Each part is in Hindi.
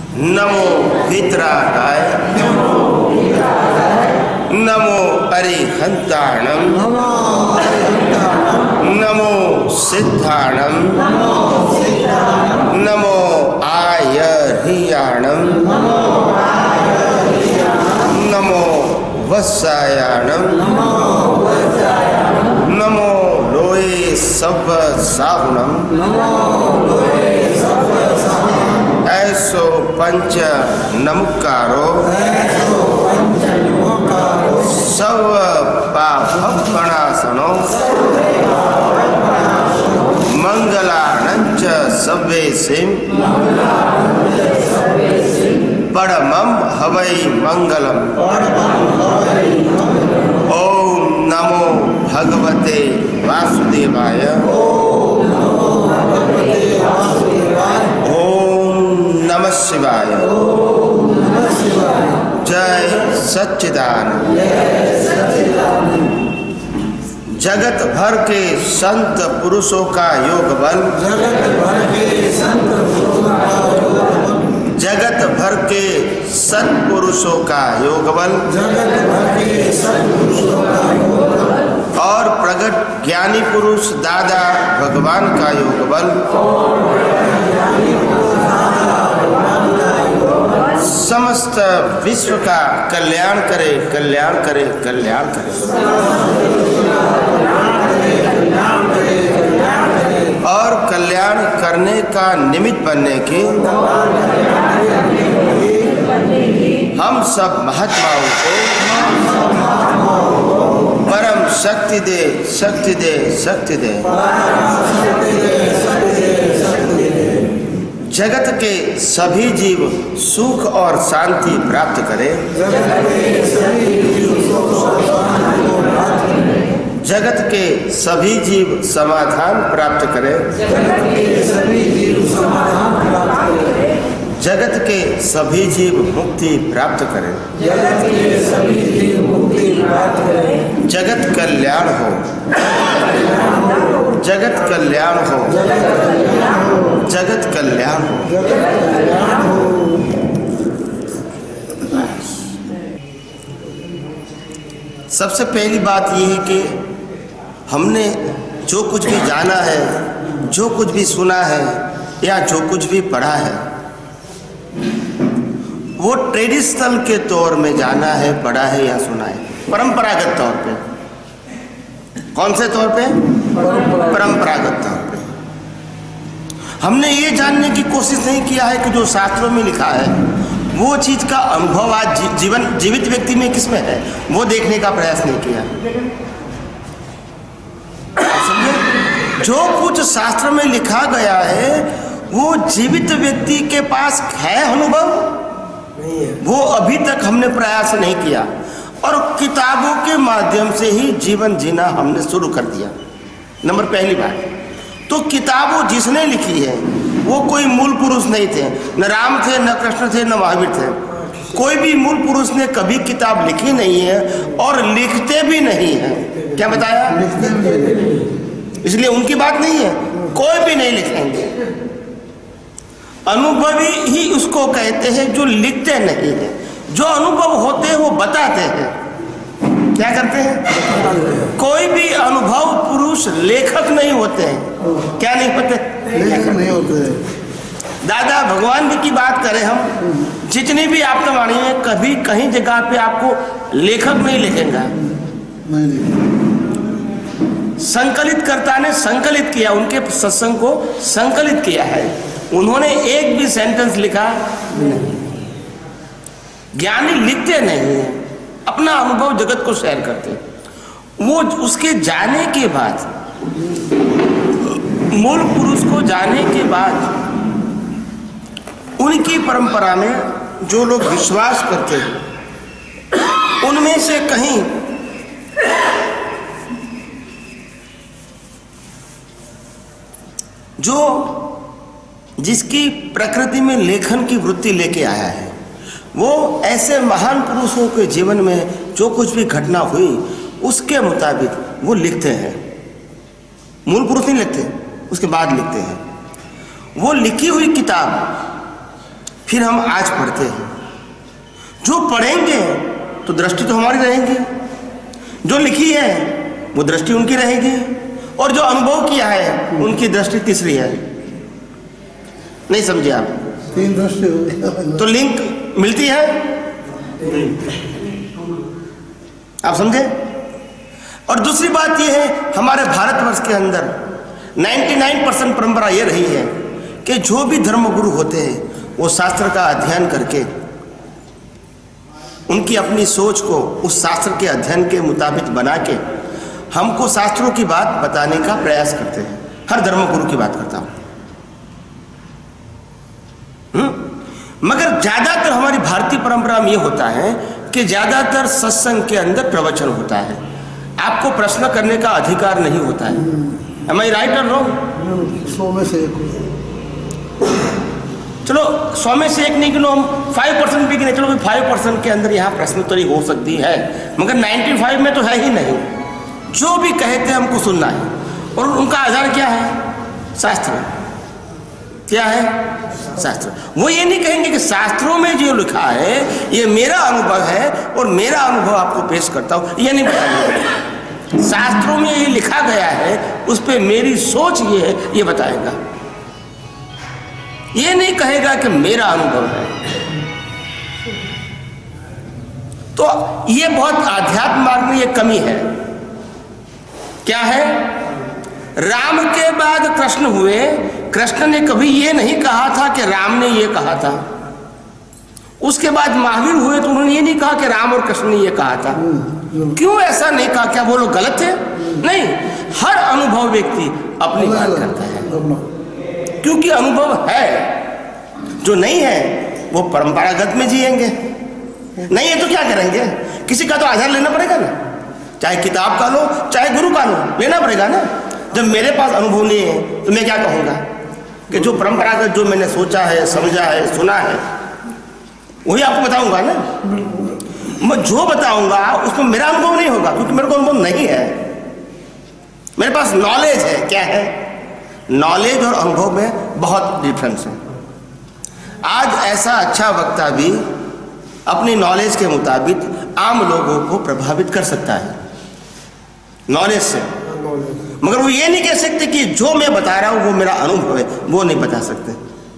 नमो भित्रागाय नमो अरिहंताणं नमो सिद्धाणं नमो आयर्हियाणं नमो वत्सायाणं नमो लोये सव्व साहुणं ऐसो पंच नमुकारो सर्व पापनाशनो मंगलानंच सव्वेसिं परमं हवै मंगलम। ओम नमो भगवते वासुदेवाय। नमः शिवाय। जय सच्चिदानंद। जगत भर के संत पुरुषों का योग बल, जगत भर के सत्पुरुषों का योग बल और प्रगट ज्ञानी पुरुष दादा भगवान का योग बल समस्त विश्व का कल्याण करे, कल्याण करे, कल्याण करे। और कल्याण करने का निमित्त बनने की हम सब महात्माओं को परम शक्ति दे, शक्ति दे, शक्ति दे। जगत के सभी जीव सुख और शांति प्राप्त करें। जगत के सभी जीव समाधान प्राप्त करें। जगत के सभी जीव मुक्ति प्राप्त करें। जगत कल्याण हो, जगत कल्याण हो, जगत कल्याण हो। सबसे पहली बात यह है कि हमने जो कुछ भी जाना है, जो कुछ भी सुना है या जो कुछ भी पढ़ा है, वो ट्रेडिशनल के तौर में जाना है, पढ़ा है या सुना है, परंपरागत तौर पे। कौन से तौर पे? परंपरागत तौर पे। हमने ये जानने की कोशिश नहीं किया है कि जो शास्त्रों में लिखा है वो चीज का अनुभव आज जीवित व्यक्ति में किसमें है, वो देखने का प्रयास नहीं किया। समझे? जो कुछ शास्त्र में लिखा गया है वो जीवित व्यक्ति के पास है अनुभव, वो अभी तक हमने प्रयास नहीं किया और किताबों के माध्यम से ही जीवन जीना हमने शुरू कर दिया। नंबर पहली बात तो किताबों जिसने लिखी है वो कोई मूल पुरुष नहीं थे, न राम थे, न कृष्ण थे, न महावीर थे। कोई भी मूल पुरुष ने कभी किताब लिखी नहीं है और लिखते भी नहीं है। क्या बताया? इसलिए उनकी बात नहीं है, कोई भी नहीं लिखेंगे। अनुभवी ही उसको कहते हैं जो लिखते नहीं है। जो अनुभव होते हैं वो बताते हैं। क्या करते हैं? कोई भी अनुभव पुरुष लेखक नहीं होते हैं। क्या नहीं होते? लेखक नहीं होते। दादा भगवान जी की बात करें हम, जितनी भी आत्मवाणी में कभी कहीं जगह पे आपको लेखक नहीं लिखेगा। संकलित कर्ता ने संकलित किया, उनके सत्संग को संकलित किया है, उन्होंने एक भी सेंटेंस लिखा नहीं। ज्ञानी लिखते नहीं है, अपना अनुभव जगत को शेयर करते। वो उसके जाने के बाद, मूल पुरुष को जाने के बाद, उनकी परंपरा में जो लोग विश्वास करते हैं उनमें से कहीं जो जिसकी प्रकृति में लेखन की वृत्ति लेके आया है, वो ऐसे महान पुरुषों के जीवन में जो कुछ भी घटना हुई उसके मुताबिक वो लिखते हैं। मूल पुरुष नहीं लिखते, उसके बाद लिखते हैं। वो लिखी हुई किताब फिर हम आज पढ़ते हैं। जो पढ़ेंगे तो दृष्टि तो हमारी रहेगी, जो लिखी है वो दृष्टि उनकी रहेगी, और जो अनुभव किया है उनकी दृष्टि तीसरी है। नहीं समझे आप? 3 दृष्टि हो गई। तो लिंक मिलती है, आप समझे? और दूसरी बात यह है, हमारे भारतवर्ष के अंदर 99% परंपरा यह रही है कि जो भी धर्मगुरु होते हैं वो शास्त्र का अध्ययन करके उनकी अपनी सोच को उस शास्त्र के अध्ययन के मुताबिक बना के हमको शास्त्रों की बात बताने का प्रयास करते हैं। हर धर्मगुरु की बात करता हूं। मगर ज्यादातर हमारी भारतीय परंपरा में यह होता है कि ज्यादातर सत्संग के अंदर प्रवचन होता है, आपको प्रश्न करने का अधिकार नहीं होता है। Am I right or wrong? 100 में से 1। चलो 100 में से 1 नहीं, किलो हम 5% भी गिने, चलो 5% के अंदर यहाँ प्रश्नोत्तरी हो सकती है, मगर 95 में तो है ही नहीं। जो भी कहते हैं हमको सुनना है, और उनका आधार क्या है? शास्त्र। क्या है? शास्त्र। वो ये नहीं कहेंगे कि शास्त्रों में जो लिखा है ये मेरा अनुभव है और मेरा अनुभव आपको पेश करता हूं, ये नहीं बताएंगे। शास्त्रों में ये लिखा गया है, उस पर मेरी सोच ये है, ये बताएगा। ये नहीं कहेगा कि मेरा अनुभव है। तो ये बहुत आध्यात्म मार्ग में ये कमी है। क्या है? राम के बाद कृष्ण हुए, कृष्ण ने कभी ये नहीं कहा था कि राम ने ये कहा था। उसके बाद महावीर हुए तो उन्होंने ये नहीं कहा कि राम और कृष्ण ने ये कहा था। क्यों ऐसा नहीं कहा? क्या वो लोग गलत थे? नहीं, हर अनुभव व्यक्ति अपनी बात करता है, क्योंकि अनुभव है। जो नहीं है वो परंपरागत में जिएंगे, नहीं है तो क्या करेंगे? किसी का तो आधार लेना पड़ेगा ना, चाहे किताब का लो चाहे गुरु का लो, लेना पड़ेगा ना। जब मेरे पास अनुभव नहीं है तो मैं क्या कहूँगा कि जो परंपरागत, जो मैंने सोचा है, समझा है, सुना है, वही आपको बताऊंगा ना। मैं जो बताऊंगा उसमें मेरा अनुभव नहीं होगा, क्योंकि मेरे को अनुभव नहीं है। मेरे पास नॉलेज है। क्या है? नॉलेज और अनुभव में बहुत डिफरेंस है। आज ऐसा अच्छा वक्ता भी अपनी नॉलेज के मुताबिक आम लोगों को प्रभावित कर सकता है नॉलेज से, मगर वो ये नहीं कह सकते कि जो मैं बता रहा हूं वो मेरा अनुभव है, वो नहीं बता सकते।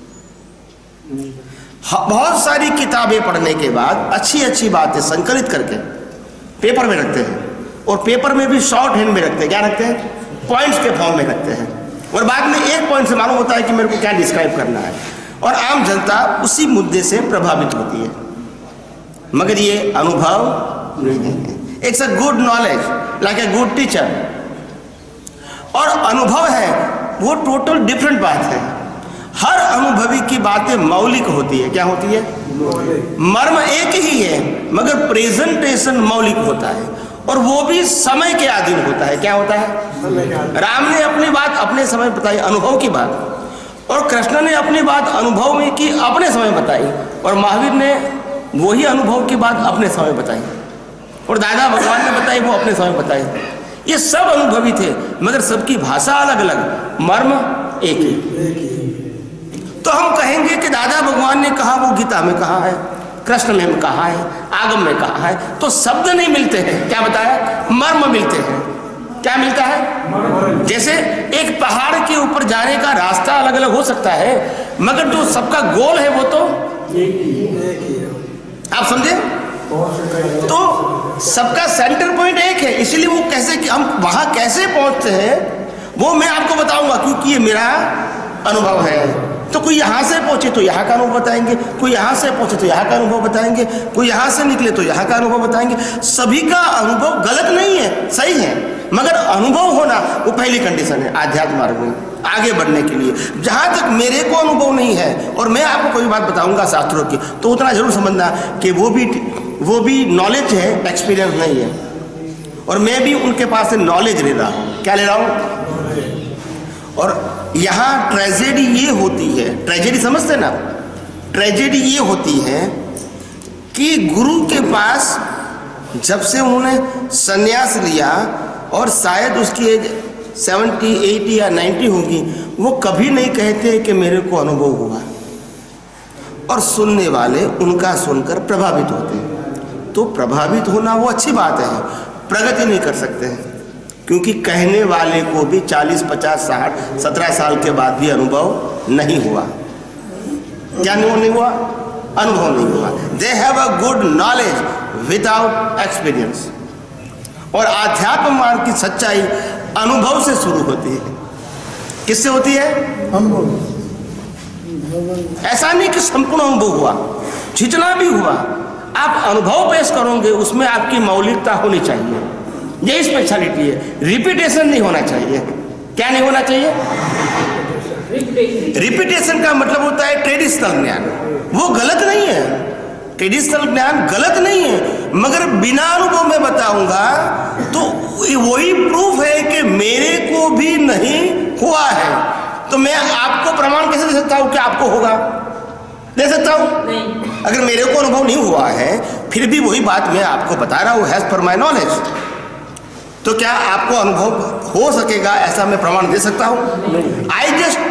बहुत सारी किताबें पढ़ने के बाद अच्छी अच्छी बातें संकलित करके पेपर में रखते हैं, और पेपर में भी शॉर्ट हैंड में रखते हैं। क्या रखते हैं? पॉइंट्स के फॉर्म में रखते हैं, और बाद में एक पॉइंट से मालूम होता है कि मेरे को क्या डिस्क्राइब करना है, और आम जनता उसी मुद्दे से प्रभावित होती है। मगर ये अनुभव नहीं है। It's a good knowledge like a good teacher, और अनुभव है वो टोटल डिफरेंट बात है। हर अनुभवी की बातें मौलिक होती है। क्या होती है? मर्म एक ही है, मगर प्रेजेंटेशन मौलिक होता है, और वो भी समय के अधीन होता है। क्या होता है? राम ने अपनी बात अपने समय बताई, अनुभव की बात, और कृष्ण ने अपनी बात अनुभव में की, अपने समय बताई, और महावीर ने वही अनुभव की बात अपने समय बताई, और दादा भगवान ने बताई, वो अपने समय बताई। ये सब अनुभवी थे, मगर सबकी भाषा अलग अलग, मर्म एक ही। तो हम कहेंगे कि दादा भगवान ने कहा वो गीता में कहा है, कृष्ण में कहा है, आगम में कहा है, तो शब्द नहीं मिलते हैं। क्या बताया? मर्म मिलते हैं। क्या मिलता है? जैसे एक पहाड़ के ऊपर जाने का रास्ता अलग अलग हो सकता है, मगर जो सबका गोल है वो तो आप समझे? तो सबका सेंटर पॉइंट एक है, इसीलिए वो कैसे कि हम वहां कैसे पहुंचते हैं वो मैं आपको बताऊंगा, क्योंकि ये मेरा अनुभव है। तो कोई यहाँ से पहुंचे तो यहाँ का अनुभव बताएंगे, कोई यहाँ से पहुंचे तो यहाँ का अनुभव बताएंगे, कोई यहाँ से निकले तो यहाँ का अनुभव बताएंगे। सभी का अनुभव गलत नहीं है, सही है, मगर अनुभव होना वो पहली कंडीशन है आध्यात्म मार्ग में आगे बढ़ने के लिए। जहाँ तक मेरे को अनुभव नहीं है और मैं आपको कोई बात बताऊंगा शास्त्रों की, तो उतना जरूर समझना कि वो भी नॉलेज है, एक्सपीरियंस नहीं है, और मैं भी उनके पास से नॉलेज ले रहा हूँ। क्या ले रहा हूँ? और यहाँ ट्रेजेडी ये होती है, ट्रेजेडी समझते ना, ट्रेजेडी ये होती है कि गुरु के पास जब से उन्होंने संन्यास लिया, और शायद उसकी एज 70, 80 या 90 होगी, वो कभी नहीं कहते कि मेरे को अनुभव हुआ। और सुनने वाले उनका सुनकर प्रभावित होते हैं। तो प्रभावित होना वो अच्छी बात है, प्रगति नहीं कर सकते हैं, क्योंकि कहने वाले को भी 40, 50, 60, 17 साल के बाद भी अनुभव नहीं हुआ। क्या नहीं हुआ? अनुभव नहीं हुआ। They have a good knowledge without experience. और आध्यात्म मार्ग की सच्चाई अनुभव से शुरू होती है। किससे होती है? अनुभव। ऐसा नहीं कि संपूर्ण अनुभव हुआ, जितना भी हुआ आप अनुभव पेश करोगे, उसमें आपकी मौलिकता होनी चाहिए। यही स्पेशलिटी है। रिपीटेशन नहीं होना चाहिए। क्या नहीं होना चाहिए? रिपीटेशन का मतलब होता है ट्रेडिशनल ज्ञान। वो गलत नहीं है, ट्रेडिशनल ज्ञान गलत नहीं है, मगर बिना अनुभव में बताऊंगा तो वही प्रूफ है कि मेरे को भी नहीं हुआ है। तो मैं आपको प्रमाण कैसे दे सकता हूं कि आपको होगा? दे सकता हूं? नहीं। अगर मेरे को अनुभव नहीं हुआ है, फिर भी वही बात मैं आपको बता रहा हूं, हैज पर माई नॉलेज, तो क्या आपको अनुभव हो सकेगा ऐसा मैं प्रमाण दे सकता हूं? I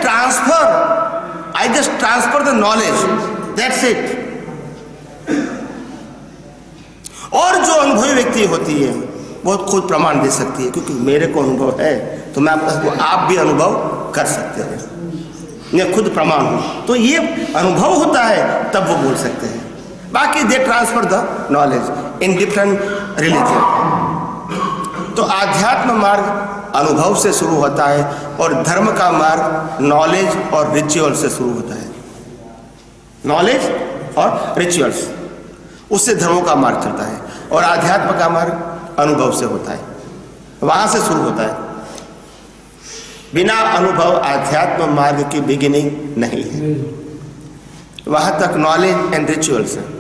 just transfer the knowledge, that's it. और जो अनुभवी व्यक्ति होती है वो खुद प्रमाण दे सकती है, क्योंकि मेरे को अनुभव है तो मैं आप भी अनुभव कर सकते हैं, मैं खुद प्रमाण हूं। तो ये अनुभव होता है तब वो बोल सकते हैं। बाकी they transfer the knowledge in different religion. तो आध्यात्म मार्ग अनुभव से शुरू होता है और धर्म का मार्ग नॉलेज और रिचुअल से शुरू होता है। नॉलेज और रिचुअल्स, उससे धर्मों का मार्ग चलता है। और आध्यात्म का मार्ग अनुभव से होता है, वहां से शुरू होता है। बिना अनुभव आध्यात्म मार्ग की बिगिनिंग नहीं है। वहां तक नॉलेज एंड रिचुअल्स है।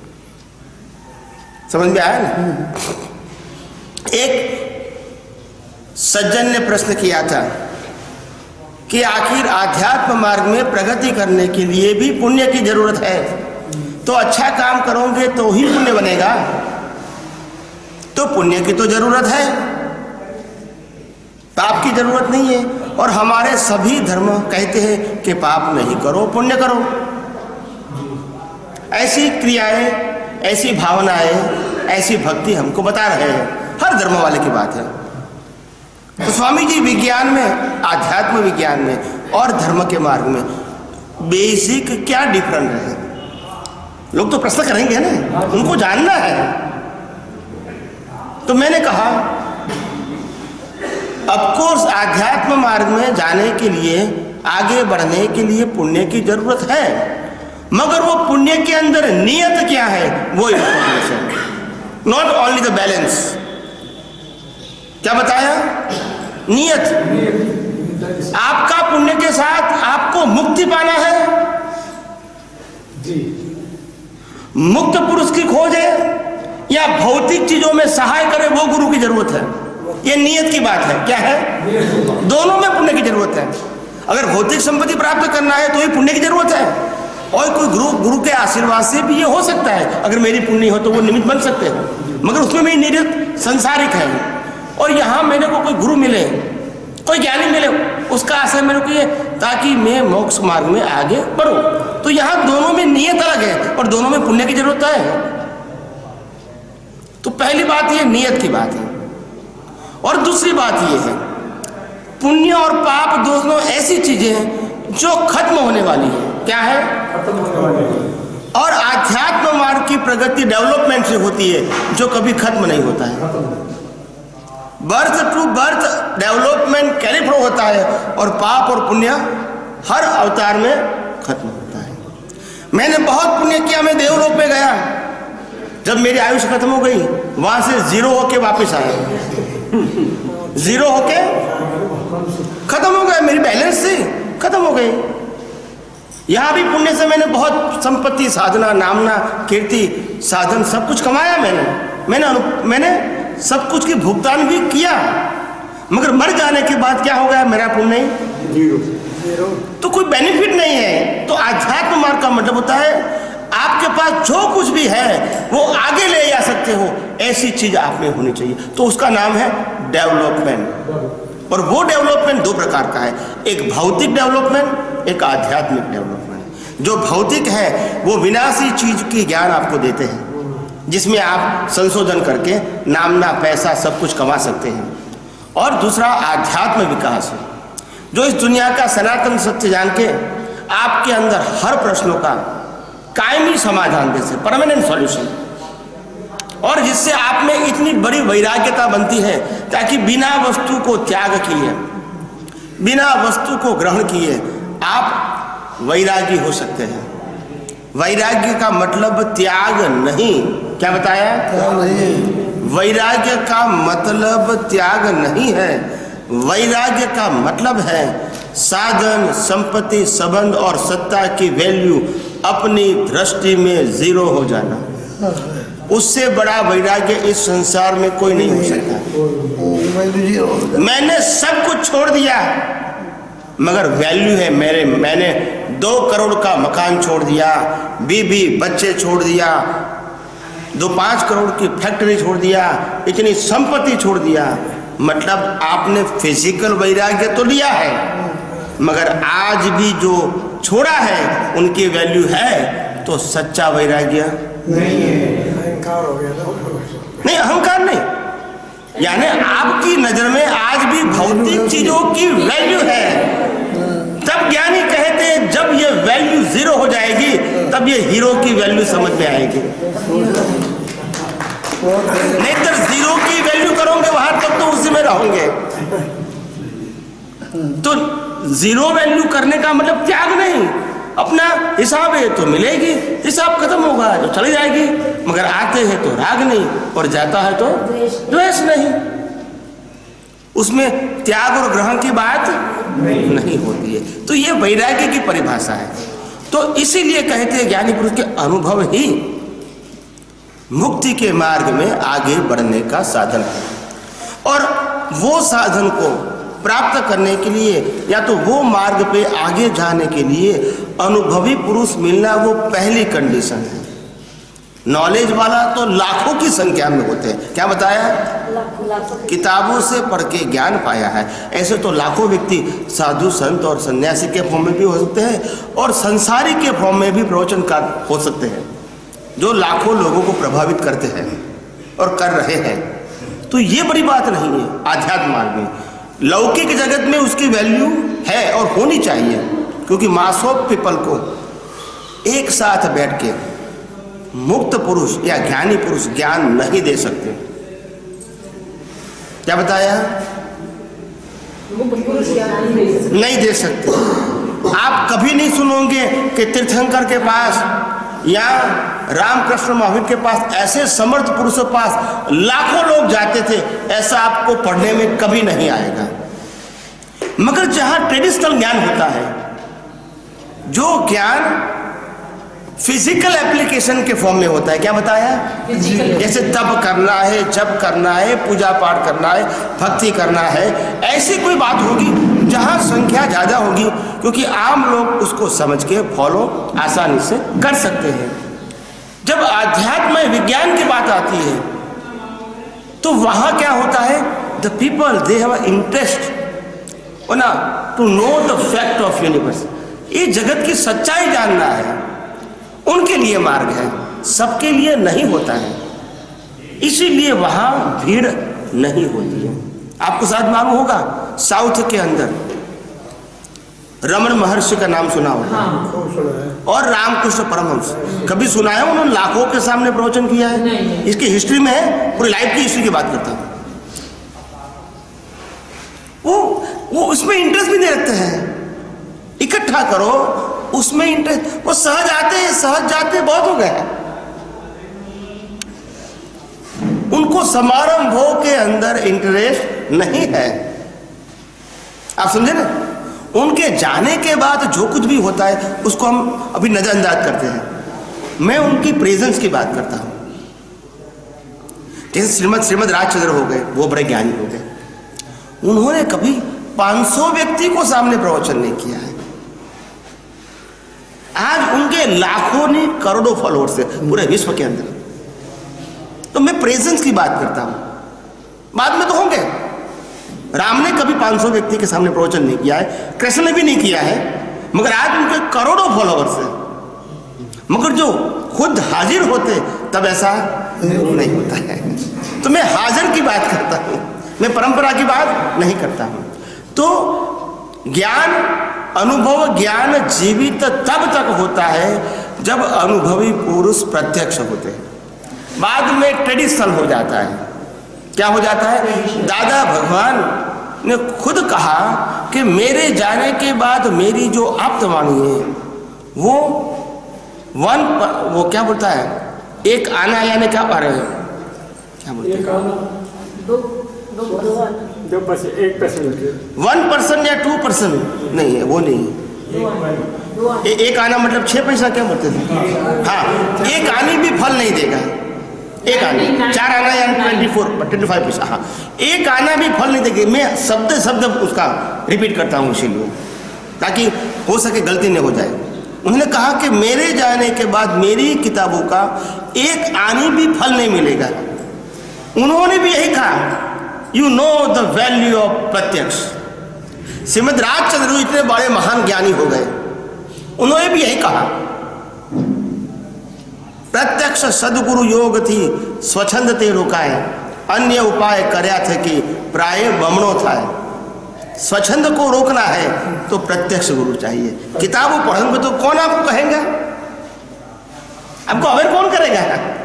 समझ में आया ना? एक सज्जन ने प्रश्न किया था कि आखिर आध्यात्म मार्ग में प्रगति करने के लिए भी पुण्य की जरूरत है, तो अच्छा काम करोगे तो ही पुण्य बनेगा। तो पुण्य की तो जरूरत है, पाप की जरूरत नहीं है। और हमारे सभी धर्म कहते हैं कि पाप नहीं करो, पुण्य करो। ऐसी क्रियाएं, ऐसी भावनाएं, ऐसी भक्ति हमको बता रहे हैं। हर धर्म वाले की बात है। तो स्वामी जी विज्ञान में, आध्यात्म विज्ञान में और धर्म के मार्ग में बेसिक क्या डिफरेंस है? लोग तो प्रश्न करेंगे ना, उनको जानना है। तो मैंने कहा ऑफकोर्स आध्यात्म मार्ग में जाने के लिए, आगे बढ़ने के लिए पुण्य की जरूरत है, मगर वो पुण्य के अंदर नियत क्या है वो information, not only the balance. क्या बताया? नियत। आपका पुण्य के साथ आपको मुक्ति पाना है, मुक्त पुरुष की खोज है, या भौतिक चीजों में सहाय करे वो गुरु की जरूरत है। ये नियत की बात है। क्या है? दोनों में पुण्य की जरूरत है। अगर भौतिक संपत्ति प्राप्त करना है तो ये पुण्य की जरूरत है, और कोई गुरु के आशीर्वाद से भी ये हो सकता है। अगर मेरी पुण्य हो तो वो निमित्त बन सकते हो, मगर उसमें मेरी नियत संसारिक है। और यहाँ मेरे को कोई गुरु मिले, कोई ज्ञानी मिले, उसका आशय मेरे को ये ताकि मैं मोक्ष मार्ग में आगे बढ़ूं। तो यहाँ दोनों में नियत अलग है और दोनों में पुण्य की जरूरत है। तो पहली बात ये नियत की बात है। और दूसरी बात ये है, पुण्य और पाप दोनों ऐसी चीजें हैं जो खत्म होने वाली है। क्या है? और आध्यात्म मार्ग की प्रगति डेवलपमेंट से होती है, जो कभी खत्म नहीं होता है। Birth to birth development carry flow होता है, और पाप और पुण्य हर अवतार में खत्म होता है। मैंने बहुत पुण्य किया, मैं देवलोक में गया, जब मेरी आयुष खत्म हो गई वहां से जीरो होके वापस आया। जीरो होके खत्म हो गया, मेरी बैलेंस से खत्म हो गई। यहां भी पुण्य से मैंने बहुत संपत्ति, साधना, नामना, कीर्ति, साधन सब कुछ कमाया। मैंने सब कुछ की भुगतान भी किया, मगर मर जाने के बाद क्या हो गया? मेरा पुण्य जीरो। तो कोई बेनिफिट नहीं है। तो आध्यात्म मार्ग का मतलब होता है आपके पास जो कुछ भी है वो आगे ले जा सकते हो, ऐसी चीज आप में होनी चाहिए। तो उसका नाम है डेवलपमेंट। और वो डेवलपमेंट दो प्रकार का है, एक भौतिक डेवलपमेंट, एक आध्यात्मिक डेवलपमेंट। जो भौतिक है वो विनाशी चीज की ज्ञान आपको देते हैं, जिसमें आप संशोधन करके नामना पैसा सब कुछ कमा सकते हैं। और दूसरा आध्यात्म विकास है, जो इस दुनिया का सनातन सत्य जान के आपके अंदर हर प्रश्नों का कायमी समाधान दे सके, परमानेंट सॉल्यूशन, और जिससे आप में इतनी बड़ी वैराग्यता बनती है ताकि बिना वस्तु को त्याग किए, बिना वस्तु को ग्रहण किए आप वैरागी हो सकते हैं। वैराग्य का मतलब त्याग नहीं, क्या बताया? वैराग्य का मतलब त्याग नहीं है। वैराग्य का मतलब है साधन, संपत्ति, संबंध और सत्ता की वैल्यू अपनी दृष्टि में जीरो हो जाना। उससे बड़ा वैराग्य इस संसार में कोई नहीं हो सकता। मैंने सब कुछ छोड़ दिया मगर वैल्यू है मैंने 2 करोड़ का मकान छोड़ दिया, बीबी बच्चे छोड़ दिया, 5 करोड़ की फैक्ट्री छोड़ दिया, इतनी संपत्ति छोड़ दिया। मतलब आपने फिजिकल वैराग्य तो लिया है मगर आज भी जो छोड़ा है उनकी वैल्यू है, तो सच्चा वैराग्य नहीं है। अहंकार हो गया ना? नहीं, अहंकार नहीं, यानी आपकी नजर में आज भी भौतिक चीजों की वैल्यू है। तब ज्ञानी कहते हैं जब ये वैल्यू जीरो हो जाएगी तब ये हीरो की वैल्यू समझ में आएगी। नहीं तो जीरो की वैल्यू करोगे वहां तक तो उसी में रहोगे। तो जीरो वैल्यू करने का मतलब त्याग नहीं, अपना हिसाब है तो मिलेगी, हिसाब खत्म होगा तो चली जाएगी, मगर आते हैं तो राग नहीं और जाता है तो द्वेष नहीं। उसमें त्याग और ग्रहण की बात नहीं होती है। तो ये वैराग्य की परिभाषा है। तो इसीलिए कहते हैं ज्ञानी पुरुष के अनुभव ही मुक्ति के मार्ग में आगे बढ़ने का साधन है। और वो साधन को प्राप्त करने के लिए या तो वो मार्ग पे आगे जाने के लिए अनुभवी पुरुष मिलना वो पहली कंडीशन है। नॉलेज वाला तो लाखों की संख्या में होते हैं। क्या बताया? किताबों से पढ़ के ज्ञान पाया है। ऐसे तो लाखों व्यक्ति साधु संत और सन्यासी के फॉर्म में भी हो सकते हैं और संसारी के फॉर्म में भी प्रवचनकार हो सकते हैं, जो लाखों लोगों को प्रभावित करते हैं और कर रहे हैं। तो ये बड़ी बात नहीं है। आध्यात्म मार्ग में लौकिक जगत में उसकी वैल्यू है और होनी चाहिए, क्योंकि मास ऑफ पीपल को एक साथ बैठ के मुक्त पुरुष या ज्ञानी पुरुष ज्ञान नहीं दे सकते। क्या बताया? नहीं दे सकते। आप कभी नहीं सुनोगे कि तीर्थंकर के पास या रामकृष्ण महावीर के पास, ऐसे समर्थ पुरुषों के पास लाखों लोग जाते थे, ऐसा आपको पढ़ने में कभी नहीं आएगा। मगर जहां ट्रेडिशनल ज्ञान होता है, जो ज्ञान फिजिकल एप्लीकेशन के फॉर्म में होता है, क्या बताया? जैसे तप करना है, जप करना है, पूजा पाठ करना है, भक्ति करना है, ऐसी कोई बात होगी जहां संख्या ज्यादा होगी, क्योंकि आम लोग उसको समझ के फॉलो आसानी से कर सकते हैं। जब आध्यात्म विज्ञान की बात आती है तो वहां क्या होता है? The people they have interest ना to know the fact of universe. ये जगत की सच्चाई जानना है, उनके लिए मार्ग है, सबके लिए नहीं होता है। इसीलिए वहां भीड़ नहीं होती है। आपको शायद मालूम होगा, साउथ के अंदर रमन महर्षि का नाम सुना होगा। और रामकृष्ण परमहंस कभी सुना है? उन्होंने लाखों के सामने प्रवचन किया है। इसकी हिस्ट्री में है, पूरी लाइफ की हिस्ट्री की बात करता हूं। वो उसमें इंटरेस्ट भी नहीं रखते हैं। इकट्ठा करो, उसमें इंटरेस्ट, वो सहज आते हैं, सहज जाते हैं, बहुत हो गए। उनको समारंभों के अंदर इंटरेस्ट नहीं है। आप समझे ना? उनके जाने के बाद जो कुछ भी होता है उसको हम अभी नजरअंदाज करते हैं। मैं उनकी प्रेजेंस की बात करता हूं। जैसे श्रीमद राजचंद्र हो गए, वो बड़े ज्ञानी हो गए। उन्होंने कभी 500 व्यक्ति को सामने प्रवचन नहीं किया है। आज उनके लाखों ने करोड़ों फॉलोअर्स है पूरे विश्व के अंदर। तो मैं प्रेजेंस की बात करता हूं, बाद में तो होंगे। राम ने कभी 500 व्यक्ति के सामने प्रवचन नहीं किया है, कृष्ण ने भी नहीं किया है, मगर आज उनके करोड़ों फॉलोअर्स हैं। मगर जो खुद हाजिर होते तब ऐसा नहीं होता है। तो मैं हाजिर की बात करता हूँ, मैं परंपरा की बात नहीं करता हूँ। तो ज्ञान, अनुभव ज्ञान जीवित तब तक होता है जब अनुभवी पुरुष प्रत्यक्ष होते हैं। बाद में ट्रेडिशनल हो जाता है। क्या हो जाता है? दादा भगवान ने खुद कहा कि मेरे जाने के बाद मेरी जो आप्तवाणी है वो वो क्या बोलता है, एक आना यानी क्या पा रहे हैं, क्या बोलते हैं, 1% या 2% नहीं है, वो नहीं है। एक आना मतलब 6 पैसा क्या बोलते थे? हाँ, एक आनी भी फल नहीं देगा। एक आनी 4 आना यानी 25 पैसा। हाँ, एक आना भी फल नहीं देगी। मैं शब्द शब्द उसका रिपीट करता हूँ इसीलिए, ताकि हो सके गलती न हो जाए। उन्होंने कहा कि मेरे जाने के बाद मेरी किताबों का एक आनी भी फल नहीं मिलेगा। उन्होंने भी यही कहा, you know the value of प्रत्यक्ष। श्रीमद राजचंद्र इतने बड़े महान ज्ञानी हो गए, उन्होंने भी यही कहा, प्रत्यक्ष सदगुरु योग थी स्वच्छंद ते रोकाए, अन्य उपाय कर्या थे कि प्राय बमणो था। स्वच्छंद को रोकना है तो प्रत्यक्ष गुरु चाहिए। किताबों पढ़ेंगे तो कौन आपको कहेंगे, आपको अवेयर कौन करेगा?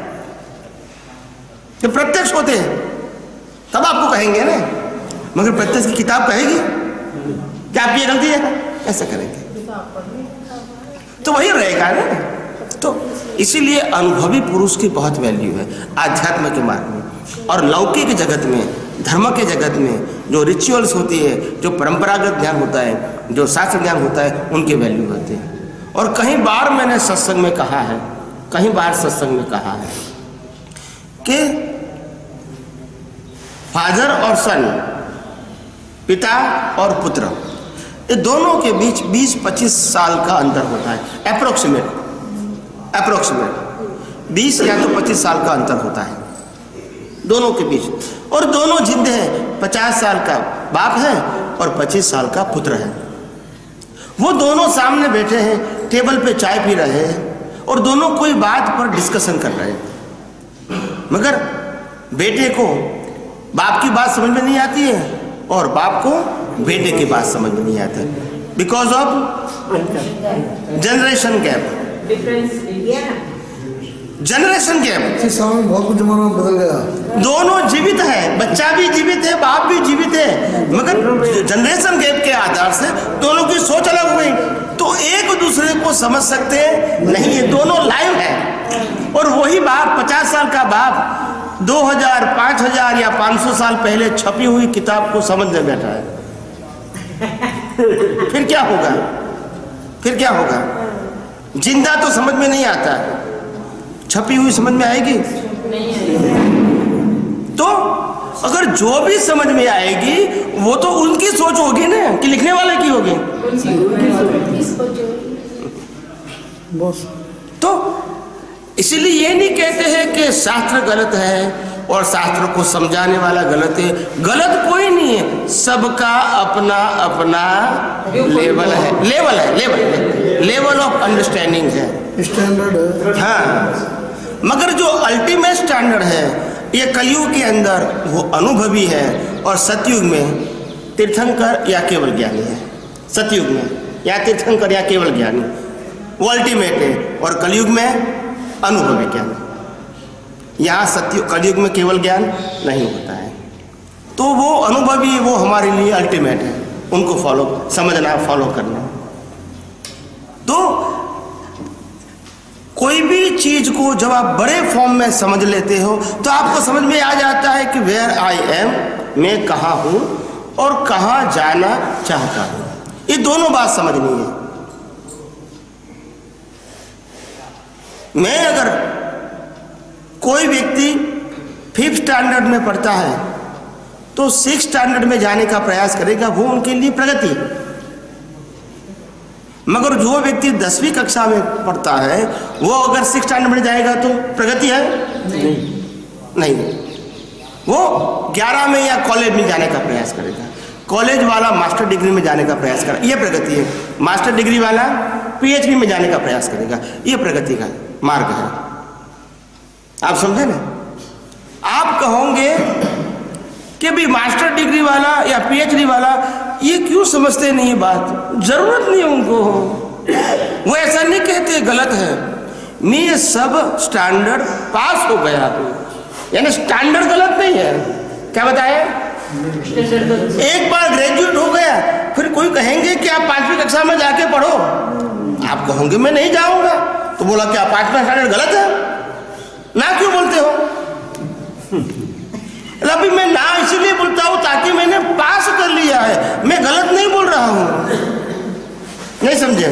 कि प्रत्यक्ष होते हैं तब आपको कहेंगे ना, मगर प्रत्यक्ष की किताब कहेगी क्या आपकी गलती है? कैसे करेंगे? तो वही रहेगा ना। तो इसीलिए अनुभवी पुरुष की बहुत वैल्यू है आध्यात्म के मार्ग में। और लौकिक जगत में, धर्म के जगत में जो रिचुअल्स होती है, जो परंपरागत ज्ञान होता है, जो शास्त्र ज्ञान होता है, उनके वैल्यू होते हैं। और कहीं बार मैंने सत्संग में कहा है, कहीं बार सत्संग में कहा है कि फादर और सन, पिता और पुत्र, ये दोनों के बीच 20-25 साल का अंतर होता है। अप्रोक्सीमेट 20 या तो 25 साल का अंतर होता है दोनों के बीच। और दोनों जिंदे हैं। 50 साल का बाप है और 25 साल का पुत्र है। वो दोनों सामने बैठे हैं, टेबल पे चाय पी रहे हैं और दोनों कोई बात पर डिस्कशन कर रहे हैं। मगर बेटे को बाप की बात समझ में नहीं आती है और बाप को बेटे की बात समझ में नहीं आती, because of generation gap. Generation gap. बहुत कुछ जमाना बदल गया। दोनों जीवित है, बच्चा भी जीवित है, बाप भी जीवित है, मगर जनरेशन गैप के आधार से दोनों की सोच अलग हो गई। तो एक दूसरे को समझ सकते हैं नहीं, ये दोनों लाइव है। और वही बाप, 50 साल का बाप 2000, 5000 या 500 साल पहले छपी हुई किताब को समझने बैठा है। फिर क्या होगा? फिर क्या होगा? जिंदा तो समझ में नहीं आता, छपी हुई समझ में आएगी? तो अगर जो भी समझ में आएगी वो तो उनकी सोच होगी ना, कि लिखने वाले की होगी। बस तो इसीलिए ये नहीं कहते हैं कि शास्त्र गलत है और शास्त्र को समझाने वाला गलत है। गलत कोई नहीं है, सबका अपना अपना लेवल है, लेवल ऑफ अंडरस्टैंडिंग है, स्टैंडर्ड है। हाँ, मगर जो अल्टीमेट स्टैंडर्ड है ये कलयुग के अंदर वो अनुभवी है और सतयुग में तीर्थंकर या केवल ज्ञानी है। सतयुग में या तीर्थंकर या केवल ज्ञानी वो अल्टीमेट है, और कलयुग में अनुभवी ज्ञान। यहाँ सतयुग, कलयुग में केवल ज्ञान नहीं होता है। तो वो अनुभवी, वो हमारे लिए अल्टीमेट है, उनको फॉलो समझना, फॉलो करना। तो कोई भी चीज को जब आप बड़े फॉर्म में समझ लेते हो तो आपको समझ में आ जाता है कि वेयर आई एम, मैं कहाँ हूँ और कहाँ जाना चाहता हूँ। ये दोनों बात समझनी है। मैं अगर कोई व्यक्ति 5th स्टैंडर्ड में पढ़ता है तो 6th स्टैंडर्ड में जाने का प्रयास करेगा, वो उनके लिए प्रगति। मगर जो व्यक्ति 10वीं कक्षा में पढ़ता है वो अगर 6th स्टैंडर्ड में जाएगा तो प्रगति है? नहीं। वो 11 में या कॉलेज में जाने का प्रयास करेगा। कॉलेज वाला मास्टर डिग्री में जाने का प्रयास करेगा, ये प्रगति है। मास्टर डिग्री वाला पीएचडी में जाने का प्रयास करेगा। ये प्रगति का मार्ग है। आप समझे ना? आप कहोगे कि भी मास्टर डिग्री वाला या पीएचडी वाला ये क्यों समझते नहीं बात, जरूरत नहीं उनको, वो ऐसा नहीं कहते, गलत है। मैं ये सब स्टैंडर्ड पास हो गया हूँ, यानी स्टैंडर्ड गलत नहीं है। क्या बताया? एक बार ग्रेजुएट हो गया, फिर कोई कहेंगे कि आप 5वीं कक्षा में जाके पढ़ो, आप कहोगे मैं नहीं जाऊंगा, तो बोला क्या 5वां स्टैंडर्ड गलत है? ना क्यों बोलते हो? अभी मैं ना इसलिए बोलता हूं ताकि मैंने पास कर लिया है, मैं गलत नहीं बोल रहा हूं। नहीं समझे?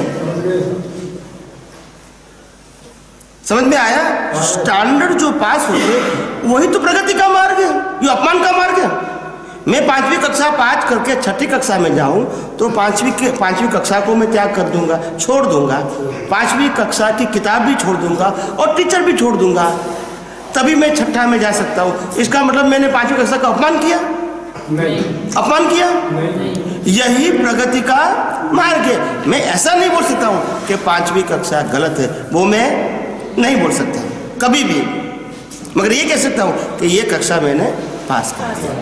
समझ में आया? स्टैंडर्ड जो पास होते वही तो प्रगति का मार्ग है, ये अपमान का मार्ग है। मैं 5वीं कक्षा पास करके 6ठी कक्षा में जाऊं तो 5वीं कक्षा को मैं त्याग कर दूंगा, छोड़ दूंगा, 5वीं कक्षा की किताब भी छोड़ दूंगा और टीचर भी छोड़ दूंगा, तभी मैं 6ठा में जा सकता हूं। इसका मतलब मैंने 5वीं कक्षा का अपमान किया? नहीं। अपमान किया? नहीं। यही प्रगति का मार्ग है। मैं ऐसा नहीं बोल सकता हूं कि 5वीं कक्षा गलत है, वो मैं नहीं बोल सकता कभी भी, मगर ये कह सकता हूं कि ये कक्षा मैंने पास कर दिया,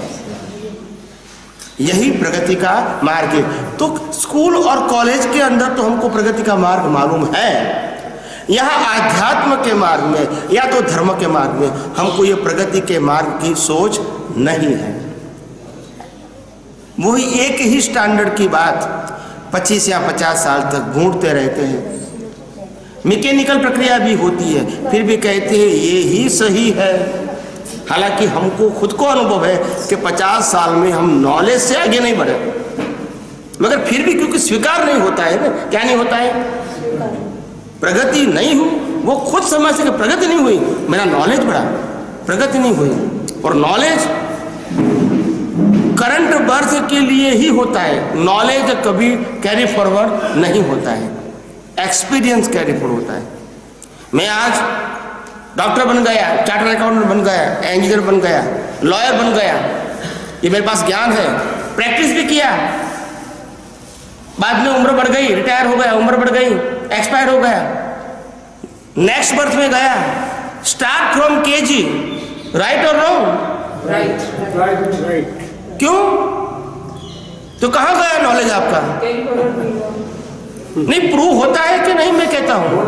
यही प्रगति का मार्ग है। तो स्कूल और कॉलेज के अंदर तो हमको प्रगति का मार्ग मालूम है, यहाँ आध्यात्म के मार्ग में या तो धर्म के मार्ग में हमको ये प्रगति के मार्ग की सोच नहीं है। वही एक ही स्टैंडर्ड की बात 25 या 50 साल तक ढूंढते रहते हैं। मैकेनिकल प्रक्रिया भी होती है, फिर भी कहते हैं ये ही सही है, हालांकि हमको खुद को अनुभव है कि 50 साल में हम नॉलेज से आगे नहीं बढ़े, मगर फिर भी क्योंकि स्वीकार नहीं होता है ना, क्या नहीं होता है, प्रगति नहीं हुई, वो खुद समझते कि प्रगति नहीं हुई, मेरा नॉलेज बढ़ा, प्रगति नहीं हुई। और नॉलेज करंट बर्थ के लिए ही होता है, नॉलेज कभी कैरी फॉरवर्ड नहीं होता है, एक्सपीरियंस कैरी फॉरवर्ड होता है। मैं आज डॉक्टर बन गया, चार्टर्ड अकाउंटेंट बन गया, इंजीनियर बन गया, लॉयर बन गया, ये मेरे पास ज्ञान है, प्रैक्टिस भी किया, बाद में उम्र बढ़ गई, रिटायर हो गया, उम्र बढ़ गई, एक्सपायर हो गया, नेक्स्ट बर्थ में गया, स्टार्ट फ्रॉम केजी, राइट और रॉन्ग? राइट। क्यों? तो कहाँ गया नॉलेज आपका? नहीं प्रूव होता है कि नहीं? मैं कहता हूं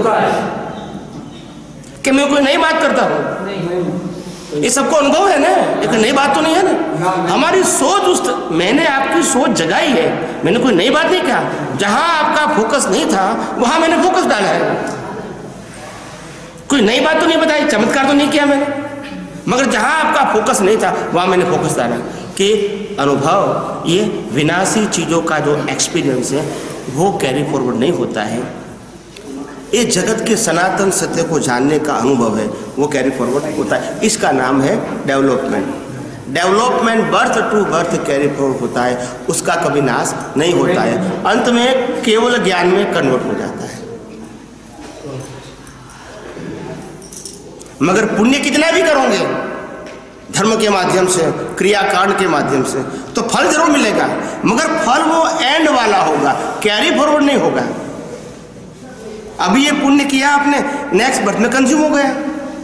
कि मैं कोई नई बात करता हूं, ये सबको अनुभव है ना, एक नई बात तो नहीं है ना। हमारी सोच उस, मैंने आपकी सोच जगाई है, मैंने कोई नई बात नहीं कहा। जहां आपका फोकस नहीं था वहां मैंने फोकस डाला है, कोई नई बात तो नहीं बताई, चमत्कार तो नहीं किया मैंने, मगर जहां आपका फोकस नहीं था वहां मैंने फोकस डाला कि अनुभव, ये विनाशी चीजों का जो एक्सपीरियंस है वो कैरी फॉरवर्ड नहीं होता है, ये जगत के सनातन सत्य को जानने का अनुभव है वो कैरी फॉरवर्ड होता है। इसका नाम है development. Development birth to birth carry forward होता है, उसका कभी नाश नहीं होता है, अंत में केवल ज्ञान में कन्वर्ट हो जाता है। मगर पुण्य कितना भी करोगे धर्म के माध्यम से, क्रियाकांड के माध्यम से, तो फल जरूर मिलेगा, मगर फल वो एंड वाला होगा, कैरी फॉरवर्ड नहीं होगा। अभी ये पुण्य किया आपने, नेक्स्ट बर्थ में कंज्यूम हो गया,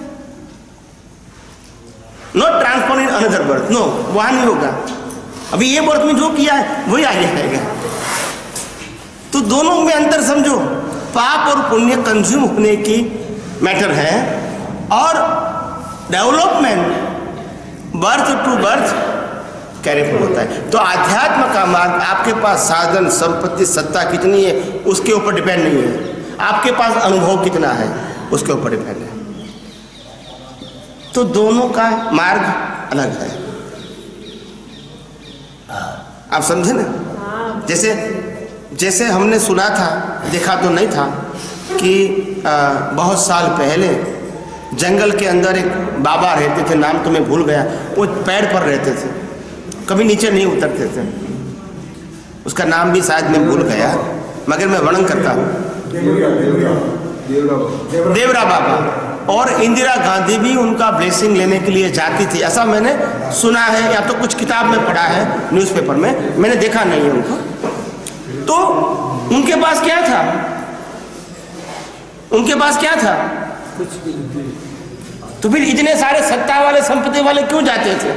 not transfer in another birth, no, वहां नहीं होगा। अभी ये बर्थ में जो किया है वही आगे आएगा। तो दोनों में अंतर समझो, पाप और पुण्य कंज्यूम होने की मैटर है, और development birth to birth carry forward होता है। तो आध्यात्म का मार्ग आपके पास साधन, संपत्ति, सत्ता कितनी है उसके ऊपर डिपेंड नहीं है, आपके पास अनुभव कितना है उसके ऊपर डिपेंड है। तो दोनों का मार्ग अलग है, आप समझे ना? जैसे हमने सुना था, देखा तो नहीं था, कि बहुत साल पहले जंगल के अंदर एक बाबा रहते थे, नाम तो मैं भूल गया, वो पेड़ पर रहते थे, कभी नीचे नहीं उतरते थे, उसका नाम भी शायद मैं भूल गया, मगर मैं वर्णन करता हूँ। देवरा बाबा। और इंदिरा गांधी भी उनका ब्लेसिंग लेने के लिए जाती थी, ऐसा मैंने सुना है, या तो कुछ किताब में पढ़ा है, न्यूज़पेपर में, मैंने देखा नहीं है उनको। तो उनके पास क्या था? उनके पास क्या था? तो फिर इतने सारे सत्ता वाले संपत्ति वाले क्यों जाते थे?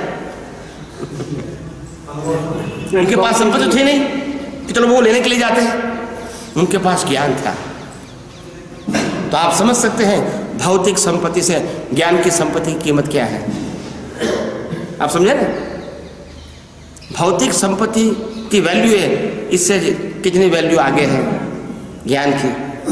उनके पास संपत्ति थी नहीं कि चलो वो लेने के लिए जाते हैं। उनके पास ज्ञान था। तो आप समझ सकते हैं भौतिक संपत्ति से ज्ञान की संपत्ति की कीमत क्या है। आप समझे ना? भौतिक संपत्ति की वैल्यू है, इससे कितनी वैल्यू आगे है ज्ञान की।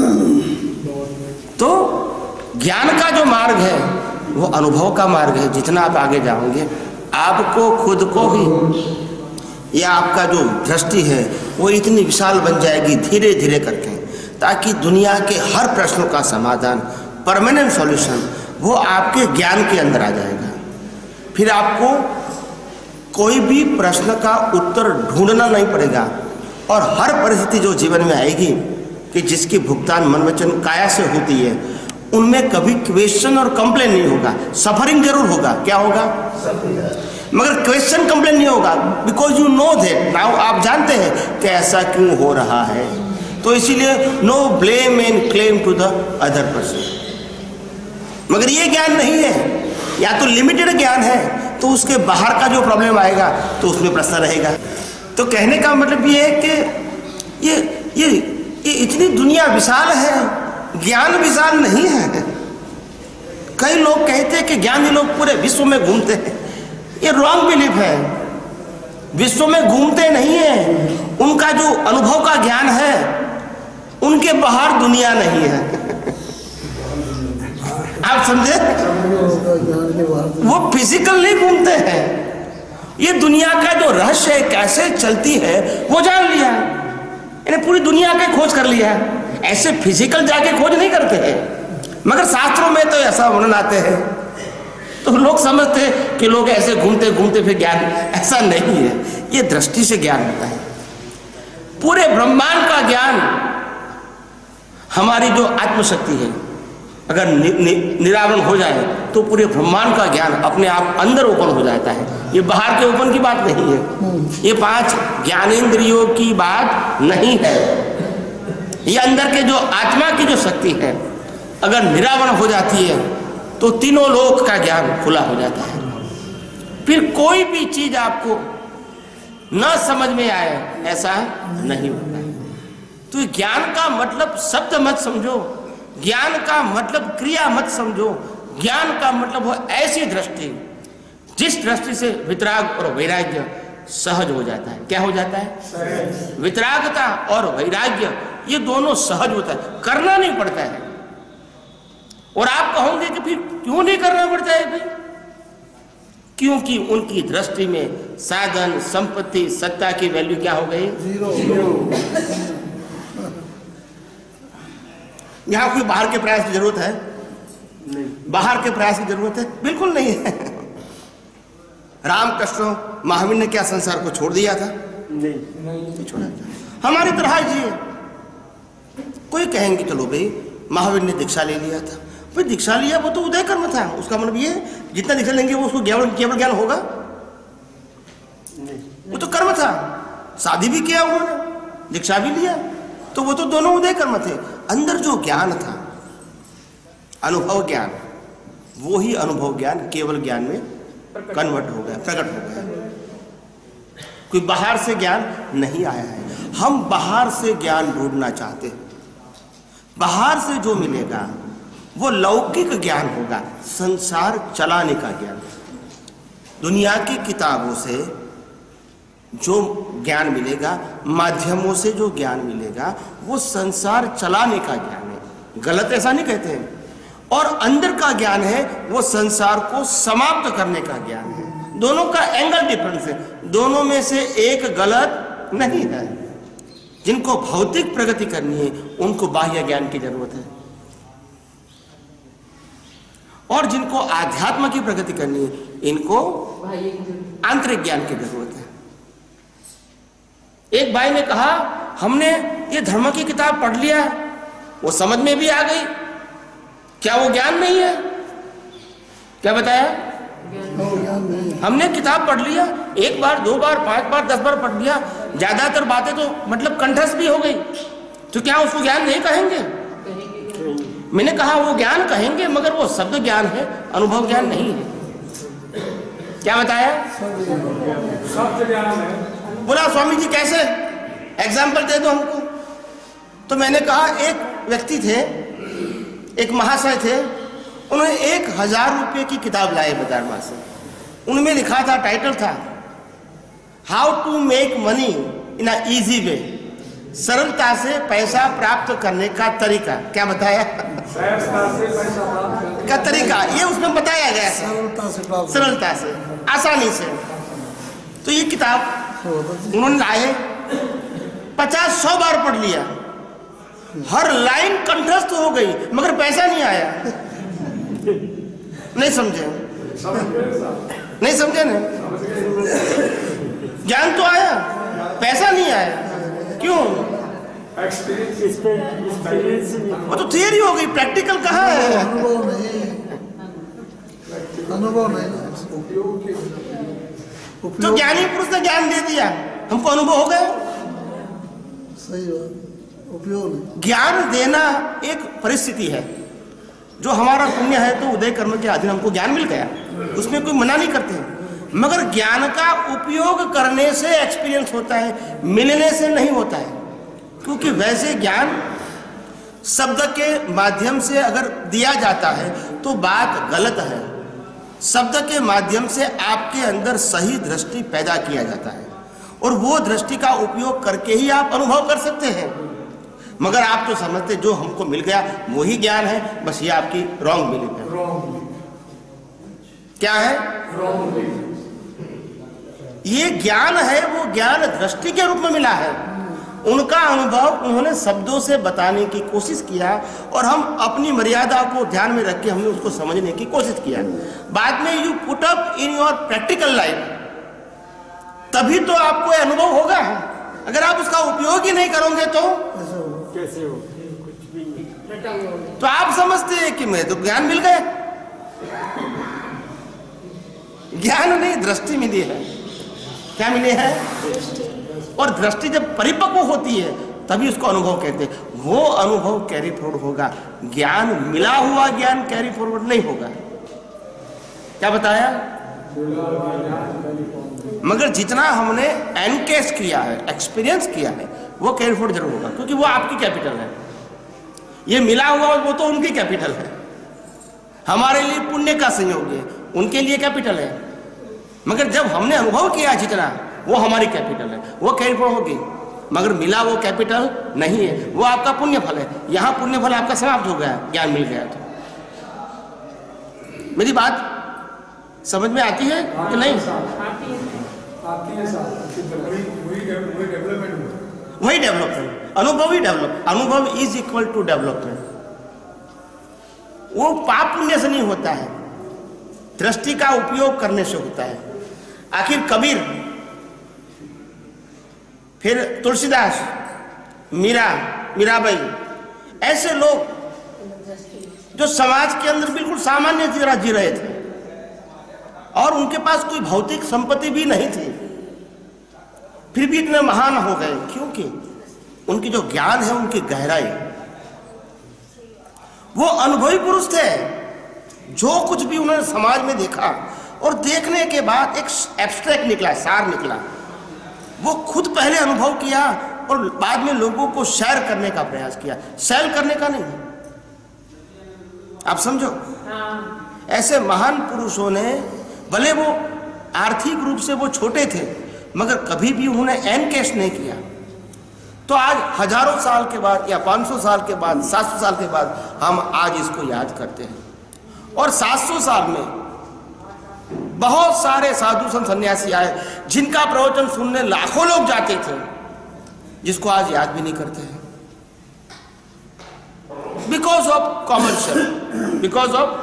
तो ज्ञान का जो मार्ग है वो अनुभव का मार्ग है। जितना आप आगे जाओगे आपको खुद को ही या आपका जो दृष्टि है वो इतनी विशाल बन जाएगी धीरे धीरे करके, ताकि दुनिया के हर प्रश्नों का समाधान, परमानेंट सॉल्यूशन वो आपके ज्ञान के अंदर आ जाएगा। फिर आपको कोई भी प्रश्न का उत्तर ढूंढना नहीं पड़ेगा। और हर परिस्थिति जो जीवन में आएगी कि जिसकी भुगतान मन वचन काया से होती है, उनमें कभी क्वेश्चन और कंप्लेन नहीं होगा। सफरिंग जरूर होगा। क्या होगा? मगर क्वेश्चन कंप्लेन नहीं होगा, because you know that now. आप जानते हैं कि ऐसा क्यों हो रहा है। तो इसीलिए no blame and claim to the other person. मगर ये ज्ञान नहीं है, या तो लिमिटेड ज्ञान है तो उसके बाहर का जो प्रॉब्लम आएगा तो उसमें प्रश्न रहेगा। तो कहने का मतलब ये है कि ये इतनी दुनिया विशाल है, ज्ञान विशाल नहीं है। कई लोग कहते हैं कि ज्ञानी लोग पूरे विश्व में घूमते हैं। ये रॉन्ग बिलीफ है। विश्व में घूमते नहीं है, उनका जो अनुभव का ज्ञान है उनके बाहर दुनिया नहीं है। आप समझे? वो फिजिकल नहीं घूमते हैं। ये दुनिया का जो रहस्य है कैसे चलती है वो जान लिया, इन्हें पूरी दुनिया की खोज कर लिया है। ऐसे फिजिकल जाके खोज नहीं करते हैं। मगर शास्त्रों में तो ऐसा वर्णन आते हैं तो लोग समझते हैं कि लोग ऐसे घूमते घूमते फिर ज्ञान। ऐसा नहीं है, ये दृष्टि से ज्ञान होता है। पूरे ब्रह्मांड का ज्ञान, हमारी जो आत्मशक्ति है अगर निरावरण हो जाए तो पूरे ब्रह्मांड का ज्ञान अपने आप अंदर ओपन हो जाता है। ये बाहर के ओपन की बात नहीं है, ये 5 ज्ञानेंद्रियों की बात नहीं है। ये अंदर के जो आत्मा की जो शक्ति है अगर निरावरण हो जाती है तो तीनों लोक का ज्ञान खुला हो जाता है। फिर कोई भी चीज आपको न समझ में आए ऐसा नहीं होता है। तो ज्ञान का मतलब शब्द मत समझो, ज्ञान का मतलब क्रिया मत समझो। ज्ञान का मतलब वो ऐसी दृष्टि जिस दृष्टि से वितराग और वैराग्य सहज हो जाता है। क्या हो जाता है? वितरागता और वैराग्य ये दोनों सहज होता है, करना नहीं पड़ता है। और आप कहोगे कि फिर क्यों नहीं करना पड़ता है भाई? क्योंकि उनकी दृष्टि में साधन, संपत्ति, सत्ता की वैल्यू क्या हो गई? जीरो। यहां कोई बाहर के प्रयास की जरूरत है? नहीं। बाहर के प्रयास की जरूरत है? बिल्कुल नहीं है। रामकृष्ण महावीर ने क्या संसार को छोड़ दिया था? नहीं छोड़ा। हमारी तरह जी कोई कहेंगे चलो भाई महावीर ने दीक्षा ले लिया था। भाई दीक्षा लिया वो तो उदय कर्म था, उसका मतलब ये जितना दीक्षा लेंगे वो उसको केवल ज्ञान होगा? वो तो कर्म था। शादी भी किया उन्होंने, दीक्षा भी लिया, तो वो तो दोनों उदय कर्म थे। अंदर जो ज्ञान था, अनुभव ज्ञान, वो ही अनुभव ज्ञान केवल ज्ञान में कन्वर्ट हो गया, प्रकट हो गया। कोई बाहर से ज्ञान नहीं आया है। हम बाहर से ज्ञान ढूंढना चाहते हैं। बाहर से जो मिलेगा वो लौकिक ज्ञान होगा, संसार चलाने का ज्ञान। दुनिया की किताबों से जो ज्ञान मिलेगा, माध्यमों से जो ज्ञान मिलेगा, वो संसार चलाने का ज्ञान है। गलत ऐसा नहीं कहते हैं। और अंदर का ज्ञान है वो संसार को समाप्त करने का ज्ञान है। दोनों का एंगल डिफरेंस है, दोनों में से एक गलत नहीं है। जिनको भौतिक प्रगति करनी है उनको बाह्य ज्ञान की जरूरत है, और जिनको आध्यात्म की प्रगति करनी है इनको आंतरिक ज्ञान की जरूरत है। एक भाई ने कहा हमने ये धर्म की किताब पढ़ लिया, वो समझ में भी आ गई, क्या वो ज्ञान नहीं है? क्या बताया? हमने किताब पढ़ लिया, 1 बार 2 बार 5 बार 10 बार पढ़ लिया, ज्यादातर बातें तो मतलब कंठस्थ भी हो गई, तो क्या उसको ज्ञान नहीं कहेंगे? मैंने कहा वो ज्ञान कहेंगे मगर वो शब्द ज्ञान है, अनुभव ज्ञान नहीं है। क्या बताया? शब्द ज्ञान है। बोला स्वामी जी कैसे, एग्जाम्पल दे दो हमको। तो मैंने कहा एक व्यक्ति थे, एक महाशय थे, उन्होंने 1000 रुपये की किताब लाए बाजार में से। उनमें लिखा था, टाइटल था how to make money in a easy way, सरलता से पैसा प्राप्त करने का तरीका। क्या बताया? सहजता से पैसा प्राप्त करने का तरीका, ये उसमें बताया गया था, सरलता से, आसानी से। तो ये किताब उन्होंने लाए, 50-100 बार पढ़ लिया, हर लाइन कंठस्थ हो गई मगर पैसा नहीं आया। नहीं समझे? नहीं समझे ना? ज्ञान तो आया, पैसा नहीं आया। क्यों? वो तो थियरी हो गई, प्रैक्टिकल कहाँ है? अनुभव नहीं। तो ज्ञानी पुरुष ने ज्ञान दे दिया, हमको अनुभव हो गया। सही बात, उपयोग नहीं। ज्ञान देना एक परिस्थिति है, जो हमारा पुण्य है तो उदय कर्म के अधीन हमको ज्ञान मिल गया, उसमें कोई मना नहीं करते हैं। मगर ज्ञान का उपयोग करने से एक्सपीरियंस होता है, मिलने से नहीं होता है। क्योंकि वैसे ज्ञान शब्द के माध्यम से अगर दिया जाता है तो बात गलत है। शब्द के माध्यम से आपके अंदर सही दृष्टि पैदा किया जाता है और वो दृष्टि का उपयोग करके ही आप अनुभव कर सकते हैं। मगर आप तो समझते जो हमको मिल गया वही ज्ञान है, बस ये आपकी रॉन्ग बिलीफ है। क्या है? ये ज्ञान है, वो ज्ञान दृष्टि के रूप में मिला है। उनका अनुभव उन्होंने शब्दों से बताने की कोशिश किया और हम अपनी मर्यादा को ध्यान में रख के हमने उसको समझने की कोशिश किया। बाद में you put up in your practical life, तभी तो आपको अनुभव होगा। अगर आप उसका उपयोग ही नहीं करोगे तो कैसे हो? कुछ भी नहीं। तो आप समझते हैं कि मैं तो ज्ञान मिल गया। ज्ञान नहीं, दृष्टि मिली है। क्या मिली है? और दृष्टि जब परिपक्व होती है तभी उसको अनुभव कहते हैं। वो अनुभव कैरी फॉरवर्ड होगा, ज्ञान मिला हुआ ज्ञान कैरी फॉरवर्ड नहीं होगा। क्या बताया? मगर जितना हमने एनकेस किया है, एक्सपीरियंस किया है, वो कैरी फॉरवर्ड जरूर होगा, क्योंकि वो आपकी कैपिटल है। ये मिला हुआ वो तो उनकी कैपिटल है। हमारे लिए पुण्य का संयोग है, उनके लिए कैपिटल है। मगर जब हमने अनुभव किया जितना, वो हमारी कैपिटल है, वो कैरी फॉरवर्ड होगी। मगर मिला वो कैपिटल नहीं है, वो आपका पुण्य फल है। यहाँ पुण्य फल आपका समाप्त हो गया, ज्ञान मिल गया। तो मेरी बात समझ में आती है कि नहीं? वही डेवलपमेंट, अनुभव ही डेवलप, अनुभव इज इक्वल टू डेवलपमेंट। वो पाप पुण्य से नहीं होता है, दृष्टि का उपयोग करने से होता है। आखिर कबीर, फिर तुलसीदास, मीराबाई, ऐसे लोग जो समाज के अंदर बिल्कुल सामान्य जीवन जी रहे थे और उनके पास कोई भौतिक संपत्ति भी नहीं थी, फिर भी इतने महान हो गए। क्योंकि उनकी जो ज्ञान है, उनकी गहराई, वो अनुभवी पुरुष थे। जो कुछ भी उन्होंने समाज में देखा और देखने के बाद एक एब्स्ट्रैक्ट निकला, सार निकला, वो खुद पहले अनुभव किया और बाद में लोगों को शेयर करने का प्रयास किया। सेल करने का नहीं, आप समझो। ऐसे महान पुरुषों ने, भले वो आर्थिक रूप से वो छोटे थे, मगर कभी भी उन्होंने एनकेश नहीं किया। तो आज हजारों साल के बाद या 500 साल के बाद, 700 साल के बाद हम आज इसको याद करते हैं। और 700 साल में बहुत सारे साधु संत सन्यासी आए जिनका प्रवचन सुनने लाखों लोग जाते थे, जिसको आज याद भी नहीं करते हैं। Because of commercial, because of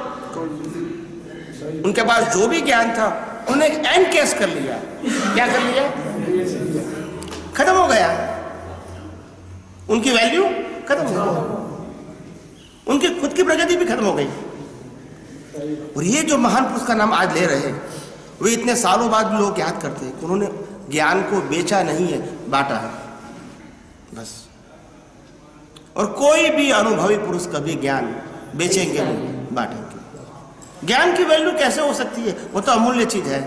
उनके पास जो भी ज्ञान था उन्हें एनकेस कर लिया। क्या कर लिया? खत्म हो गया, उनकी वैल्यू खत्म हो गई, उनकी खुद की प्रगति भी खत्म हो गई। और ये जो महान पुरुष का नाम आज ले रहे हैं, वे इतने सालों बाद भी लोग याद करते हैं कि उन्होंने ज्ञान को बेचा नहीं है, बांटा है बस। और कोई भी अनुभवी पुरुष कभी ज्ञान बेचेंगे नहीं, बांटेंगे। ज्ञान की वैल्यू कैसे हो सकती है? वो तो अमूल्य चीज है।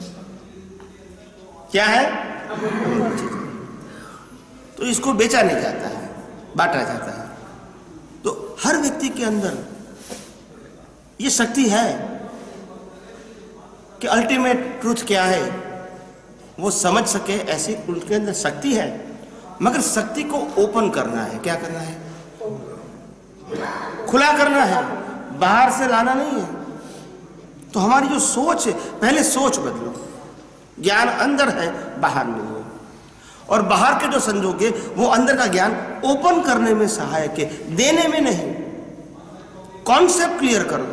क्या है? अमूल्य चीज। तो इसको बेचा नहीं जाता है, बांटा जाता है। तो हर व्यक्ति के अंदर ये शक्ति है कि अल्टीमेट ट्रूथ क्या है वो समझ सके, ऐसी उनके अंदर शक्ति है। मगर शक्ति को ओपन करना है। क्या करना है? खुला करना है, बाहर से लाना नहीं है। तो हमारी जो सोच है, पहले सोच बदलो। ज्ञान अंदर है, बाहर नहीं है। और बाहर के जो संजोग है वो अंदर का ज्ञान ओपन करने में सहायक है, देने में नहीं। कॉन्सेप्ट क्लियर करो।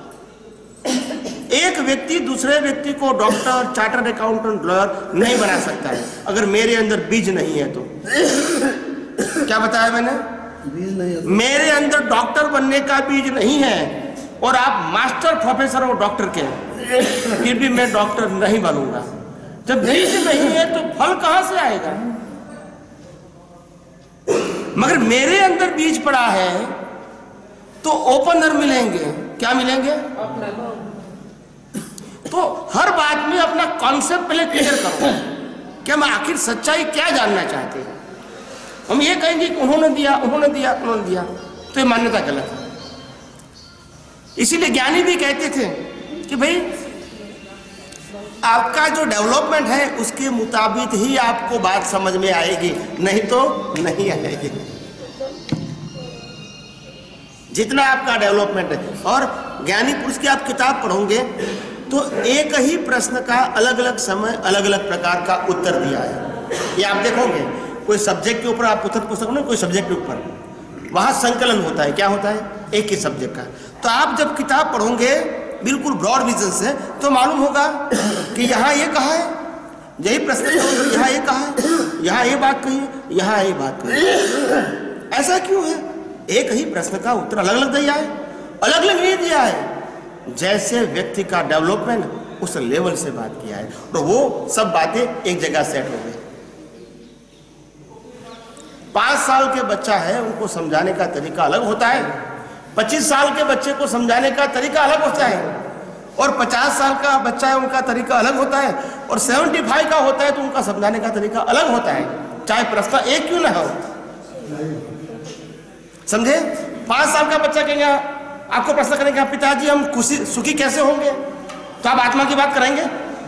एक व्यक्ति दूसरे व्यक्ति को डॉक्टर, चार्टर्ड अकाउंटेंट, लॉयर नहीं बना सकता है अगर मेरे अंदर बीज नहीं है तो। क्या बताया मैंने? बीज नहीं है। मेरे अंदर डॉक्टर बनने का बीज नहीं है और आप मास्टर प्रोफेसर हो डॉक्टर के, फिर भी मैं डॉक्टर नहीं बनूंगा। जब बीज नहीं है तो फल कहां से आएगा? मगर मेरे अंदर बीज पड़ा है तो ओपनर मिलेंगे। क्या मिलेंगे? तो हर बात में अपना कॉन्सेप्ट पहले क्लियर करो कि हम आखिर सच्चाई क्या जानना चाहते हैं। हम ये कहेंगे कि उन्होंने दिया, उन्होंने दिया, उन्होंने दिया, तो ये मान्यता गलत है। इसीलिए ज्ञानी भी कहते थे कि भाई आपका जो डेवलपमेंट है उसके मुताबिक ही आपको बात समझ में आएगी, नहीं तो नहीं आएगी। जितना आपका डेवलपमेंट है। और ज्ञानी पुरुष की आप किताब पढ़ोगे तो एक ही प्रश्न का अलग अलग समय अलग अलग प्रकार का उत्तर दिया है। ये आप देखोगे, कोई सब्जेक्ट के ऊपर आप उत्तर पूछ सकते हो, कोई सब्जेक्ट के ऊपर, वहां संकलन होता है। क्या होता है? एक ही सब्जेक्ट का। तो आप जब किताब पढ़ोगे बिल्कुल ब्रॉड विजन से तो मालूम होगा कि यहाँ ये कहा है, यही प्रश्न यहाँ ये कहा है, यहाँ ये बात कही है, यहाँ ये बात कही है। ऐसा क्यों है? एक ही प्रश्न का उत्तर अलग अलग दिया है, अलग अलग नहीं दिया है। जैसे व्यक्ति का डेवलपमेंट उस लेवल से बात किया है, तो वो सब बातें एक जगह सेट हो गई। 5 साल के बच्चा है, उनको समझाने का तरीका अलग होता है। 25 साल के बच्चे को समझाने का तरीका अलग होता है। और 50 साल का बच्चा है, उनका तरीका अलग होता है। और 75 का होता है तो उनका समझाने का तरीका अलग होता है, चाहे प्रश्न एक क्यों ना हो। समझे? 5 साल का बच्चा कहेगा, आपको प्रश्न करेंगे पिताजी हम खुशी सुखी कैसे होंगे, तो आप आत्मा की बात करेंगे।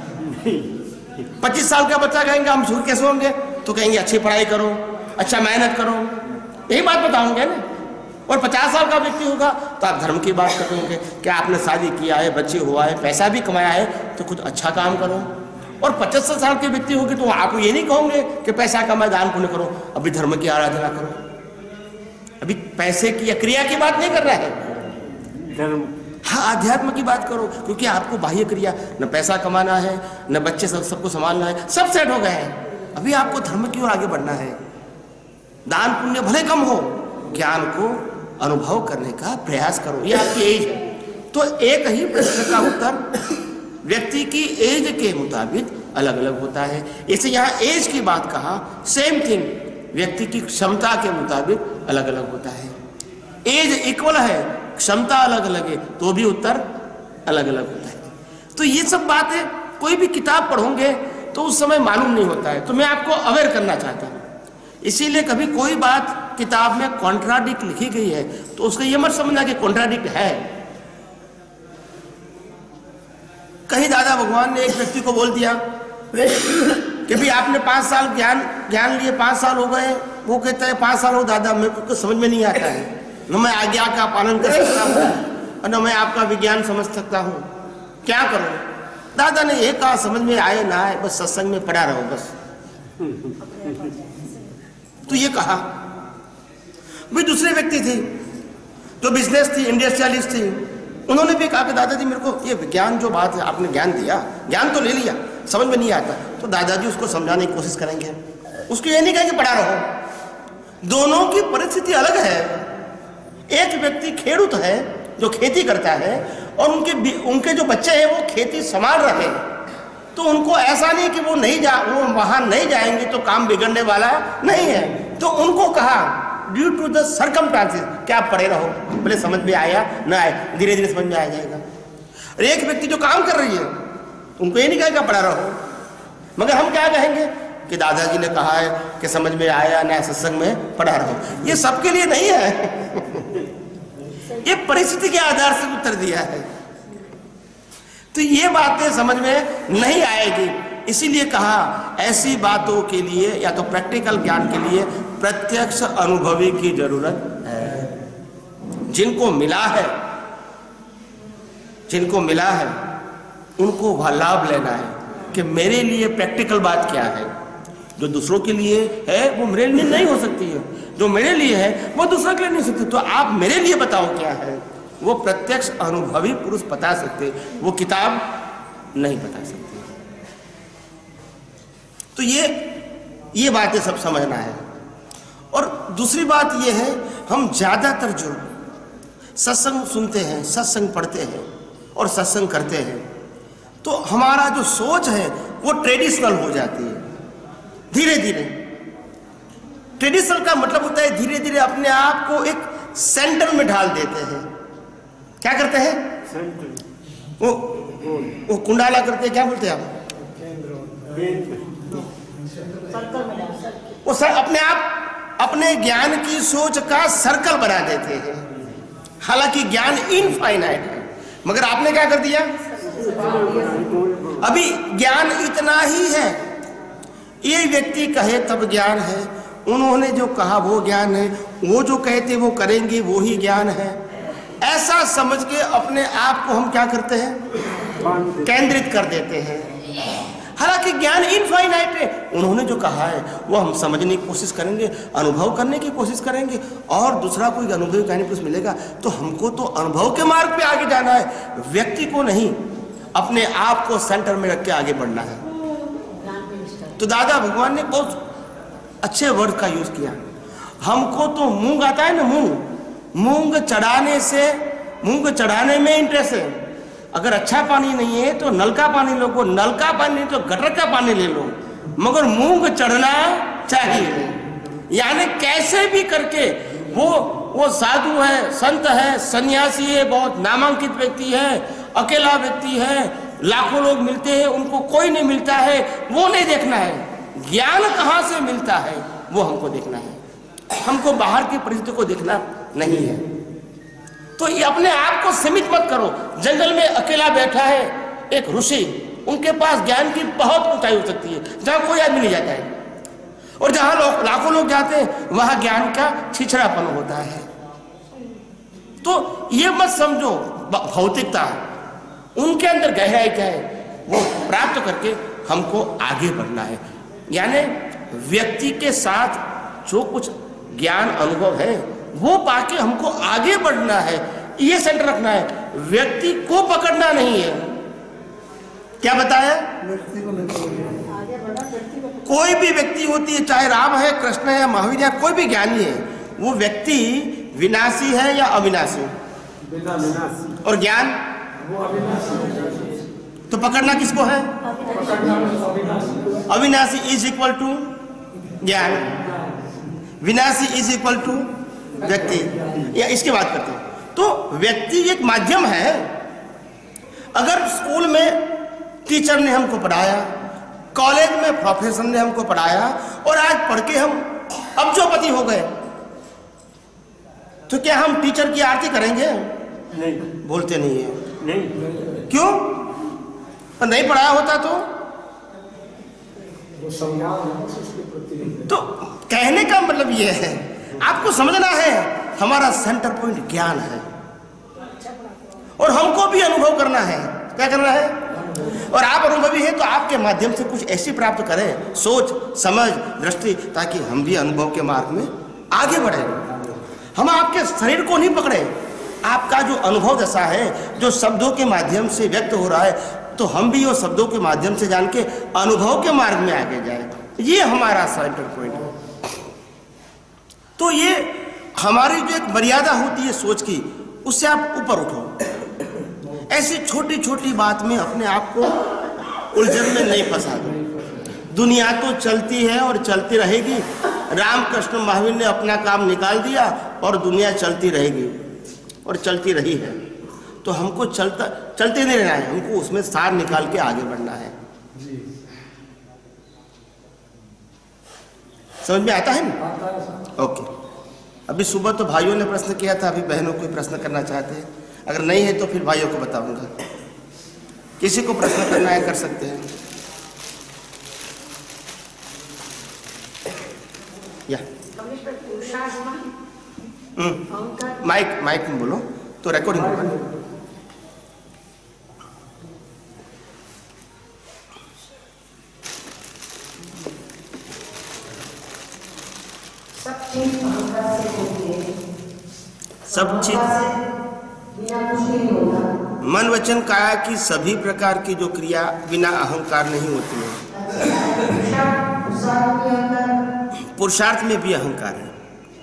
25 साल का बच्चा कहेंगे हम सुखी कैसे होंगे, तो कहेंगे अच्छी पढ़ाई करो, अच्छा मेहनत करो, यही बात बताओगे ना। और 50 साल का व्यक्ति होगा तो आप धर्म की बात करोगे कि आपने शादी किया है, बच्चे हुआ है, पैसा भी कमाया है, तो कुछ अच्छा काम करो। और 75 साल के व्यक्ति होगी तो आप ये नहीं कहोगे कि पैसा कमाए दान पुण्य करो, अभी धर्म की आराधना करो। अभी पैसे की या क्रिया की बात नहीं कर रहा है, धर्म, हाँ आध्यात्म की बात करो। क्योंकि आपको बाह्य क्रिया, न पैसा कमाना है, न बच्चे सबको संभालना है, सब सेट हो गए हैं। अभी आपको धर्म की ओर आगे बढ़ना है। दान पुण्य भले कम हो, ज्ञान को अनुभव करने का प्रयास करो। ये आपकी एज है। तो एक ही प्रश्न का उत्तर व्यक्ति की एज के मुताबिक अलग अलग होता है। इसे यहाँ एज की बात कहा, सेम थिंग व्यक्ति की क्षमता के मुताबिक अलग अलग होता है। एज इक्वल है, क्षमता अलग अलग है, तो भी उत्तर अलग अलग होता है। तो ये सब बातें कोई भी किताब पढ़ोगे तो उस समय मालूम नहीं होता है। तो मैं आपको अवेयर करना चाहता हूँ। इसीलिए कभी कोई बात किताब में कॉन्ट्राडिक्ट लिखी गई है तो उसको ये मत समझना कि कॉन्ट्राडिक्ट है। कहीं दादा भगवान ने एक व्यक्ति को बोल दिया कि भी आपने 5 साल ज्ञान लिए, 5 साल हो गए। वो कहता है 5 साल हो दादा, मेरे को समझ में नहीं आता है, न मैं आज्ञा का पालन कर सकता हूँ और न मैं आपका विज्ञान समझ सकता हूँ, क्या करूँ? दादा ने ये कहा, समझ में आए ना आए बस सत्संग में पड़ा रहो बस। तो ये कहा। भी दूसरे व्यक्ति थे जो बिजनेस थी, इंडस्ट्रियलिस्ट थी, उन्होंने भी कहा कि दादाजी मेरे को ये विज्ञान जो बात है आपने ज्ञान दिया, ज्ञान तो ले लिया, समझ में नहीं आता, तो दादाजी उसको समझाने की कोशिश करेंगे। उसको ये नहीं कहेंगे पढ़ा रहो। दोनों की परिस्थिति अलग है। एक व्यक्ति खेडूत है जो खेती करता है और उनके जो बच्चे हैं वो खेती संभाल रहे हैं, तो उनको ऐसा नहीं कि वो वहां नहीं जाएंगे तो काम बिगड़ने वाला नहीं है। तो उनको कहा ड्यू टू द सर्कमस्टांसेस। क्या आप पढ़े रहो, बोले समझ में आया ना आए, धीरे धीरे समझ में आ जाएगा। और एक व्यक्ति जो काम कर रही है उनको ये नहीं कहेगा पढ़ा रहो, मगर हम क्या कहेंगे कि दादाजी ने कहा है कि समझ में आया ना, सत्संग में पढ़ा रहो। ये सबके लिए नहीं है, ये परिस्थिति के आधार से उत्तर दिया है। तो ये बातें समझ में नहीं आएगी, इसीलिए कहा ऐसी बातों के लिए या तो प्रैक्टिकल ज्ञान के लिए प्रत्यक्ष अनुभवी की जरूरत है। जिनको मिला है, जिनको मिला है उनको वह लाभ लेना है कि मेरे लिए प्रैक्टिकल बात क्या है। जो दूसरों के लिए है वो मेरे लिए नहीं हो सकती है, जो मेरे लिए है वो दूसरों के लिए नहीं सकती। तो आप मेरे लिए बताओ क्या है, वो प्रत्यक्ष अनुभवी पुरुष बता सकते, वो किताब नहीं बता सकती। तो ये बातें सब समझना है। और दूसरी बात ये है, हम ज्यादातर जो सत्संग सुनते हैं, सत्संग पढ़ते हैं और सत्संग करते हैं, तो हमारा जो सोच है वो ट्रेडिशनल हो जाती है। धीरे धीरे ट्रेडिशनल का मतलब होता है धीरे धीरे अपने आप को एक सेंटर में ढाल देते हैं। क्या करते हैं? वो कुंडाला करते हैं, क्या बोलते हैं आप? वो अपने आप अपने ज्ञान की सोच का सर्कल बना देते हैं। हालांकि ज्ञान इनफाइनाइट है, मगर आपने क्या कर दिया? अभी ज्ञान इतना ही है। ये व्यक्ति कहे तब ज्ञान है, उन्होंने जो कहा वो ज्ञान है, वो जो कहते वो करेंगे वो ही ज्ञान है। ऐसा समझ के अपने आप को हम क्या करते हैं? केंद्रित कर देते हैं। हालांकि ज्ञान इनफाइनाइट है, उन्होंने जो कहा है वो हम समझने की कोशिश करेंगे, अनुभव करने की कोशिश करेंगे, और दूसरा कोई अनुभव कहने पर मिलेगा तो हमको तो अनुभव के मार्ग पे आगे जाना है, व्यक्ति को नहीं, अपने आप को सेंटर में रख के आगे बढ़ना है। तो दादा भगवान ने बहुत अच्छे वर्ड का यूज किया। हमको तो मूंग आता है ना, मूंग चढ़ाने में इंटरेस्ट है। अगर अच्छा पानी नहीं है तो नल का पानी लो, को नल का पानी नहीं तो गटर का पानी ले लो, मगर मूंग चढ़ना चाहिए। यानी कैसे भी करके वो साधु है, संत है, सन्यासी है, बहुत नामांकित व्यक्ति है, अकेला व्यक्ति है, लाखों लोग मिलते हैं, उनको कोई नहीं मिलता है, वो नहीं देखना है। ज्ञान कहाँ से मिलता है वो हमको देखना है। हमको बाहर की परिस्थिति को देखना नहीं है। तो ये अपने आप को सीमित मत करो। जंगल में अकेला बैठा है एक ऋषि, उनके पास ज्ञान की बहुत ऊंचाई हो सकती है जहां कोई आदमी नहीं जाता है, और जहां लाखों लोग जाते हैं वहां ज्ञान का छिछड़ापन होता है। तो ये मत समझो भौतिकता, उनके अंदर गहराई क्या है वो प्राप्त करके हमको आगे बढ़ना है। यानी व्यक्ति के साथ जो कुछ ज्ञान अनुभव है वो पाके हमको आगे बढ़ना है, ये सेंटर रखना है, व्यक्ति को पकड़ना नहीं है। क्या बताया? व्यक्ति को नहीं पकड़ना। कोई भी व्यक्ति होती है, चाहे राम है, कृष्ण है, महावीर है, कोई भी ज्ञानी है, वो व्यक्ति विनाशी है या अविनाशी? और ज्ञान तो पकड़ना किसको है? अविनाशी इज इक्वल टू ज्ञान, विनाशी इज इक्वल टू व्यक्ति। या इसकी बात करते हैं तो व्यक्ति एक माध्यम है। अगर स्कूल में टीचर ने हमको पढ़ाया, कॉलेज में प्रोफेसर ने हमको पढ़ाया, और आज पढ़ के हम अब्जोपति हो गए, तो क्या हम टीचर की आरती करेंगे? नहीं, बोलते नहीं है। नहीं। क्यों? नहीं पढ़ाया होता तो कहने का मतलब यह है, आपको समझना है हमारा सेंटर पॉइंट ज्ञान है, और हमको भी अनुभव करना है। क्या करना है? और आप अनुभवी हैं तो आपके माध्यम से कुछ ऐसी प्राप्त करें, सोच, समझ, दृष्टि, ताकि हम भी अनुभव के मार्ग में आगे बढ़े। हम आपके शरीर को नहीं पकड़े, आपका जो अनुभव दशा है, जो शब्दों के माध्यम से व्यक्त हो रहा है, तो हम भी वो शब्दों के माध्यम से जान के अनुभव के मार्ग में आगे जाए। ये हमारा सेंटर पॉइंट है। तो ये हमारी जो एक मर्यादा होती है सोच की, उससे आप ऊपर उठो। ऐसी छोटी छोटी बात में अपने आप को उलझन में नहीं फंसा दो। दुनिया तो चलती है और चलती रहेगी, रामकृष्ण महावीर ने अपना काम निकाल दिया और दुनिया चलती रहेगी और चलती रही है। तो हमको चलते नहीं रहना है, हमको उसमें सार निकाल के आगे बढ़ना है। समझ में आता है ना? ओके। अभी सुबह तो भाइयों ने प्रश्न किया था, अभी बहनों कोई प्रश्न करना चाहते हैं? अगर नहीं है तो फिर भाइयों को बताऊंगा। किसी को प्रश्न करना है कर सकते हैं या माइक में बोलो तो रिकॉर्डिंग होगा। सब चीज मन वचन काया की सभी प्रकार की जो क्रिया बिना अहंकार नहीं होती है। पुरुषार्थ में भी अहंकार है।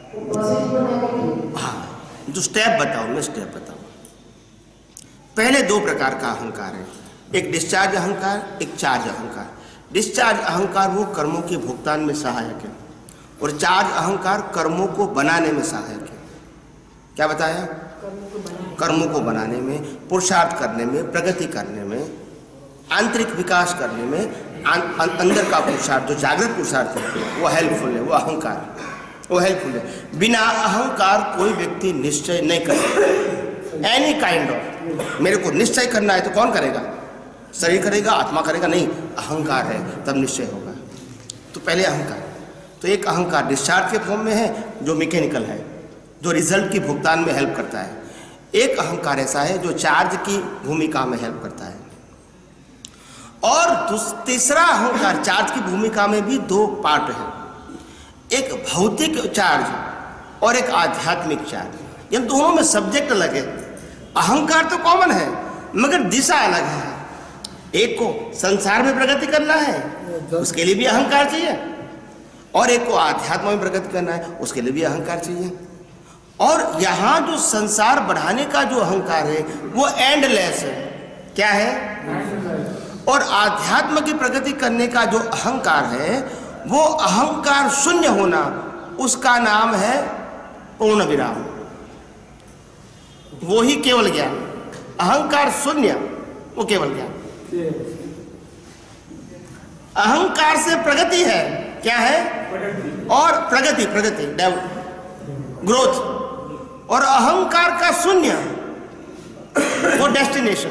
हाँ, जो स्टेप बताओ, मैं स्टेप बताऊं। पहले दो प्रकार का अहंकार है, एक डिस्चार्ज अहंकार, एक चार्ज अहंकार। डिस्चार्ज अहंकार वो कर्मों के भुगतान में सहायक है और चार्ज अहंकार कर्मों को बनाने में सहायक है। क्या बताया? कर्मों को बनाने में, पुरुषार्थ करने में, प्रगति करने में, आंतरिक विकास करने में, अंदर का पुरुषार्थ जो जागृत पुरुषार्थ है वो हेल्पफुल है, वो अहंकार, वो हेल्पफुल है। बिना अहंकार कोई व्यक्ति निश्चय नहीं कर सकता। एनी काइंड ऑफ, मेरे को निश्चय करना है तो कौन करेगा? शरीर करेगा, आत्मा करेगा? नहीं, अहंकार है तब निश्चय होगा। तो पहले अहंकार, तो एक अहंकार डिस्चार्ज के फॉर्म में है जो मैकेनिकल है, जो रिजल्ट की भुगतान में हेल्प करता है। एक अहंकार ऐसा है जो चार्ज की भूमिका में हेल्प करता है। और तीसरा अहंकार, चार्ज की भूमिका में भी दो पार्ट है, एक भौतिक चार्ज और एक आध्यात्मिक चार्ज। इन दोनों में सब्जेक्ट अलग है। अहंकार तो कॉमन है मगर दिशा अलग है। एक को संसार में प्रगति करना है, उसके लिए भी अहंकार चाहिए, और एक को आध्यात्म में प्रगति करना है, उसके लिए भी अहंकार चाहिए। और यहाँ जो संसार बढ़ाने का जो अहंकार है वो एंडलेस है। क्या है? और आध्यात्म की प्रगति करने का जो अहंकार है वो अहंकार शून्य होना, उसका नाम है पूर्ण विराम। वो ही केवल ज्ञान। अहंकार शून्य वो केवल ज्ञान। अहंकार से प्रगति है। क्या है? और प्रगति, ग्रोथ। और अहंकार का शून्य वो डेस्टिनेशन।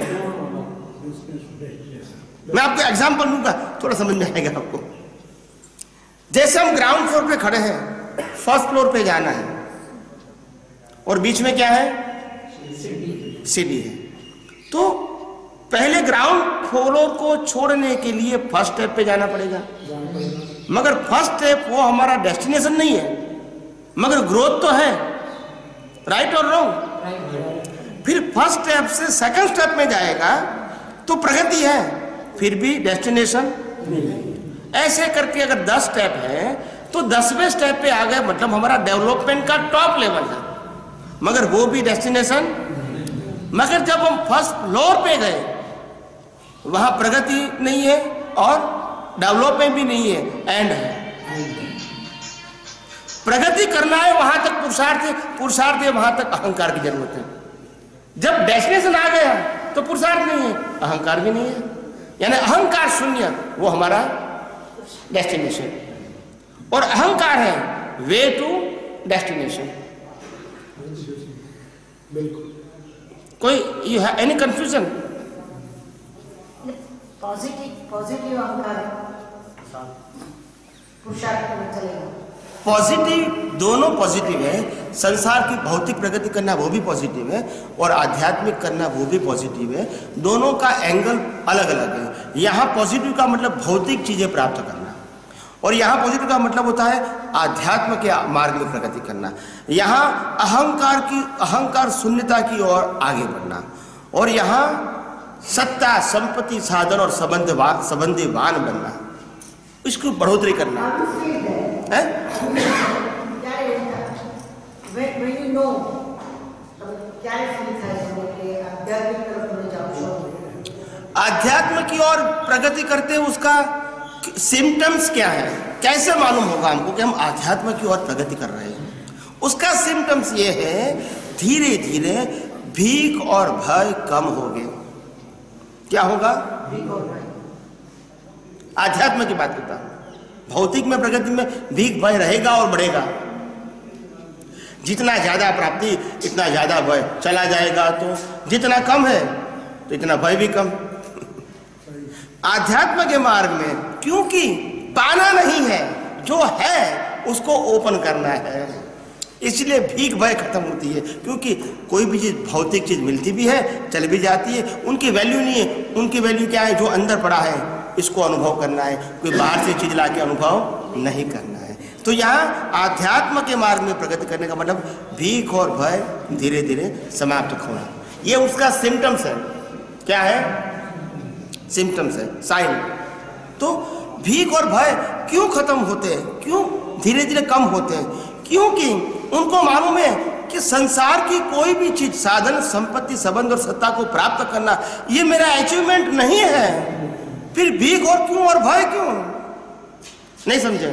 मैं आपको एग्जांपल दूंगा, थोड़ा समझ में आएगा आपको। जैसे हम ग्राउंड फ्लोर पे खड़े हैं, फर्स्ट फ्लोर पे जाना है और बीच में क्या है? सीढ़ी है। तो पहले ग्राउंड फ्लोर को छोड़ने के लिए फर्स्ट स्टेप पे जाना पड़ेगा, मगर फर्स्ट स्टेप वो हमारा डेस्टिनेशन नहीं है, मगर ग्रोथ तो है। राइट और रॉन्ग? फिर फर्स्ट स्टेप से सेकंड स्टेप में जाएगा तो प्रगति है, फिर भी डेस्टिनेशन। ऐसे करके अगर 10 स्टेप है तो 10वें स्टेप पे आ गए, मतलब हमारा डेवलपमेंट का टॉप लेवल है, मगर वो भी डेस्टिनेशन। मगर जब हम फर्स्ट फ्लोर पे गए वहां प्रगति नहीं है और डेवलपमेंट भी नहीं है, एंड है। प्रगति करना है वहां तक पुरुषार्थ है, वहां तक अहंकार की जरूरत है। जब डेस्टिनेशन आ गया तो पुरुषार्थ नहीं है, अहंकार भी नहीं है, यानी अहंकार शून्य वो हमारा डेस्टिनेशन, और अहंकार है वे टू डेस्टिनेशन। कोई you have any confusion? Positive अहंकार पुरुषार्थ में चलेगा। पॉजिटिव, दोनों पॉजिटिव है। संसार की भौतिक प्रगति करना वो भी पॉजिटिव है और आध्यात्मिक करना वो भी पॉजिटिव है। दोनों का एंगल अलग अलग है। यहाँ पॉजिटिव का मतलब भौतिक चीजें प्राप्त करना, और यहाँ पॉजिटिव का मतलब होता है आध्यात्म के मार्ग में प्रगति करना। यहाँ अहंकार शून्यता की ओर आगे बढ़ना, और यहाँ सत्ता, संपत्ति, साधन और संबंधीवान बनना, इसको बढ़ोतरी करना है। आध्यात्म की ओर प्रगति करते उसका सिम्टम्स क्या है? कैसे मालूम होगा हमको कि हम आध्यात्म की ओर प्रगति कर रहे हैं? उसका सिम्टम्स ये है, धीरे धीरे भीख और भय कम होंगे। क्या होगा? आध्यात्म की बात करता हूं। भौतिक में प्रगति में भीख भय रहेगा और बढ़ेगा। जितना ज्यादा प्राप्ति इतना ज्यादा भय, चला जाएगा तो जितना कम है तो इतना भय भी कम। आध्यात्म के मार्ग में क्योंकि पाना नहीं है, जो है उसको ओपन करना है, इसलिए भीख भय खत्म होती है। क्योंकि कोई भी चीज, भौतिक चीज मिलती भी है, चल भी जाती है, उनकी वैल्यू नहीं है। उनकी वैल्यू क्या है? जो अंदर पड़ा है इसको अनुभव करना है, कोई बाहर से चीज लाके अनुभव नहीं करना है। तो यहाँ आध्यात्म के मार्ग में प्रगति करने का मतलब भीख और भय धीरे धीरे समाप्त होना, ये उसका सिम्टम्स है। क्या है? सिम्टम्स है, साइन। तो भीख और भय क्यों खत्म होते हैं, क्यों धीरे धीरे कम होते हैं? क्योंकि उनको मालूम है कि संसार की कोई भी चीज, साधन, संपत्ति, संबंध और सत्ता को प्राप्त करना ये मेरा अचीवमेंट नहीं है। फिर भीख और क्यों और भय क्यों? नहीं समझे?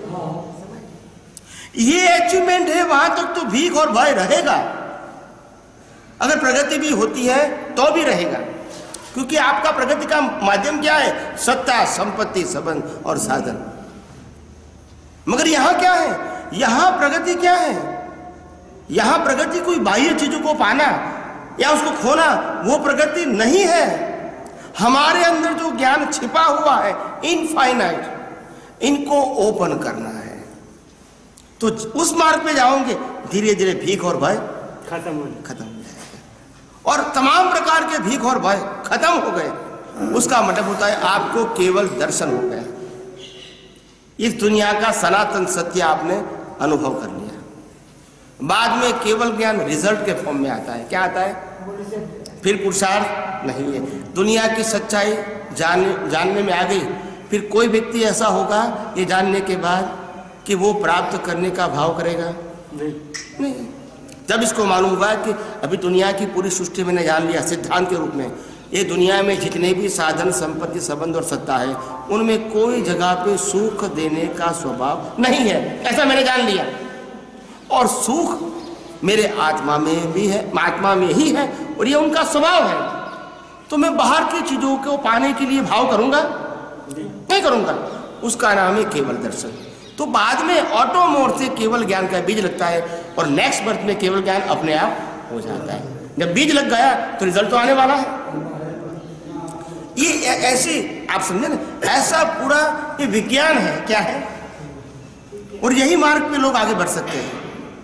ये अचीवमेंट है, वहां तक तो भीख और भय रहेगा। अगर प्रगति भी होती है तो भी रहेगा, क्योंकि आपका प्रगति का माध्यम क्या है? सत्ता, संपत्ति, संबंध और साधन। मगर यहां क्या है? यहां प्रगति क्या है? यहां प्रगति कोई बाह्य चीजों को पाना या उसको खोना, वो प्रगति नहीं है। हमारे अंदर जो ज्ञान छिपा हुआ है, इनफाइनाइट, इनको ओपन करना है। तो उस मार्ग पे जाओगे, धीरे धीरे भीख और भय खत्म हो जाएगा। और तमाम प्रकार के भीख और भय खत्म हो गए, उसका मतलब होता है आपको केवल दर्शन हो गया। इस दुनिया का सनातन सत्य आपने अनुभव कर लिया। बाद में केवल ज्ञान रिजल्ट के फॉर्म में आता है। क्या आता है? फिर पुरुषार्थ नहीं है। दुनिया की सच्चाई जानने में आ गई, फिर कोई व्यक्ति ऐसा होगा ये जानने के बाद कि वो प्राप्त करने का भाव करेगा? नहीं। जब इसको मालूम हुआ कि अभी दुनिया की पूरी सृष्टि मैंने जान लिया सिद्धांत के रूप में, ये दुनिया में जितने भी साधन, संपत्ति, संबंध और सत्ता है, उनमें कोई जगह पे सुख देने का स्वभाव नहीं है, ऐसा मैंने जान लिया। और सुख मेरे आत्मा में भी है, आत्मा में ही है, और ये उनका स्वभाव है। तो मैं बाहर की चीजों को पाने के लिए भाव करूंगा? नहीं करूंगा। उसका नाम है केवल दर्शन। तो बाद में ऑटो मोड से केवल ज्ञान का बीज लगता है, और नेक्स्ट बर्थ में केवल ज्ञान अपने आप हो जाता है। जब बीज लग गया तो रिजल्ट तो आने वाला है। ये ऐसे आप समझे ना, ऐसा पूरा ये विज्ञान है। क्या है? और यही मार्ग पे लोग आगे बढ़ सकते हैं।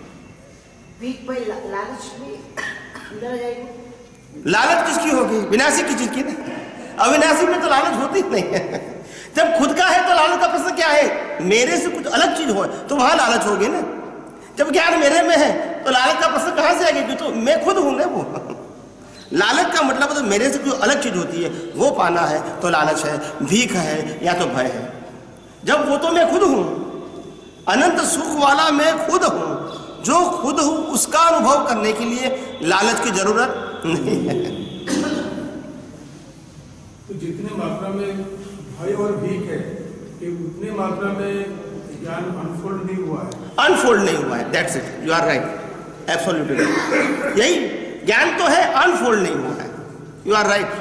लालच भी अंदर आ जाएगी। लालच किसकी होगी? विनाशी की चीज की ना। अविनाशी में तो लालच होती ही नहीं है। जब खुद का है तो लालच का प्रश्न क्या है? मेरे से कुछ अलग चीज हो तो वहां लालच होगी ना। जब ज्ञान मेरे में है तो लालच का प्रश्न कहां से आएगी? तो मैं खुद हूं ना वो। लालच का मतलब तो मेरे से कोई अलग चीज होती है, वो पाना है तो लालच है, भीख है या तो भय है। जब वो तो मैं खुद हूं, अनंत सुख वाला मैं खुद हूं। जो खुद हूं उसका अनुभव करने के लिए लालच की जरूरत नहीं है। तो जितने मात्रा में भय और भीख है, उतनी मात्रा में ज्ञान अनफोल्ड नहीं हुआ है। अनफोल्ड नहीं हुआ है, that's it, you are right, absolutely right. यही ज्ञान तो है, अनफोल्ड नहीं हुआ है। You are right.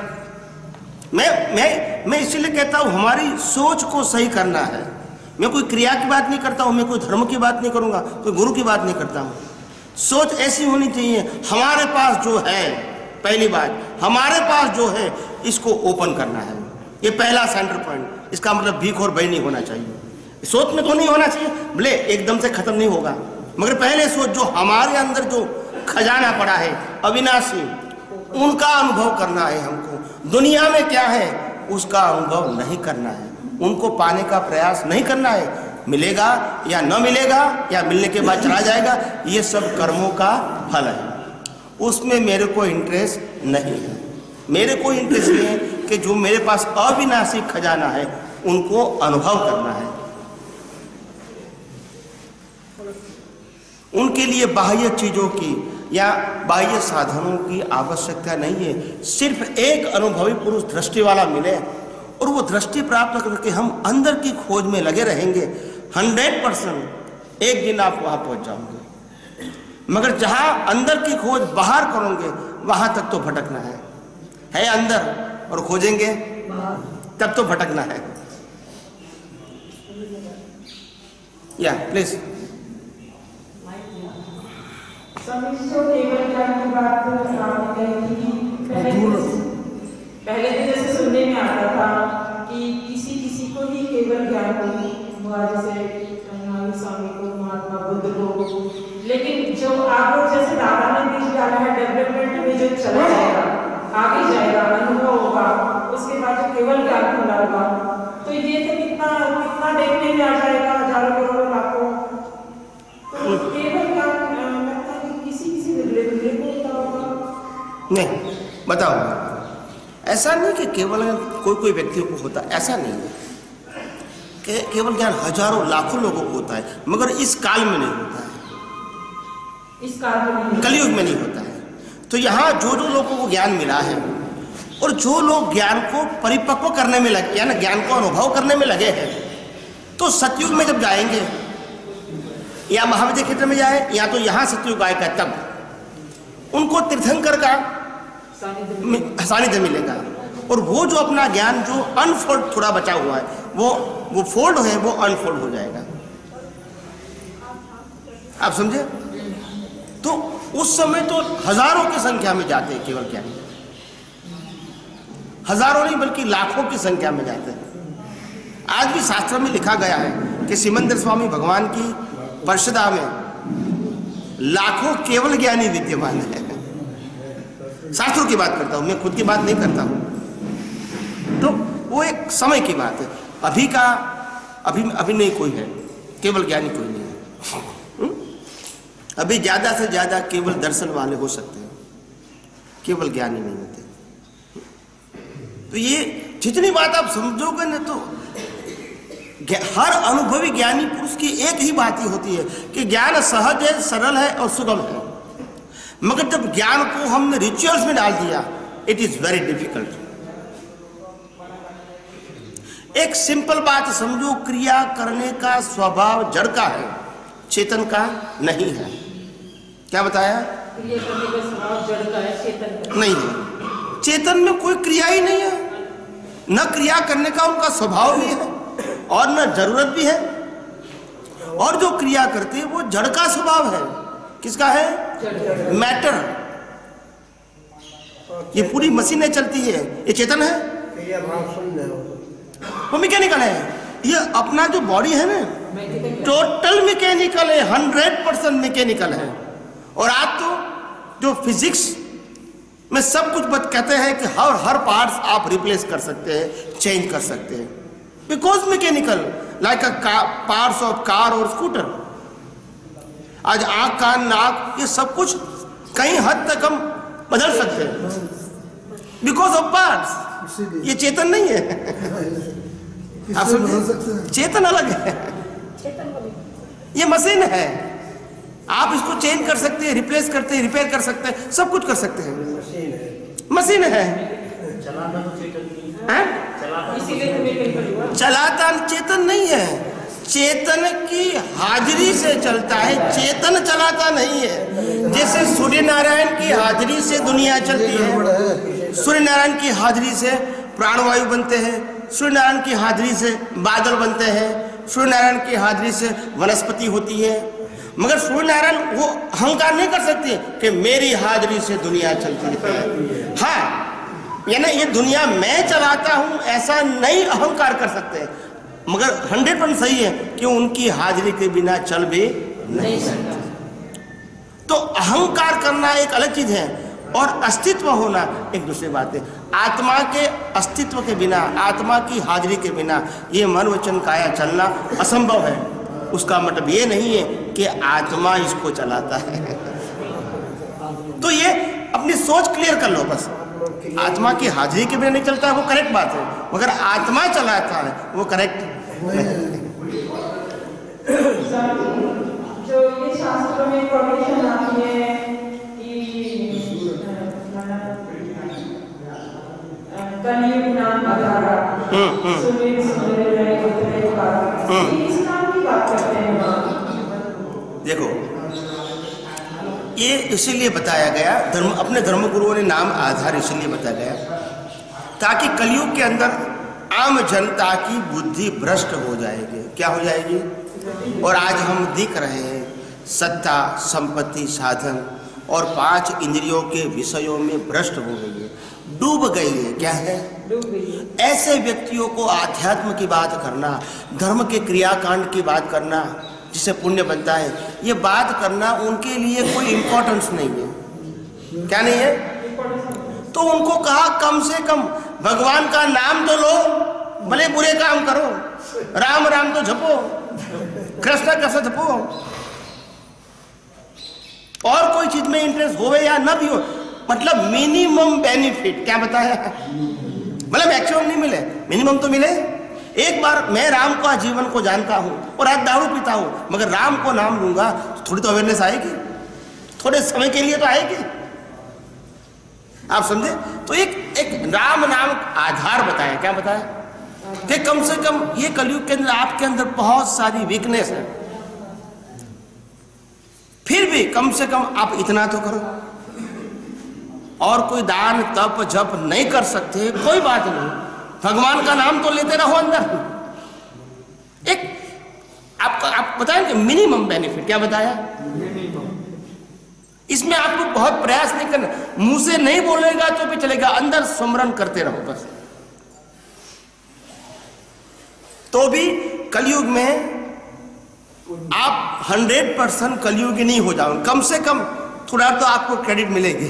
मैं इसीलिए कहता हूं हमारी सोच को सही करना है। मैं कोई क्रिया की बात नहीं करता हूं, मैं कोई धर्म की बात नहीं करूंगा, कोई गुरु की बात नहीं करता हूं। सोच ऐसी होनी चाहिए, हमारे पास जो है, पहली बात हमारे पास जो है इसको ओपन करना है। ये पहला सेंटर पॉइंट। इसका मतलब भीख और भय नहीं होना चाहिए। सोच में तो नहीं होना चाहिए, भले एकदम से खत्म नहीं होगा, मगर पहले सोच जो हमारे अंदर जो खजाना पड़ा है अविनाशी, उनका अनुभव करना है हमको। दुनिया में क्या है उसका अनुभव नहीं करना है, उनको पाने का प्रयास नहीं करना है। मिलेगा या न मिलेगा या मिलने के बाद चला जाएगा, ये सब कर्मों का फल है, उसमें मेरे को इंटरेस्ट नहीं है। मेरे को इंटरेस्ट नहीं है कि जो मेरे पास अविनाशी खजाना है उनको अनुभव करना है। उनके लिए बाह्य चीजों की या बाह्य साधनों की आवश्यकता नहीं है। सिर्फ एक अनुभवी पुरुष दृष्टि वाला मिले और वो दृष्टि प्राप्त करके हम अंदर की खोज में लगे रहेंगे, 100% एक दिन आप वहां पहुंच जाओगे। मगर जहां अंदर की खोज बाहर करोगे वहां तक तो भटकना है अंदर, और खोजेंगे तब तो भटकना है। या प्लीज। पहले तो जैसे सुनने में आता था कि किसी किसी को ही केवल ज्ञान हुआ, जैसे स्वामी को, महात्मा बुद्ध को, लेकिन जो आप लोग जैसे दादा ने बीच डाला है डेवलपमेंट में जो चला जाएगा, आगे जाएगा, अनुभव होगा, उसके बाद जो केवल ज्ञान खुला होगा, तो ये तो कितना देखने में आ जाएगा, हजारों करोड़ों लाखों। तो केवल ज्ञान लगता है कि किसी दुर्ले को होता होगा। नहीं, बताओ। ऐसा नहीं कि केवल कोई व्यक्तियों को होता, ऐसा नहीं है कि केवल ज्ञान हजारों लाखों लोगों को होता है, मगर इस काल में नहीं होता है, इस काल में, कलयुग में नहीं होता है। तो यहाँ जो लोगों को ज्ञान मिला है और जो लोग ज्ञान को परिपक्व करने में लगे, यानी ज्ञान को अनुभव करने में लगे हैं, तो सतयुग में जब जाएंगे या महाविद्या क्षेत्र में जाए या तो यहाँ सतयुग आएगा, तब उनको तीर्थंकर का सानिध्य मिलेगा। और वो जो अपना ज्ञान जो अनफोल्ड थोड़ा बचा हुआ है, वो फोल्ड है, वो अनफोल्ड हो जाएगा। आप समझे? तो उस समय तो हजारों की संख्या में जाते हैं केवल ज्ञानी, हजारों नहीं बल्कि लाखों की संख्या में जाते हैं। आज भी शास्त्र में लिखा गया है कि सिमंदर स्वामी भगवान की परिषदा में लाखों केवल ज्ञानी विद्यमान है। शास्त्रों की बात करता हूं, मैं खुद की बात नहीं करता हूं। तो वो एक समय की बात है। अभी नहीं कोई है, केवल ज्ञानी कोई नहीं है। अभी ज्यादा से ज्यादा केवल दर्शन वाले हो सकते हैं, केवल ज्ञानी नहीं होते। तो ये जितनी बात आप समझोगे ना, तो हर अनुभवी ज्ञानी पुरुष की एक ही बात ही होती है कि ज्ञान सहज है, सरल है और सुगम है। मगर जब ज्ञान को हमने रिचुअल्स में डाल दिया, इट इज वेरी डिफिकल्ट। एक सिंपल बात समझो, क्रिया करने का स्वभाव जड़ का है, चेतन का नहीं है। क्या बताया? क्रिया करने का स्वभाव जड़ का है, चेतन का नहीं है। चेतन में कोई क्रिया ही नहीं है, न क्रिया करने का उनका स्वभाव भी है और न जरूरत भी है। और जो क्रिया करते हैं वो जड़ का स्वभाव है। किसका है? मैटर। ये पूरी मशीनें चलती है, ये चेतन है, वो मैकेनिकल है। ये अपना जो बॉडी है ना, टोटल मैकेनिकल है, 100% मैकेनिकल है। और आज तो जो फिजिक्स में सब कुछ कहते हैं कि हर पार्ट्स आप रिप्लेस कर सकते हैं, चेंज कर सकते हैं, because mechanical, like a parts of car और स्कूटर। आज आंख, कान, नाक, ये सब कुछ कहीं हद तक हम बदल सकते हैं बिकॉज ऑफ पार्ट्स। ये चेतन नहीं है। आप समझे? चेतन अलग है, ये मशीन है। आप इसको चेंज कर सकते हैं, रिप्लेस करते हैं, रिपेयर कर सकते हैं, सब कुछ कर सकते हैं। मशीन है। चलाता चेतन नहीं है, चेतन की हाजिरी से चलता है, चेतन चलाता नहीं है। जैसे सूर्य नारायण की हाजिरी से दुनिया चलती है, सूर्य नारायण की हाजिरी से प्राणवायु बनते हैं, सूर्य नारायण की हाजिरी से बादल बनते हैं, सूर्य नारायण की हाजिरी से वनस्पति होती है। मगर सूर्य नारायण वो अहंकार नहीं कर सकते कि मेरी हाजिरी से दुनिया चलती है। हाँ, यानी ये दुनिया मैं चलाता हूं ऐसा नहीं अहंकार कर सकते, मगर 100% सही है कि उनकी हाजिरी के बिना चल भी नहीं सकता। तो अहंकार करना एक अलग चीज है और अस्तित्व होना एक दूसरी बात है। आत्मा के अस्तित्व के बिना, आत्मा की हाजिरी के बिना ये मन वचन काया चलना असंभव है। उसका मतलब ये नहीं है कि आत्मा इसको चलाता है। तो ये अपनी सोच क्लियर कर लो बस। आत्मा की हाजिरी के बिना नहीं चलता है, वो करेक्ट बात है, मगर आत्मा चलाता है वो करेक्ट नहीं। जो ये शास्त्रों में परमिशन आती है कि कलयुग नाम आधारा, सुमिर सुमिर रहे उतरे पार, इस नाम की बात ये इसीलिए बताया गया, धर्म अपने धर्मगुरुओं ने नाम आधार इसलिए बताया गया ताकि कलयुग के अंदर आम जनता की बुद्धि भ्रष्ट हो जाएगी। क्या हो जाएगी? और आज हम देख रहे हैं सत्ता, संपत्ति, साधन और 5 इंद्रियों के विषयों में भ्रष्ट हो गई है, डूब गई है। क्या है? डूब गई है। ऐसे व्यक्तियों को आध्यात्म की बात करना, धर्म के क्रियाकांड की बात करना, जिससे पुण्य बनता है, ये बात करना उनके लिए कोई इंपॉर्टेंस नहीं है। क्या नहीं है? तो उनको कहा कम से कम भगवान का नाम तो लो, भले बुरे काम करो, राम राम तो जपो, कृष्ण कृष्ण जपो, और कोई चीज में इंटरेस्ट होवे या ना भी हो, मतलब मिनिमम बेनिफिट। क्या बताया? मतलब मैक्सिमम नहीं मिले, मिनिमम तो मिले। एक बार मैं राम का जीवन को जानता हूं और आज दारू पीता हूं, मगर राम को नाम लूंगा तो थोड़ी तो अवेयरनेस आएगी, थोड़े समय के लिए तो आएगी। आप समझे? तो एक राम नाम आधार बताया। क्या बताया? कि कम से कम ये कलयुग के अंदर आपके अंदर बहुत सारी वीकनेस है, फिर भी कम से कम आप इतना तो करो। और कोई दान तप जप नहीं कर सकते, कोई बात नहीं, भगवान का नाम तो लेते रहो अंदर। एक आप बताएं कि मिनिमम बेनिफिट। क्या बताया? इसमें आपको बहुत प्रयास नहीं करना, मुंह से नहीं बोलेगा तो भी चलेगा, अंदर सुमरन करते रहो बस। तो भी कलयुग में आप 100% कलयुगी नहीं हो जाओगे, कम से कम थोड़ा तो आपको क्रेडिट मिलेगी।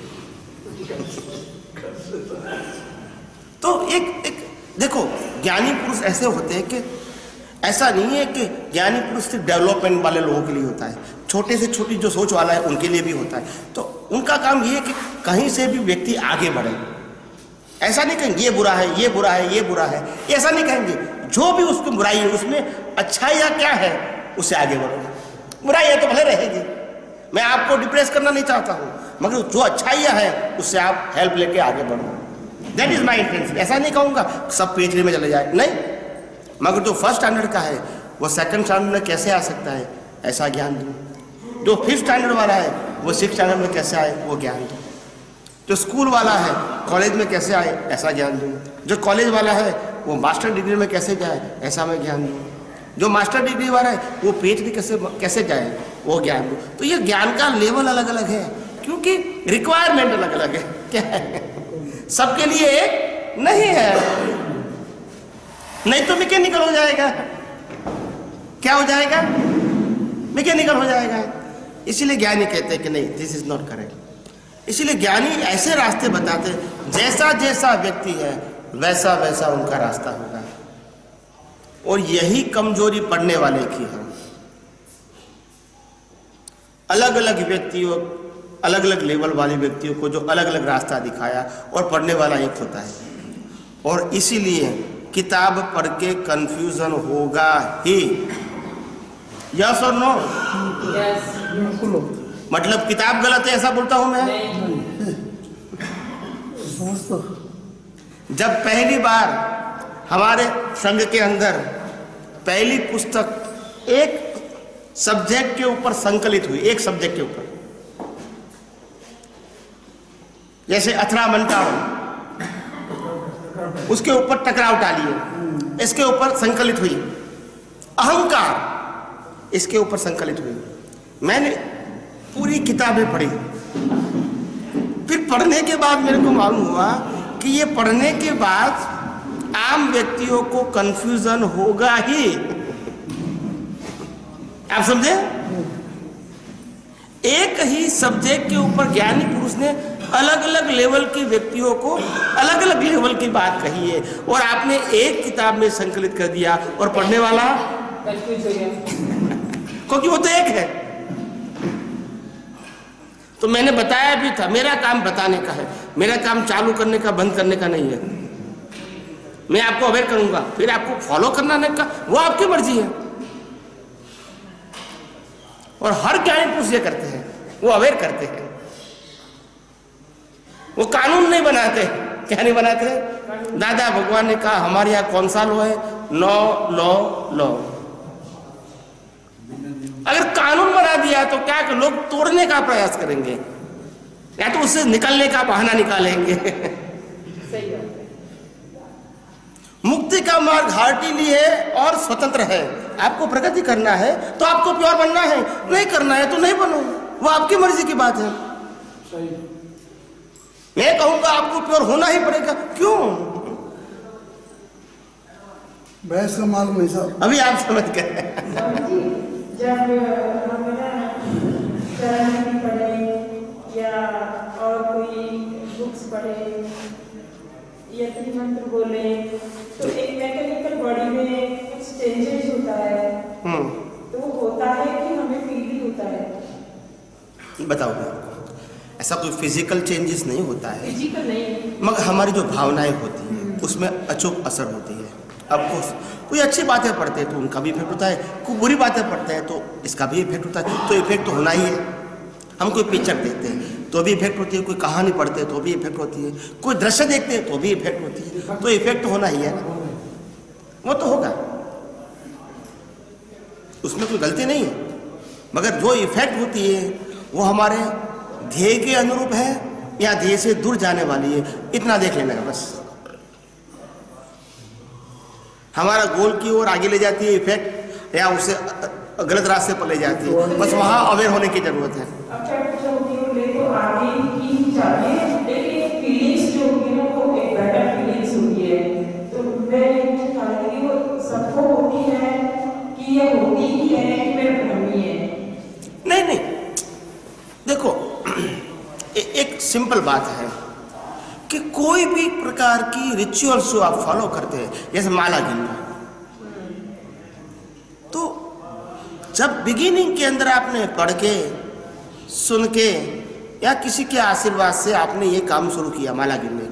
तो एक देखो, ज्ञानी पुरुष ऐसे होते हैं कि ऐसा नहीं है कि ज्ञानी पुरुष सिर्फ डेवलपमेंट वाले लोगों के लिए होता है, छोटे से छोटी जो सोच वाला है उनके लिए भी होता है। तो उनका काम ये है कि कहीं से भी व्यक्ति आगे बढ़े। ऐसा नहीं कहेंगे ये बुरा है, ये बुरा है, ये बुरा है, ऐसा नहीं कहेंगे। जो भी उसकी बुराई है उसमें अच्छाई या क्या है उससे आगे बढ़ो। बुराई है तो भले रहेगी, मैं आपको डिप्रेस करना नहीं चाहता हूँ, मगर जो अच्छाइयाँ है उससे आप हेल्प लेके आगे बढ़ो। That is my intention. ऐसा नहीं कहूँगा सब पीएचडी में चले जाए, नहीं, मगर जो फर्स्ट स्टैंडर्ड का है वो सेकंड स्टैंडर्ड में कैसे आ सकता है ऐसा ज्ञान दो। जो 5th स्टैंडर्ड वाला है वो 6th स्टैंडर्ड में कैसे आए वो ज्ञान दो। जो स्कूल वाला है कॉलेज में कैसे आए ऐसा ज्ञान दूँ। जो कॉलेज वाला है वो मास्टर डिग्री में कैसे जाए ऐसा मैं ज्ञान दूँ। जो मास्टर डिग्री वाला है वो पीएचडी कैसे जाए वो ज्ञान दूँ। तो ये ज्ञान का लेवल अलग अलग है, क्योंकि रिक्वायरमेंट अलग अलग है। क्या है? सबके लिए एक नहीं है, नहीं तो मैकेनिकल हो जाएगा। क्या हो जाएगा? मैकेनिकल हो जाएगा। इसीलिए ज्ञानी कहते हैं कि नहीं, दिस इज नॉट करेक्ट। इसीलिए ज्ञानी ऐसे रास्ते बताते हैं, जैसा जैसा व्यक्ति है वैसा वैसा उनका रास्ता होगा। और यही कमजोरी पढ़ने वाले की है। अलग अलग व्यक्तियों, अलग अलग लेवल वाले व्यक्तियों को जो अलग अलग रास्ता दिखाया, और पढ़ने वाला एक होता है। और इसीलिए किताब पढ़ के कंफ्यूजन होगा ही। यस और नो? यस। मतलब किताब गलत है ऐसा बोलता हूं मैं? जब पहली बार हमारे संघ के अंदर पहली पुस्तक एक सब्जेक्ट के ऊपर संकलित हुई, एक सब्जेक्ट के ऊपर, जैसे अथरा मंटाओ, उसके ऊपर टकराव टालिए, इसके ऊपर संकलित हुई। अहंकार, इसके ऊपर संकलित हुई। मैंने पूरी किताबें पढ़ी। फिर पढ़ने के बाद मेरे को मालूम हुआ कि ये पढ़ने के बाद आम व्यक्तियों को कंफ्यूजन होगा ही। आप समझे? एक ही सब्जेक्ट के ऊपर ज्ञानी पुरुष ने अलग अलग लेवल के व्यक्तियों को अलग अलग लेवल की बात कही है, और आपने एक किताब में संकलित कर दिया, और पढ़ने वाला कंफ्यूज हो गया, क्योंकि वो तो एक है। तो मैंने बताया भी था, मेरा काम बताने का है, मेरा काम चालू करने का बंद करने का नहीं है। मैं आपको अवेयर करूंगा, फिर आपको फॉलो करना नहीं का वो आपकी मर्जी है। और हर ज्ञानी पुरुष ये करते हैं, वो अवेयर करते हैं, वो कानून नहीं बनाते। क्या नहीं बनाते? दादा भगवान ने कहा हमारे यहाँ कौन सा लॉ है? No law law. अगर कानून बना बना दिया तो क्या कि लोग तोड़ने का प्रयास करेंगे या तो उससे निकलने का बहाना निकालेंगे। सही बात है। मुक्ति का मार्ग हार्टिली है और स्वतंत्र है। आपको प्रगति करना है तो आपको प्योर बनना है, नहीं करना है तो नहीं बनो, वो आपकी मर्जी की बात है। मैं कहूंगा आपको प्योर होना ही पड़ेगा। क्यों? बहस का मालूम नहीं साहब। अभी आप समझ गए। जब हम चरण पढ़े या और कोई बुक्स पढ़े या कोई मंत्र बोले तो एक मैकेनिकल बॉडी में कुछ चेंजेस होता है, तो वो होता है कि हमें फील भी होता है। बताओ, ऐसा कोई फिजिकल चेंजेस नहीं होता है, फिजिकल नहीं, मगर हमारी जो भावनाएं होती हैं उसमें अचूक असर होती है। आपको कोई अच्छी बातें पढ़ते हैं तो उनका भी इफेक्ट होता है, कोई बुरी बातें पढ़ते हैं तो इसका भी इफेक्ट होता है। तो इफेक्ट तो होना ही है। हम कोई पिक्चर देखते हैं तो भी इफेक्ट होती है, कोई कहानी पढ़ते हैं तो भी इफेक्ट होती है, कोई दृश्य देखते हैं तो भी इफेक्ट होती है। तो इफेक्ट होना ही है, वो तो होगा, उसमें कोई गलती नहीं है। मगर जो इफेक्ट होती है वो हमारे ध्येय के अनुरूप है या ध्येय से दूर जाने वाली है, इतना देख लेना है बस। हमारा गोल की ओर आगे ले जाती है इफेक्ट या उसे गलत रास्ते पर ले जाती है, बस वहां अवेयर होने की जरूरत है। तो आगे की चाहिए, लेकिन फीलिंग्स जो होती है ना वो एक बेटर फीलिंग्स होती है। तो मैं ये पूछना चाहती हूँ वो सबको होती है कि ये होती ही है कि मेरे भ्रमी है? नहीं नहीं, देखो एक सिंपल बात है कि कोई भी प्रकार की रिचुअल्स जो आप फॉलो करते हैं, जैसे माला गिनना, तो जब बिगिनिंग के अंदर आपने पढ़ के सुन के या किसी के आशीर्वाद से आपने ये काम शुरू किया माला गिनने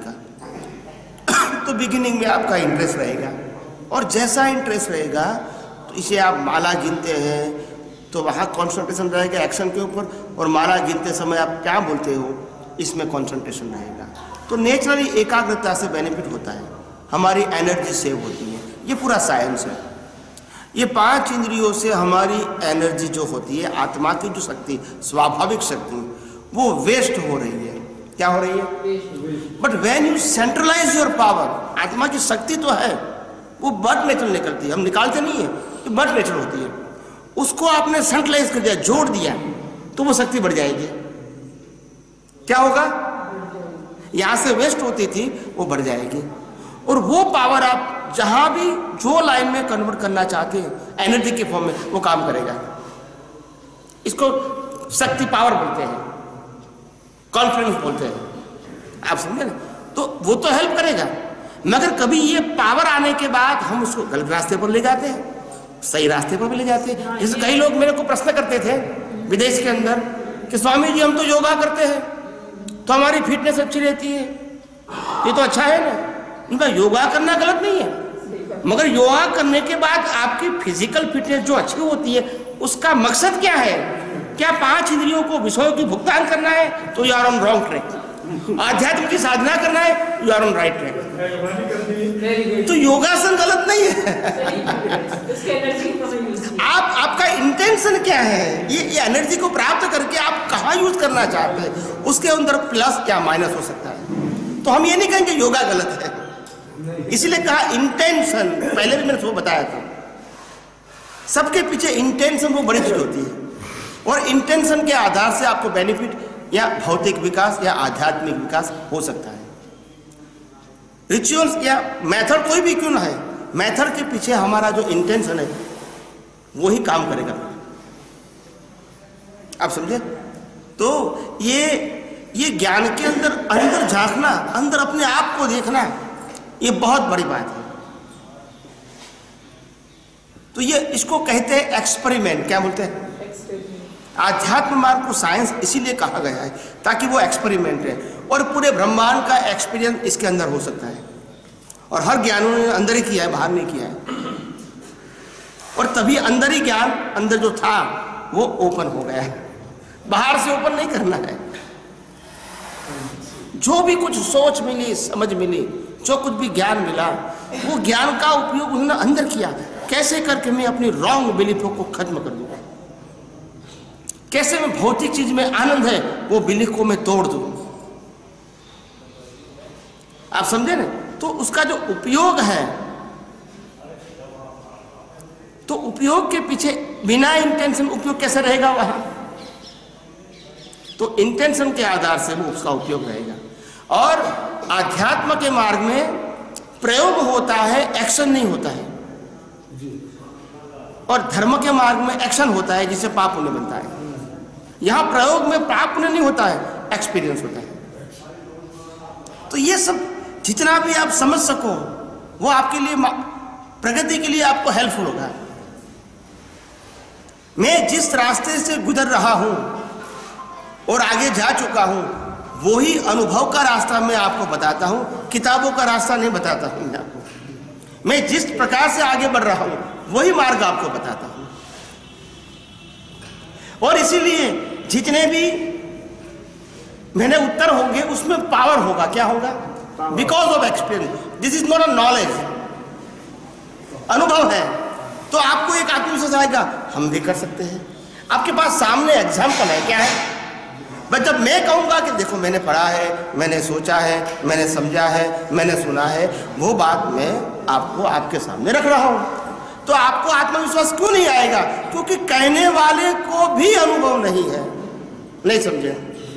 का तो बिगिनिंग में आपका इंटरेस्ट रहेगा, और जैसा इंटरेस्ट रहेगा तो इसे आप माला गिनते हैं तो वहाँ कंसंट्रेशन रहेगा एक्शन के ऊपर, और माला गिनते समय आप क्या बोलते हो इसमें कंसंट्रेशन रहेगा। तो नेचुरली एकाग्रता से बेनिफिट होता है, हमारी एनर्जी सेव होती है। ये पूरा साइंस है। ये 5 इंद्रियों से हमारी एनर्जी जो होती है, आत्मा की जो शक्ति, स्वाभाविक शक्ति, वो वेस्ट हो रही है। क्या हो रही है? But when you centralize your power, आत्मा की शक्ति तो है, वो बर्थ नेचुरल निकलती है, हम निकालते नहीं है, ये बर्थ नेचुरल होती है। उसको आपने सेंट्रलाइज कर दिया, जोड़ दिया, तो वो शक्ति बढ़ जाएगी। क्या होगा? यहां से वेस्ट होती थी वो बढ़ जाएगी, और वो पावर आप जहां भी जो लाइन में कन्वर्ट करना चाहते हैं एनर्जी के फॉर्म में, वो काम करेगा। इसको शक्ति पावर बोलते हैं, कॉन्फिडेंस बोलते हैं, आप समझे ना? तो वो तो हेल्प करेगा, मगर कभी ये पावर आने के बाद हम उसको गलत रास्ते पर ले जाते हैं, सही रास्ते पर भी ले जाते हैं। जैसे कई लोग मेरे को प्रश्न करते थे विदेश के अंदर कि स्वामी जी हम तो योगा करते हैं तो हमारी फिटनेस अच्छी रहती है, ये तो अच्छा है ना। उनका योगा करना गलत नहीं है, मगर योगा करने के बाद आपकी फिजिकल फिटनेस जो अच्छी होती है उसका मकसद क्या है? क्या 5 इंद्रियों को विषयों की भुगतान करना है? तो you are on wrong track. आध्यात्म की साधना करना है, you are on right track. तो योगासन गलत नहीं है। आपका इंटेंशन क्या है? ये एनर्जी को प्राप्त करके आप कहाँ यूज करना चाहते हैं, उसके अंदर प्लस क्या माइनस हो सकता है। तो हम ये नहीं कहेंगे योगा गलत है, इसीलिए कहा इंटेंशन। पहले भी मैंने वो बताया था, सबके पीछे इंटेंशन वो बड़ी चीज होती है, और इंटेंशन के आधार से आपको बेनिफिट या भौतिक विकास या आध्यात्मिक विकास हो सकता है। रिचुअल्स या मेथड कोई भी क्यों ना है, मेथड के पीछे हमारा जो इंटेंशन है वो ही काम करेगा। आप समझे? तो ये ज्ञान के अंदर झांकना, अंदर अपने आप को देखना, ये बहुत बड़ी बात है। तो ये इसको कहते हैं एक्सपेरिमेंट। क्या बोलते हैं? आध्यात्म मार्ग को साइंस इसीलिए कहा गया है ताकि वो एक्सपेरिमेंट है, और पूरे ब्रह्मांड का एक्सपीरियंस इसके अंदर हो सकता है, और हर ज्ञानों ने अंदर ही किया है, बाहर नहीं किया है। और तभी अंदर ही ज्ञान, अंदर जो था वो ओपन हो गया है, बाहर से ओपन नहीं करना है। जो भी कुछ सोच मिली, समझ मिली, जो कुछ भी ज्ञान मिला, वो ज्ञान का उपयोग उन्होंने अंदर किया। कैसे करके मैं अपनी रॉन्ग बिलीफों को खत्म कर दूंगा। कैसे मैं भौतिक चीज में आनंद है वो बिलीफ को मैं तोड़ दूं। आप समझे ना? तो उसका जो उपयोग है, तो उपयोग के पीछे बिना इंटेंशन उपयोग कैसे रहेगा वहां? तो इंटेंशन के आधार से वो उसका उपयोग रहेगा। और आध्यात्म के मार्ग में प्रयोग होता है, एक्शन नहीं होता है। और धर्म के मार्ग में एक्शन होता है जिससे पाप पुण्य बनता है। यहां प्रयोग में पाप पुण्य नहीं होता है, एक्सपीरियंस होता है। तो ये सब जितना भी आप समझ सको वो आपके लिए प्रगति के लिए आपको हेल्पफुल होगा। मैं जिस रास्ते से गुजर रहा हूं और आगे जा चुका हूं, वही अनुभव का रास्ता मैं आपको बताता हूं, किताबों का रास्ता नहीं बताता हूं मैं आपको। मैं जिस प्रकार से आगे बढ़ रहा हूं वही मार्ग आपको बताता हूं। और इसीलिए जितने भी मैंने उत्तर होंगे उसमें पावर होगा। क्या होगा? Because of experience. This is not a knowledge, अनुभव है। तो आपको एक आत्मविश्वास आएगा, हम भी कर सकते हैं। आपके पास सामने एग्जाम्पल है। क्या है? बस जब मैं कहूंगा कि देखो मैंने पढ़ा है, मैंने सोचा है, मैंने समझा है, मैंने सुना है, वो बात मैं आपको आपके सामने रख रहा हूं, तो आपको आत्मविश्वास क्यों नहीं आएगा? क्योंकि कहने वाले को भी अनुभव नहीं है। नहीं समझे?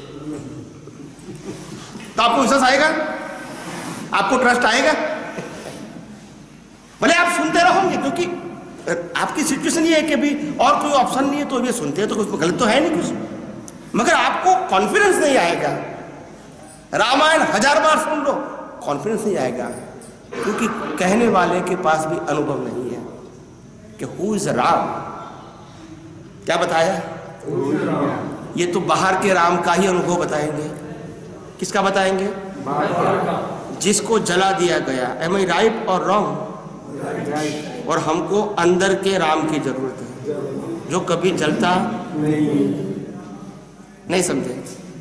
तो आपको विश्वास आएगा? आपको ट्रस्ट आएगा? भले आप सुनते रहोगे, क्योंकि आपकी सिचुएशन ये है कि भी और कोई ऑप्शन नहीं है, तो ये सुनते हैं तो कुछ गलत तो है नहीं कुछ, मगर आपको कॉन्फिडेंस नहीं आएगा। रामायण 1000 बार सुन लो, कॉन्फिडेंस नहीं आएगा, क्योंकि कहने वाले के पास भी अनुभव नहीं है कि हु इज राम। क्या बताया? ये तो बाहर के राम का ही अनुभव बताएंगे। किसका बताएंगे? जिसको जला दिया गया। एम आई राइट और रॉन्ग? और हमको अंदर के राम की जरूरत है, जो कभी जलता नहीं समझे?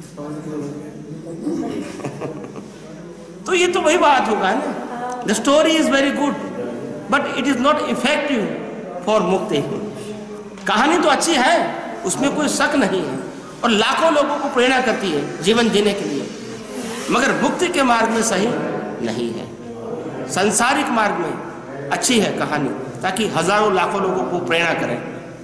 तो ये तो वही बात होगा ना। The story is very good but it is not effective for mukti. कहानी तो अच्छी है, उसमें कोई शक नहीं है, और लाखों लोगों को प्रेरणा करती है जीवन जीने के लिए, मगर मुक्ति के मार्ग में सही नहीं है। सांसारिक मार्ग में अच्छी है कहानी, ताकि हजारों लाखों लोगों को प्रेरणा करें।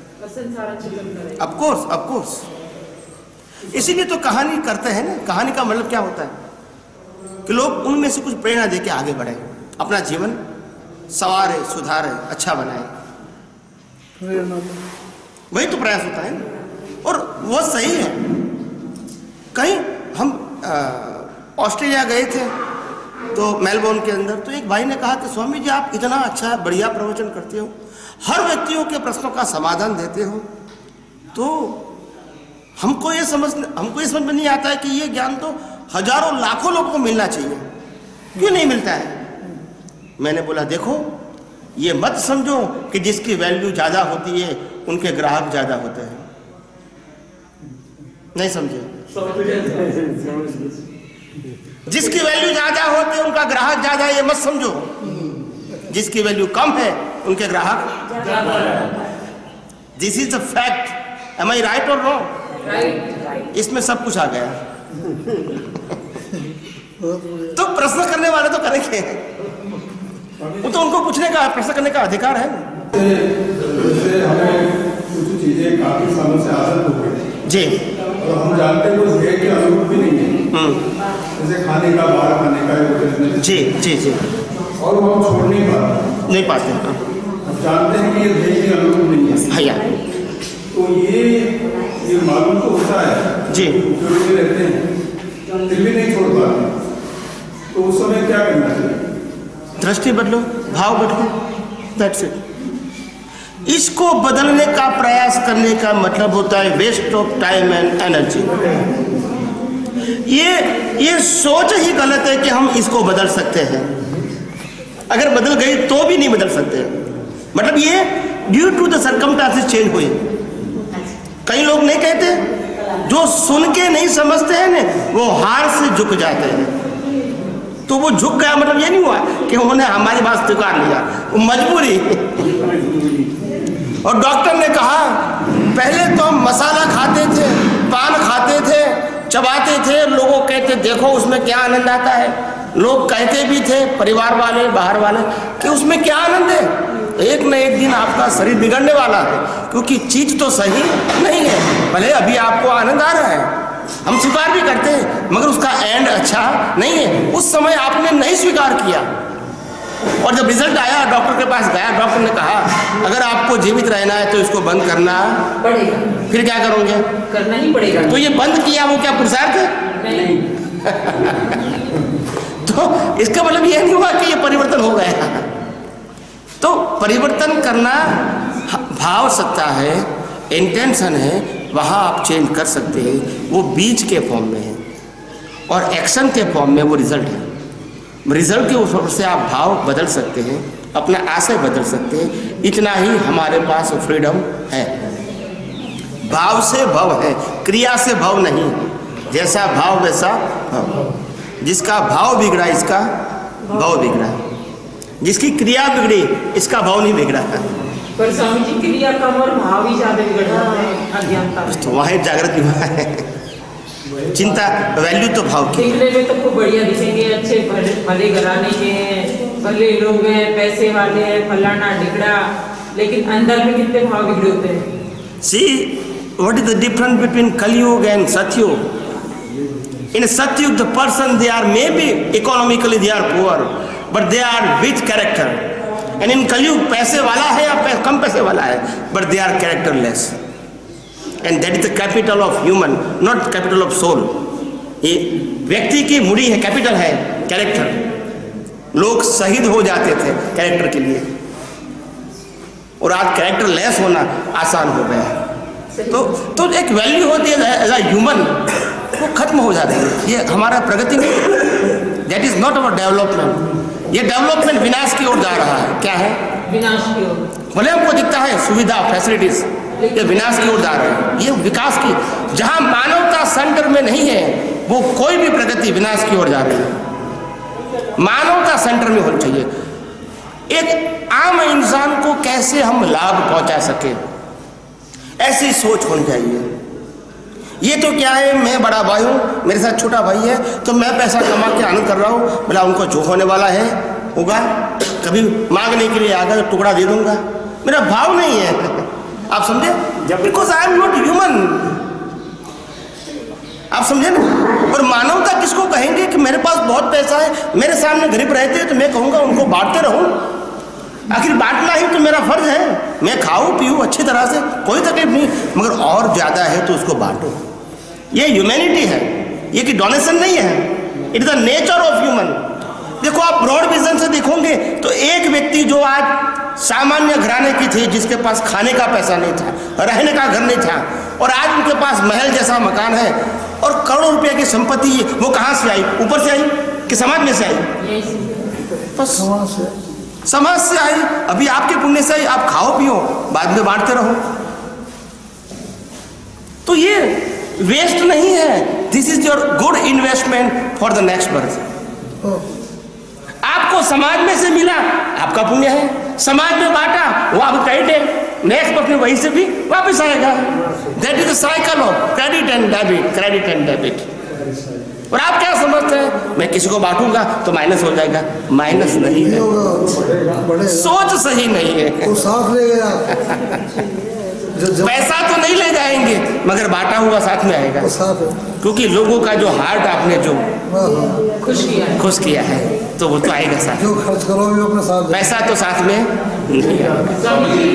ऑफ कोर्स इसीलिए तो कहानी करते हैं ना। कहानी का मतलब क्या होता है कि लोग उनमें से कुछ प्रेरणा देके आगे बढ़े, अपना जीवन संवारे, सुधारे, अच्छा बनाए। वही तो प्रयास होता है ना। और वो सही है। कहीं हम ऑस्ट्रेलिया गए थे, तो मेलबोर्न के अंदर, तो एक भाई ने कहा कि स्वामी जी आप इतना अच्छा बढ़िया प्रवचन करते हो, हर व्यक्तियों के प्रश्नों का समाधान देते हो, तो हमको ये समझ में नहीं आता है कि ये ज्ञान तो हजारों लाखों लोगों को मिलना चाहिए, क्यों नहीं मिलता है? मैंने बोला देखो, ये मत समझो कि जिसकी वैल्यू ज्यादा होती है उनके ग्राहक ज्यादा होते हैं। नहीं समझे? जिसकी वैल्यू ज्यादा होती है उनका ग्राहक ज्यादा है, ये मत समझो। जिसकी वैल्यू कम है उनके ग्राहक ज्यादा। This is the fact. Am I right और रॉन्ग? इसमें सब कुछ आ गया। तो प्रश्न करने वाले तो करेंगे, वो तो उनको पूछने का, प्रश्न करने का अधिकार है। जैसे हमें कुछ चीजें काफी सालों से आदत हो गई जी, और हम जानते हैं वो देह के अनुरूप भी नहीं है। जैसे खाने का, बाहर खाने का जी जी जी, और वो हम छोड़ नहीं पाते। हम जानते हैं कि ये देह के अनुरूप नहीं है भैया। तो ये मालूम तो होता है जी, जो रहते हैं फिर भी नहीं छोड़ पाते, तो उस समय क्या करना चाहिए? दृष्टि बदलो, भाव बदलो, दैट्स इट। इसको बदलने का प्रयास करने का मतलब होता है waste of time and energy. ये सोच ही गलत है कि हम इसको बदल सकते हैं। अगर बदल गई तो भी नहीं बदल सकते, मतलब ये due to the circumstances change हुई। कई लोग नहीं कहते, जो सुन के नहीं समझते हैं ना, वो हार से झुक जाते हैं। तो वो झुक गया मतलब ये नहीं हुआ कि उन्होंने हमारी बात स्वीकार लिया, वो मजबूरी। और डॉक्टर ने कहा पहले तो हम मसाला खाते थे, पान खाते थे, चबाते थे, लोगों कहते देखो उसमें क्या आनंद आता है। लोग कहते भी थे, परिवार वाले बाहर वाले, कि उसमें क्या आनंद है। एक न एक दिन आपका शरीर बिगड़ने वाला है, क्योंकि चीज तो सही नहीं है। भले अभी आपको आनंद आ रहा है, हम स्वीकार भी करते हैं, मगर उसका एंड अच्छा नहीं है। उस समय आपने नहीं स्वीकार किया, और जब रिजल्ट आया, डॉक्टर के पास गया, डॉक्टर ने कहा अगर आपको जीवित रहना है तो इसको बंद करना पड़ेगा। फिर क्या करोगे? करना ही पड़ेगा। तो ये बंद किया, वो क्या पुरुषार्थ है? नहीं। तो इसका मतलब यह नहीं हुआ कि ये परिवर्तन हो गया। तो परिवर्तन करना भाव सत्ता है, इंटेंशन है, वहाँ आप चेंज कर सकते हैं। वो बीज के फॉर्म में है और एक्शन के फॉर्म में वो रिजल्ट है। रिजल्ट के ऊपर से आप भाव बदल सकते हैं, अपना आशय बदल सकते हैं। इतना ही हमारे पास फ्रीडम है। भाव से भव है, क्रिया से भव नहीं। जैसा भाव वैसा भव। जिसका भाव बिगड़ा इसका भाव बिगड़ा, जिसकी क्रिया बिगड़ी इसका भाव नहीं बिगड़ा। पर स्वामी जी क्रिया कम और भाव ही ज्यादा बिगड़ जाते हैं अज्ञानता में। तो वहाँ जागृत हुआ है। चिंता वैल्यू तो भाव की। दिखने में तो खूब बढ़िया दिखेंगे, अच्छे भले घराने के हैं, भले लोग हैं, पैसे वाले हैं, फलाना ढिकड़ा, लेकिन अंदर में कितने भाव बिगड़े होते हैं। See what is the difference between Kali-yuga and Satyuga? In Satyuga, the person, they are maybe economically they are poor, but they are with character. And in Kali-yuga, पैसे वाला है या कम पैसे वाला है, but they are characterless. And that is the capital of human, not capital of soul. ये व्यक्ति की मूड़ी है, कैपिटल है कैरेक्टर। लोग शहीद हो जाते थे कैरेक्टर के लिए, और आज कैरेक्टर लेस होना आसान हो गया। तो एक वैल्यू होती है एज अ ह्यूमन, वो खत्म हो जाती है। ये हमारा प्रगति नहीं, that is not our development. ये डेवलपमेंट विनाश की ओर जा रहा है। क्या है? विनाश की ओर। भले हमको दिखता है सुविधा, फैसिलिटीज, ये विनाश की ओर जा रहे हैं। ये विकास की, जहां मानवता सेंटर में नहीं है, वो कोई भी प्रगति विनाश की ओर जा रही है। मानवता सेंटर में होनी चाहिए। एक आम इंसान को कैसे हम लाभ पहुंचा सके, ऐसी सोच होनी चाहिए। ये तो क्या है, मैं बड़ा भाई हूँ, मेरे साथ छोटा भाई है, तो मैं पैसा कमा के आनंद कर रहा हूँ, बोला उनको जो होने वाला है होगा, कभी मांगने के लिए आ गया तो टुकड़ा दे दूंगा। मेरा भाव नहीं है, आप समझे? जब because I am not human, आप समझे ना। और मानवता किसको कहेंगे कि मेरे पास बहुत पैसा है, मेरे सामने गरीब रहते हैं तो मैं कहूँगा उनको बांटते रहूँ। आखिर बांटना ही तो मेरा फर्ज है। मैं खाऊं पीऊं अच्छी तरह से, कोई तकलीफ नहीं, मगर और ज़्यादा है तो उसको बांटो। ये ह्यूमैनिटी है, ये कि डोनेशन नहीं है। It is the nature of human. देखो आप ब्रॉड विजन से देखोगे तो एक व्यक्ति जो आज सामान्य घराने की थी, जिसके पास खाने का पैसा नहीं था, रहने का घर नहीं था, और आज उनके पास महल जैसा मकान है और करोड़ों रुपए की संपत्ति, वो कहाँ से आई? ऊपर से आई कि समाज में से आई? तो समाज से आई, अभी आपके पुण्य से आई। आप खाओ पियो, बाद में बांटते रहो। तो ये वेस्ट नहीं है, this is your good investment for the next birth. आपको समाज में से मिला, आपका पुण्य है। समाज में बांटा, वो आपका क्रेडिट है, नेक्स्ट बर्थ में वहीं से भी वापस आएगा। That is the cycle of credit and debit, credit and debit. और आप क्या समझते हैं, मैं किसी को बांटूंगा तो माइनस हो जाएगा? माइनस नहीं है, सोच सही नहीं है। वो साथ ले गया, पैसा तो नहीं ले जाएंगे, मगर बांटा हुआ साथ में आएगा। क्योंकि लोगों का जो हार्ट आपने जो खुश किया है, तो वो तो आएगा साथ। जो खर्च करोगे अपने साथ, पैसा तो साथ में नहीं आएगा।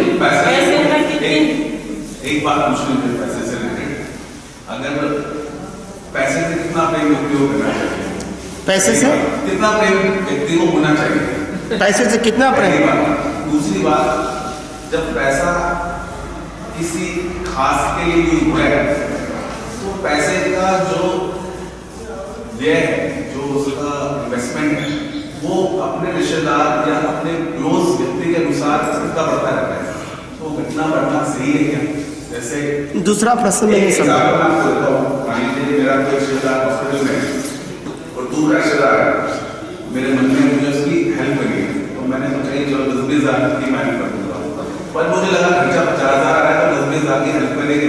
एक बात पूछनी है पैसे से रिलेटेड, अगर पैसे से कितना प्रेम व्यक्ति को करना चाहिए? पैसे से कितना प्रेम व्यक्ति को होना चाहिए? पैसे से कितना प्रेम? दूसरी बात, जब पैसा किसी खास के लिए यूज हो रहा है, तो पैसे का जो व्यय है, जो उसका इन्वेस्टमेंट है, वो अपने रिश्तेदार या अपने क्लोज व्यक्ति के अनुसार कितना बढ़ता रहता है। तो घटना बढ़ना सही है क्या? जैसे दूसरा प्रश्न में नहीं समझा। मेरा कोई रिश्तेदार हॉस्पिटल में और दूसरा रिश्तेदार है, मेरे मन में मुझे उसकी हेल्प करनी है, तो मैंने सोचा चलो 10-20 हज़ार की मैं हेल्प कर दूंगा, पर मुझे लगा खर्चा 50,000 आ रहा है, तो 10-20 हज़ार की हेल्प करने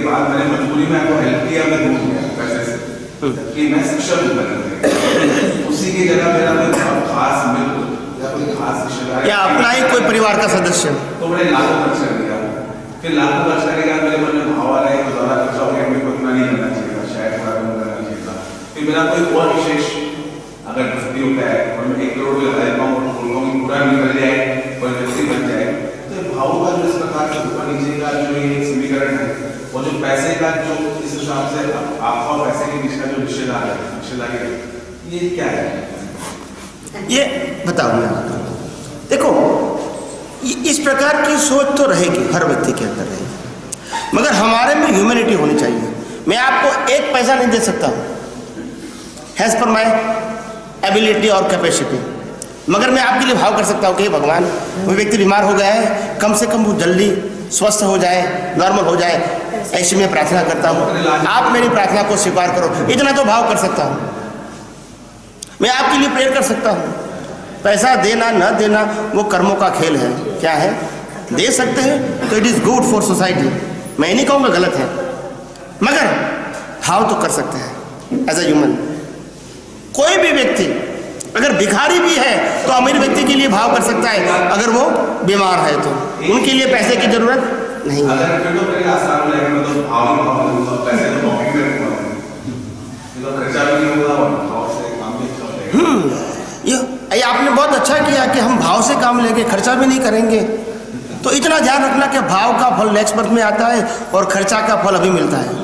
मैं दूर गया पैसे से, कि मैं सक्षम हूँ करने में, उसी की जगह मेरा कोई खास मित्र या कोई खास रिश्तेदार या अपना ही कोई परिवार का सदस्य, तो मैंने लाखों खर्च कर दिया। फिर लाखों खर्च करने के बाद मेरे मन में भाव आ रहा है कि ज़्यादा खर्चा हो गया, मेरे को इतना नहीं करना चाहिए, शायद थोड़ा कम करना चाहिए था। फिर मेरा कोई और विशेष अगर भक्ति होता है और मैं 1 करोड़ रुपये लगा देता हूँ और बोलता हूँ कि पूरा निकल जाए, कोई व्यक्ति बन जाए, तो भाव का जो इस प्रकार का ऊपर नीचे का जो ये समीकरण है, और जो पैसे का जो इस हिसाब से आपका पैसे के बीच का जो रिश्तेदारी है, ये क्या है? ये बताओ मैं देखो, इस प्रकार की सोच तो रहेगी, हर व्यक्ति के अंदर रहेगी, मगर हमारे में ह्यूमैनिटी होनी चाहिए। मैं आपको 1 पैसा नहीं दे सकता हूँ हैज़ पर माई एबिलिटी और कैपेसिटी, मगर मैं आपके लिए भाव कर सकता हूँ कि भगवान वो व्यक्ति बीमार हो गया है, कम से कम वो जल्दी स्वस्थ हो जाए, नॉर्मल हो जाए, ऐसी मैं प्रार्थना करता हूँ, आप मेरी प्रार्थना को स्वीकार करो। इतना तो भाव कर सकता हूँ, मैं आपके लिए प्रेयर कर सकता हूँ। पैसा देना न देना वो कर्मों का खेल है। क्या है, दे सकते हैं तो it is good for society, मैं नहीं कहूँगा गलत है, मगर भाव तो कर सकते हैं एज ए ह्यूमन। कोई भी व्यक्ति अगर भिखारी भी है तो अमीर व्यक्ति के लिए भाव कर सकता है, अगर वो बीमार है तो उनके लिए पैसे की जरूरत नहीं है। ये आपने बहुत अच्छा किया कि हम भाव से काम लेंगे, खर्चा भी नहीं करेंगे। तो इतना ध्यान रखना कि भाव का फल नेक्स्ट बर्थ में आता है और खर्चा का फल अभी मिलता है।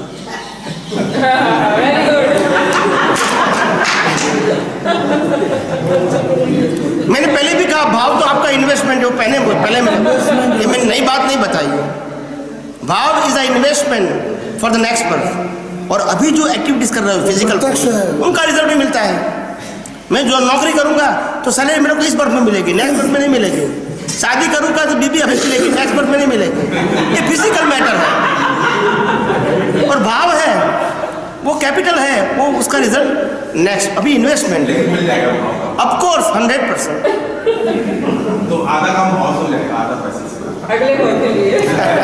मैंने पहले भी कहा भाव तो आपका इन्वेस्टमेंट है, पहले मैंने नई बात नहीं बताई है। भाव is a investment for the next birth, और अभी जो एक्टिविटीज कर रहे हो फिजिकल, उनका रिजल्ट भी मिलता है। मैं जो नौकरी करूंगा तो सैलरी मेरे को इस बर्थ में मिलेगी, नेक्स्ट बर्थ में नहीं मिलेगी। शादी करूंगा तो बीबी अभी मिलेगी, नेक्स्ट बर्थ में नहीं मिलेगी। ये फिजिकल मैटर है, और भाव है वो कैपिटल है, वो उसका रिजल्ट नेक्स्ट, अभी इन्वेस्टमेंट है। Of course 100%। तो आधा काम बहुत हो जाएगा, आधा पैसे से अगले के लिए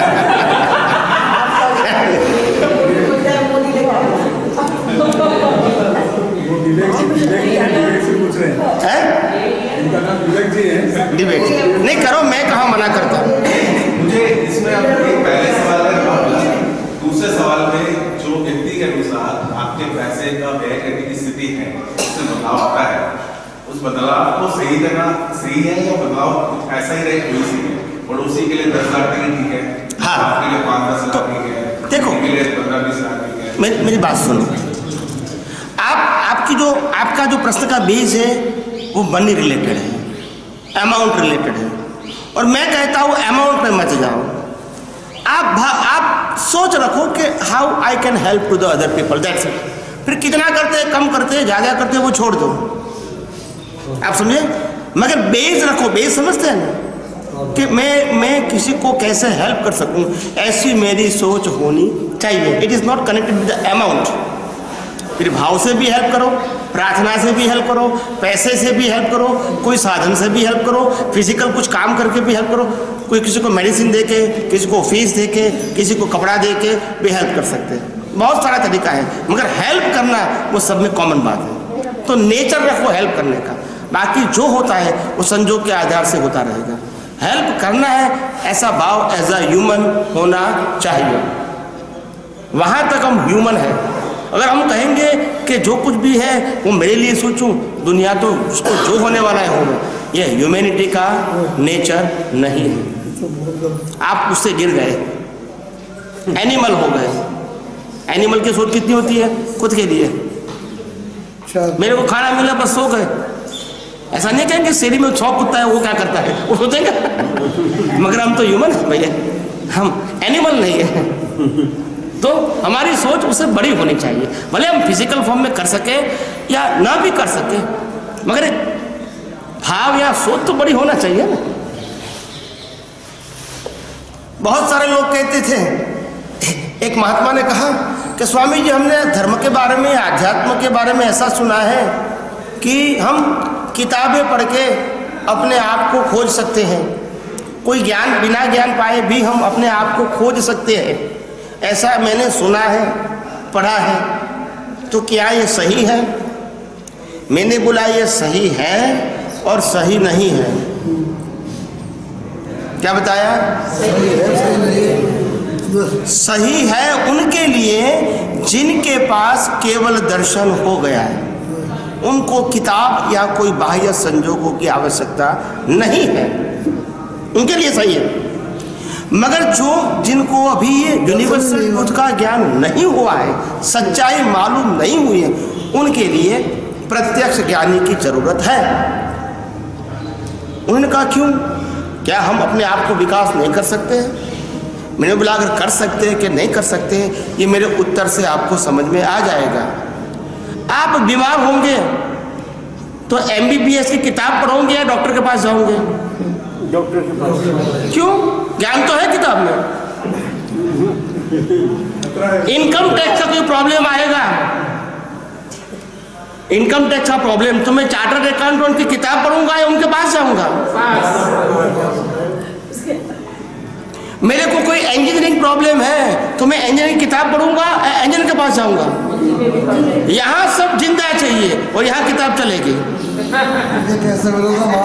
डिबेट नहीं करो, मैं कहाँ मना करता हूँ। मुझे इसमें अब एक पहले सवाल का जवाब मिला, दूसरे सवाल में जो व्यक्ति के अनुसार आपके पैसे का व्यय करने की स्थिति है, उससे बदलाव आता है, उस बदलाव को सही है या बदलाव ऐसा ही रहे कोई सी है, पड़ोसी के लिए 10 लाख ठीक है, हाँ, आपके लिए 5-10 लाख ठीक है, देखो के लिए 15-20 लाख ठीक है। मेरी बात सुनो, आपका जो प्रश्न का बीज है वो मनी रिलेटेड है, अमाउंट रिलेटेड है, और मैं कहता हूँ अमाउंट पे मत जाओ। आप सोच रखो कि how I can help to the other people, that's it. फिर कितना करते हैं, कम करते हैं, ज़्यादा करते हैं, वो छोड़ दो, आप समझे। मगर बेस रखो, बेस समझते हैं ना, कि मैं किसी को कैसे हेल्प कर सकूं, ऐसी मेरी सोच होनी चाहिए। It is not connected with the amount. फिर भाव से भी हेल्प करो, प्रार्थना से भी हेल्प करो, पैसे से भी हेल्प करो, कोई साधन से भी हेल्प करो, फिजिकल कुछ काम करके भी हेल्प करो, कोई किसी को मेडिसिन दे के, किसी को फीस दे के, किसी को कपड़ा दे के भी हेल्प कर सकते हैं। बहुत सारा तरीका है, मगर हेल्प करना वो सब में कॉमन बात है। तो नेचर रखो हेल्प करने का, बाकी जो होता है वो संजोग के आधार से होता रहेगा। हेल्प करना है ऐसा भाव एज अ ह्यूमन होना चाहिए, वहाँ तक हम ह्यूमन हैं। अगर हम कहेंगे कि जो कुछ भी है वो मेरे लिए सोचूं, दुनिया तो उसको जो होने वाला है होगा, ये ह्यूमैनिटी का नेचर नहीं है। आप उससे गिर गए, एनिमल हो गए। एनिमल की सोच कितनी होती है, खुद के लिए, मेरे को खाना मिला बस सो गए। ऐसा नहीं कहेंगे शेरी में 100 कुत्ता है, वो क्या करता है, वो सोचेगा। मगर हम तो ह्यूमन है भैया, हम एनिमल नहीं है। तो हमारी सोच उससे बड़ी होनी चाहिए, भले हम फिजिकल फॉर्म में कर सके या ना भी कर सके, मगर एक भाव या सोच तो बड़ी होना चाहिए ना। बहुत सारे लोग कहते थे, एक महात्मा ने कहा कि स्वामी जी हमने धर्म के बारे में, आध्यात्म के बारे में ऐसा सुना है कि हम किताबें पढ़ के अपने आप को खोज सकते हैं, कोई ज्ञान बिना ज्ञान पाए भी हम अपने आप को खोज सकते हैं, ऐसा मैंने सुना है। पढ़ा है, तो क्या ये सही है? मैंने बोला ये सही है और सही नहीं है। क्या बताया? सही है उनके लिए जिनके पास केवल दर्शन हो गया है, उनको किताब या कोई बाह्य संजोगों की आवश्यकता नहीं है, उनके लिए सही है। मगर जो जिनको अभी ये यूनिवर्सल ट्रूथ का ज्ञान नहीं हुआ है, सच्चाई मालूम नहीं हुई है, उनके लिए प्रत्यक्ष ज्ञानी की जरूरत है। उन्होंने कहा क्यों? क्या हम अपने आप को विकास नहीं कर सकते? मैंने बोला अगर कर सकते हैं कि नहीं कर सकते हैं, ये मेरे उत्तर से आपको समझ में आ जाएगा। आप बीमार होंगे तो MBBS की किताब पढ़ोगे या डॉक्टर के पास जाओगे? डॉक्टर के पास। क्यों? ज्ञान तो है किताब में। इनकम टैक्स का कोई प्रॉब्लम आएगा, इनकम टैक्स का प्रॉब्लम, तो मैं चार्टर्ड अकाउंटेंट की किताब पढ़ूंगा या उनके पास जाऊंगा? मेरे को कोई इंजीनियरिंग प्रॉब्लम है तो मैं इंजीनियरिंग किताब पढ़ूंगा, इंजीनियर के पास जाऊंगा? यहाँ सब जिंदा चाहिए और यहाँ किताब चलेगी। कैसे मिलेगा?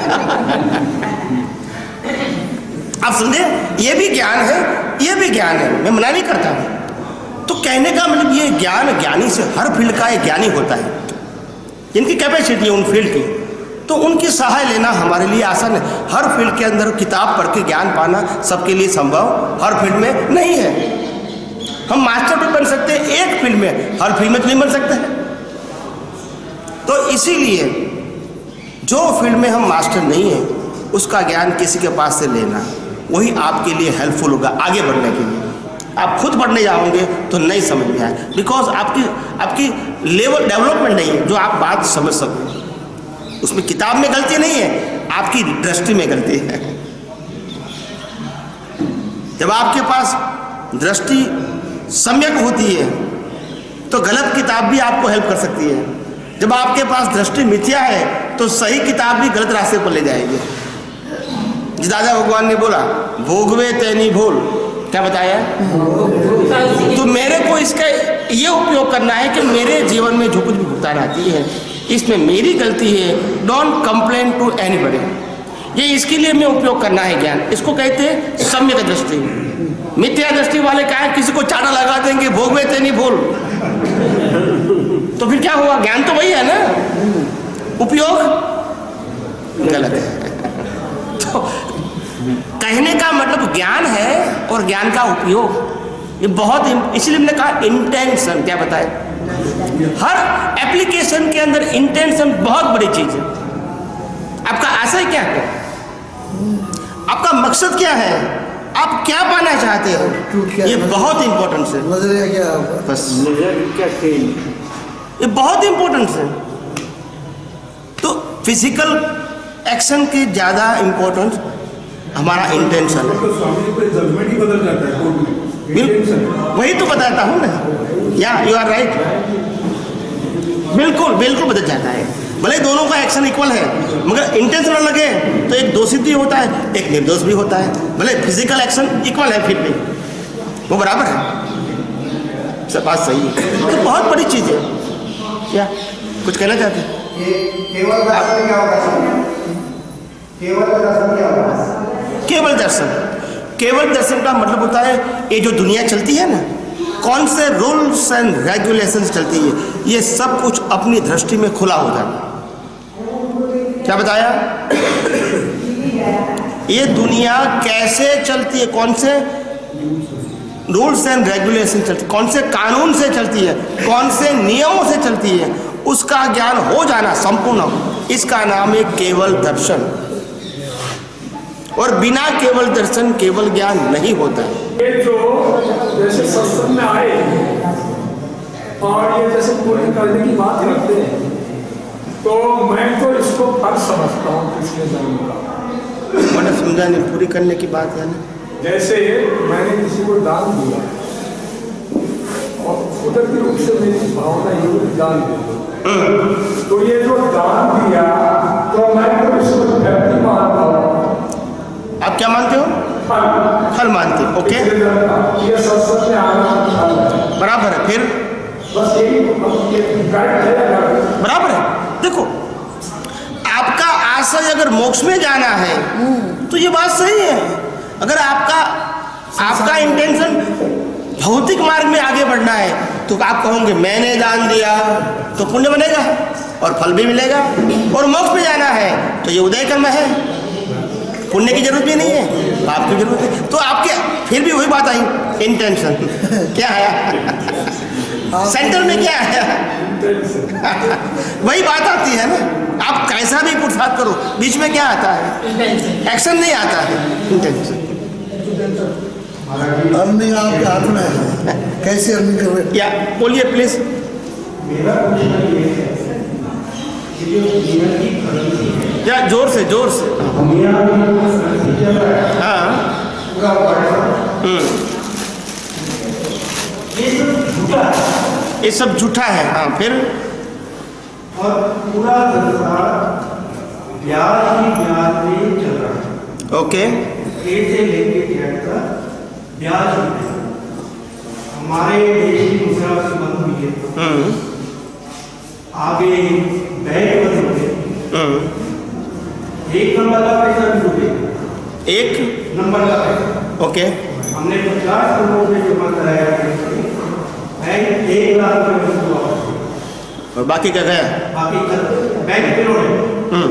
आप समझे? ये भी ज्ञान है, ये भी ज्ञान है, मैं मना नहीं करता। तो कहने का मतलब ये ज्ञान, ज्ञानी से हर फील्ड का एक ज्ञानी होता है, जिनकी कैपेसिटी है उन फील्ड की, तो उनकी सहाय लेना हमारे लिए आसान है। हर फील्ड के अंदर किताब पढ़ के ज्ञान पाना सबके लिए संभव हर फील्ड में नहीं है। हम मास्टर भी बन सकते हैं एक फील्ड में, हर फील्ड में तो नहीं बन सकते हैं। तो इसीलिए जो फील्ड में हम मास्टर नहीं है उसका ज्ञान किसी के पास से लेना, वही आपके लिए हेल्पफुल होगा आगे बढ़ने के लिए। आप खुद बढ़ने जाओगे तो नहीं समझ में आए, बिकॉज आपकी लेवल डेवलपमेंट नहीं है जो आप बात समझ सको। उसमें किताब में गलती नहीं है, आपकी दृष्टि में गलती है। जब आपके पास दृष्टि सम्यक होती है तो गलत किताब भी आपको हेल्प कर सकती है। जब आपके पास दृष्टि मिथ्या है तो सही किताब भी गलत रास्ते पर ले जाएगी। दादा भगवान ने बोला भोगवे तैनी भूल, क्या बताया? तो मेरे को इसका ये उपयोग करना है कि मेरे जीवन में जो कुछ भी भुगतान आती है इसमें मेरी गलती है, डोंट कंप्लेन टू एनीबॉडी। ये इसके लिए मैं उपयोग करना है ज्ञान। इसको कहते हैं सम्यक दृष्टि। मिथ्या दृष्टि वाले क्या है, किसी को चाटा लगा देंगे भोगवे तैनी भूल, तो फिर क्या हुआ? ज्ञान तो वही है ना, उपयोग गलत है। तो कहने का मतलब ज्ञान है और ज्ञान का उपयोग, ये बहुत, इसलिए मैंने कहा इंटेंशन। क्या बताए? हर एप्लीकेशन के अंदर इंटेंशन बहुत बड़ी चीज है। आपका आशय क्या है? आपका मकसद क्या है? आप क्या पाना चाहते हो? ये बहुत इंपॉर्टेंट है। नजरिया क्या? बस क्या खेल, ये बहुत इंपॉर्टेंट है। तो फिजिकल एक्शन के ज्यादा इंपॉर्टेंट हमारा इंटेंशन है। तो स्वामी पे जजमेंट ही बदल जाता है कोर्ट में। इंटेंशन वही तो बताता हूँ ना, या यू आर राइट, बिल्कुल बिल्कुल बदल जाता है। भले दोनों का एक्शन इक्वल है मगर इंटेंशन अलग है तो एक दोषी भी होता है, एक निर्दोष भी होता है। भले फिजिकल एक्शन इक्वल है फिर भी वो बराबर है। सब बात सही है। तो बहुत बड़ी चीज़ है। क्या कुछ कहना चाहते हैं? केवल दर्शन क्या होगा? केवल दर्शन क्या होगा? केवल दर्शन, केवल दर्शन का मतलब होता है ये जो दुनिया चलती है ना, कौन से रूल्स एंड रेगुलेशंस चलती है, ये सब कुछ अपनी दृष्टि में खुला हो जाता है। क्या बताया? ये दुनिया कैसे चलती है, कौन से रूल्स एंड रेगुलेशन चलती है, कौन से कानून से चलती है, कौन से नियमों से चलती है, उसका ज्ञान हो जाना संपूर्ण, इसका नाम है केवल दर्शन। और बिना केवल दर्शन केवल ज्ञान नहीं होता है। ये जो जैसे सत्संग में आए और ये जैसे पूरी करने की बात करते हैं तो मैं तो इसको फर्क समझता हूँ पिछले जन्म का। मैंने समझा नहीं, पूरी करने की बात है ना। जैसे मैंने किसी को दान दिया और कुदरती रूप से मेरी भावना ये दान दे, तो ये जो दान दिया तो मैं तो इसको व्यक्ति मानता हूँ। आप क्या मानते हो? फल मानते हैं। ओके, ये संस्कृत में आना बराबर है। फिर बस यही बराबर है। देखो, आपका आशय अगर मोक्ष में जाना है तो ये बात सही है। अगर आपका इंटेंशन भौतिक मार्ग में आगे बढ़ना है तो आप कहोगे मैंने दान दिया तो पुण्य बनेगा और फल भी मिलेगा, और मोक्ष में जाना है तो ये उदय कर्म है, पुण्य की जरूरत भी नहीं है, पाप की जरूरत है। तो आपके फिर भी वही बात आई, इंटेंशन क्या आया सेंटर में, क्या आया वही बात आती है ना। आप कैसा भी पुरुषार्थ करो, बीच में क्या आता है, एक्शन नहीं आता है, इंटेंशन। अर्निंग आपके हाथ में है, कैसे अर्निंग कर रहे हैं? या बोलिए प्लीज। या जोर से हाँ। ये सब झूठा है। हाँ, फिर और पूरा संसार ब्याज ही ब्याज में चल रहा है। ओके, ए से लेके जेड तक ब्याज ही है। हमारे देश की मुद्रा से बंद हुई है, आगे बैंक बंद हुए, एक नंबर का पैसा भी डूबे, एक नंबर का पैसा। ओके, हमने 50 करोड़ रुपये जमा कराया, बैंक 1 लाख रुपये वापस, और बाकी क्या गया? बाकी बैंक करोड़ है।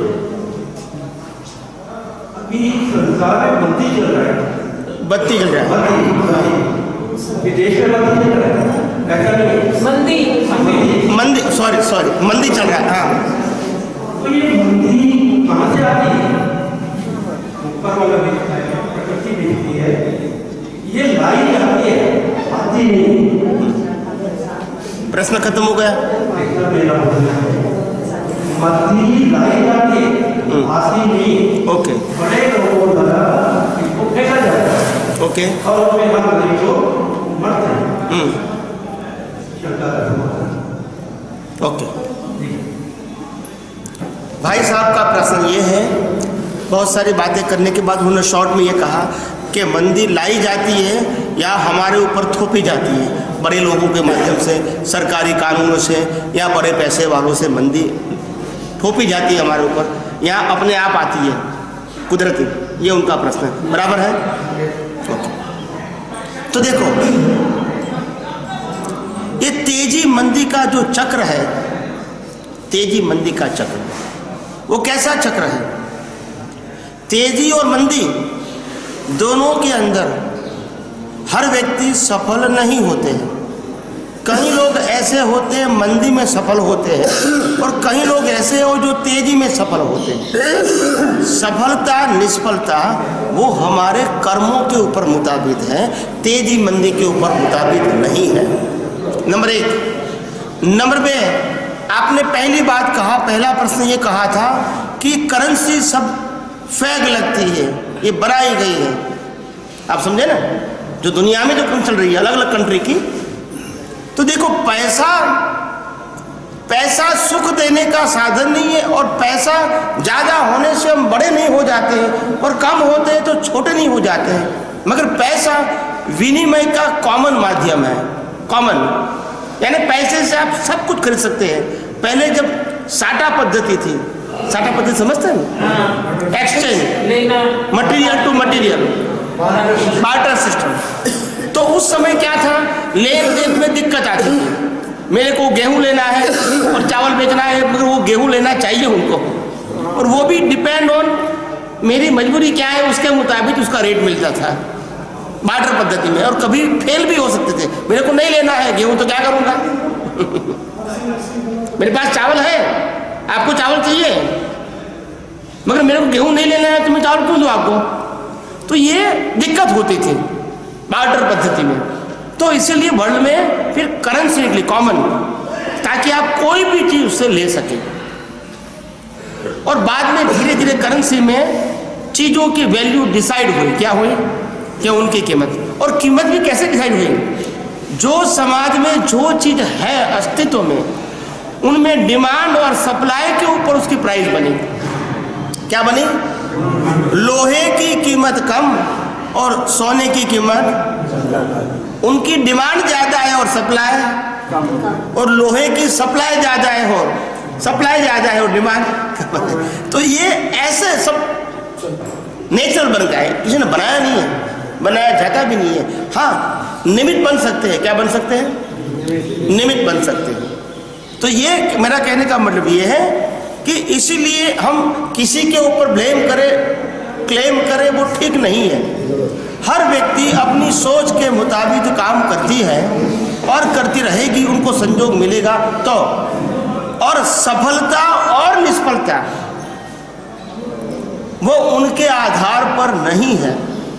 अभी संसार में बत्ती चल रहा है, बत्ती जल रहा है। विदेश में बत्ती चल रहा है, ऐसा नहीं मंदी, सॉरी मंदी चल रहा है। हाँ, तो ये मंदी कहाँ से आती है? ऊपर वाला देखता है, प्रकृति देखती है, ये लाई जाती है, आती नहीं। प्रश्न खत्म हो गया। मंदी लाई जाती है, आती नहीं। ओके, बड़े लोगों द्वारा इसको फेंका जाता है, ओके, और उसमें हम गरीब को मरते हैं। ओके। भाई साहब का प्रश्न ये है, बहुत सारी बातें करने के बाद उन्होंने शॉर्ट में ये कहा कि मंदी लाई जाती है या हमारे ऊपर थोपी जाती है, बड़े लोगों के माध्यम से, सरकारी कानूनों से या बड़े पैसे वालों से मंदी थोपी जाती है हमारे ऊपर, या अपने आप आती है कुदरती। ये उनका प्रश्न है, बराबर है। ओके, तो देखो, ये तेजी मंदी का जो चक्र है, तेजी मंदी का चक्र, वो कैसा चक्र है? तेजी और मंदी दोनों के अंदर हर व्यक्ति सफल नहीं होते हैं। कई लोग ऐसे होते हैं मंदी में सफल होते हैं, और कई लोग ऐसे हो जो तेजी में सफल होते हैं। सफलता निष्फलता वो हमारे कर्मों के ऊपर मुताबिक है, तेजी मंदी के ऊपर मुताबिक नहीं है। नंबर 1। नंबर 2, आपने पहली बात कहा, पहला प्रश्न ये कहा था कि करेंसी सब फेक लगती है, ये बनाई गई है। आप समझे ना, जो दुनिया में जो चल रही है अलग अलग कंट्री की। तो देखो, पैसा सुख देने का साधन नहीं है, और पैसा ज़्यादा होने से हम बड़े नहीं हो जाते हैं, और कम होते हैं तो छोटे नहीं हो जाते हैं। मगर पैसा विनिमय का कॉमन माध्यम है। कॉमन यानी पैसे से आप सब कुछ खरीद सकते हैं। पहले जब साटा पद्धति थी, साटा पद्धति समझते हैं, exchange, material to material, barter system. तो उस समय क्या था, लेन देन में दिक्कत आती थी। मेरे को गेहूं लेना है और चावल बेचना है, मगर वो गेहूं लेना चाहिए उनको, और वो भी डिपेंड ऑन मेरी मजबूरी क्या है, उसके मुताबिक उसका रेट मिलता था बार्टर पद्धति में। और कभी फेल भी हो सकते थे, मेरे को नहीं लेना है गेहूं तो क्या करूँगा मेरे पास चावल है, आपको चावल चाहिए, मगर मेरे को गेहूं नहीं लेना है तो मैं चावल क्यों दूँ आपको? तो ये दिक्कत होती थी बार्टर पद्धति में। तो इसीलिए वर्ल्ड में फिर करेंसी निकली कॉमन, ताकि आप कोई भी चीज़ उससे ले सकें। और बाद में धीरे धीरे करेंसी में चीज़ों की वैल्यू डिसाइड हुई। क्या हुई? क्या उनकी कीमत। और कीमत भी कैसे डिसाइड हुई? जो समाज में जो चीज़ है अस्तित्व में, उनमें डिमांड और सप्लाई के ऊपर उसकी प्राइस बनी। क्या बनी? लोहे की कीमत कम और सोने की कीमत, उनकी डिमांड ज़्यादा है और सप्लाई, और लोहे की सप्लाई ज़्यादा है और सप्लाई ज़्यादा है और डिमांड। तो ये ऐसे सब नेचुरल बन गया है, किसी ने बनाया नहीं है, बनाया जाता भी नहीं है। हाँ, निमित्त बन सकते हैं। क्या बन सकते हैं? निमित्त बन सकते हैं। तो ये मेरा कहने का मतलब ये है कि इसीलिए हम किसी के ऊपर ब्लेम करें, क्लेम करें, वो ठीक नहीं है। हर व्यक्ति अपनी सोच के मुताबिक काम करती है और करती रहेगी, उनको संजोग मिलेगा तो। और सफलता और निष्फलता वो उनके आधार पर नहीं है।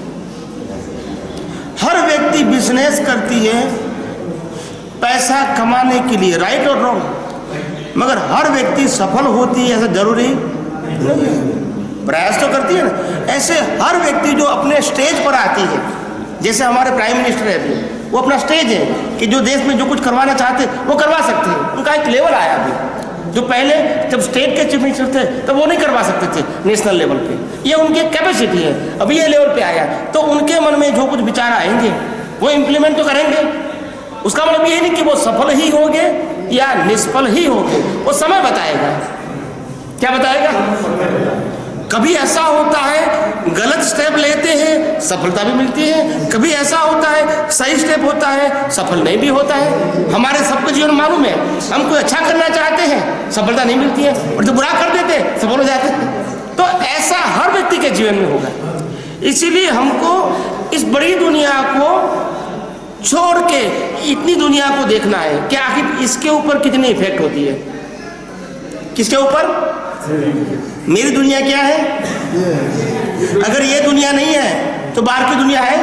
हर व्यक्ति बिजनेस करती है पैसा कमाने के लिए, राइट और रॉन्ग, मगर हर व्यक्ति सफल होती है ऐसा जरूरी नहीं है। प्रयास तो करती है ना। ऐसे हर व्यक्ति जो अपने स्टेज पर आती है, जैसे हमारे प्राइम मिनिस्टर है अभी, वो अपना स्टेज है कि जो देश में जो कुछ करवाना चाहते वो करवा सकते हैं। उनका एक लेवल आया अभी, जो पहले जब स्टेट के चीफ मिनिस्टर थे तब वो नहीं करवा सकते थे नेशनल लेवल पे। ये उनकी कैपेसिटी है, अभी ये लेवल पे आया तो उनके मन में जो कुछ विचार आएंगे वो इम्प्लीमेंट तो करेंगे। उसका मतलब ये नहीं कि वो सफल ही होंगे या निष्फल ही होंगे, वो समय बताएगा। क्या बताएगा? कभी ऐसा होता है गलत स्टेप लेते हैं सफलता भी मिलती है, कभी ऐसा होता है सही स्टेप होता है सफल नहीं भी होता है। हमारे सबको जीवन मालूम है, हम कोई अच्छा करना चाहते हैं सफलता नहीं मिलती है, और जो बुरा कर देते हैं सफल हो जाते हैं। तो ऐसा हर व्यक्ति के जीवन में होगा। इसीलिए हमको इस बड़ी दुनिया को छोड़ के इतनी दुनिया को देखना है कि आखिर इसके ऊपर कितनी इफेक्ट होती है। किसके ऊपर? मेरी दुनिया क्या है? अगर ये दुनिया नहीं है तो बाहर की दुनिया है।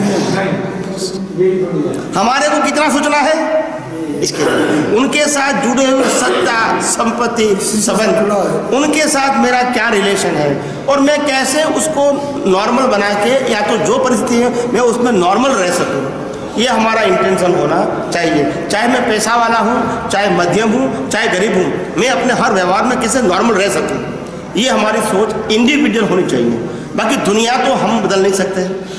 हमारे को कितना सोचना है इसके, उनके साथ जुड़े हुए सत्ता संपत्ति संबंध, उनके साथ मेरा क्या रिलेशन है और मैं कैसे उसको नॉर्मल बना के, या तो जो परिस्थिति है मैं उसमें नॉर्मल रह सकूं। ये हमारा इंटेंशन होना चाहिए। चाहे मैं पैसा वाला हूँ, चाहे मध्यम हूँ, चाहे गरीब हूँ, मैं अपने हर व्यवहार में कैसे नॉर्मल रह सकूँ, ये हमारी सोच इंडिविजुअल होनी चाहिए। बाकी दुनिया तो हम बदल नहीं सकते,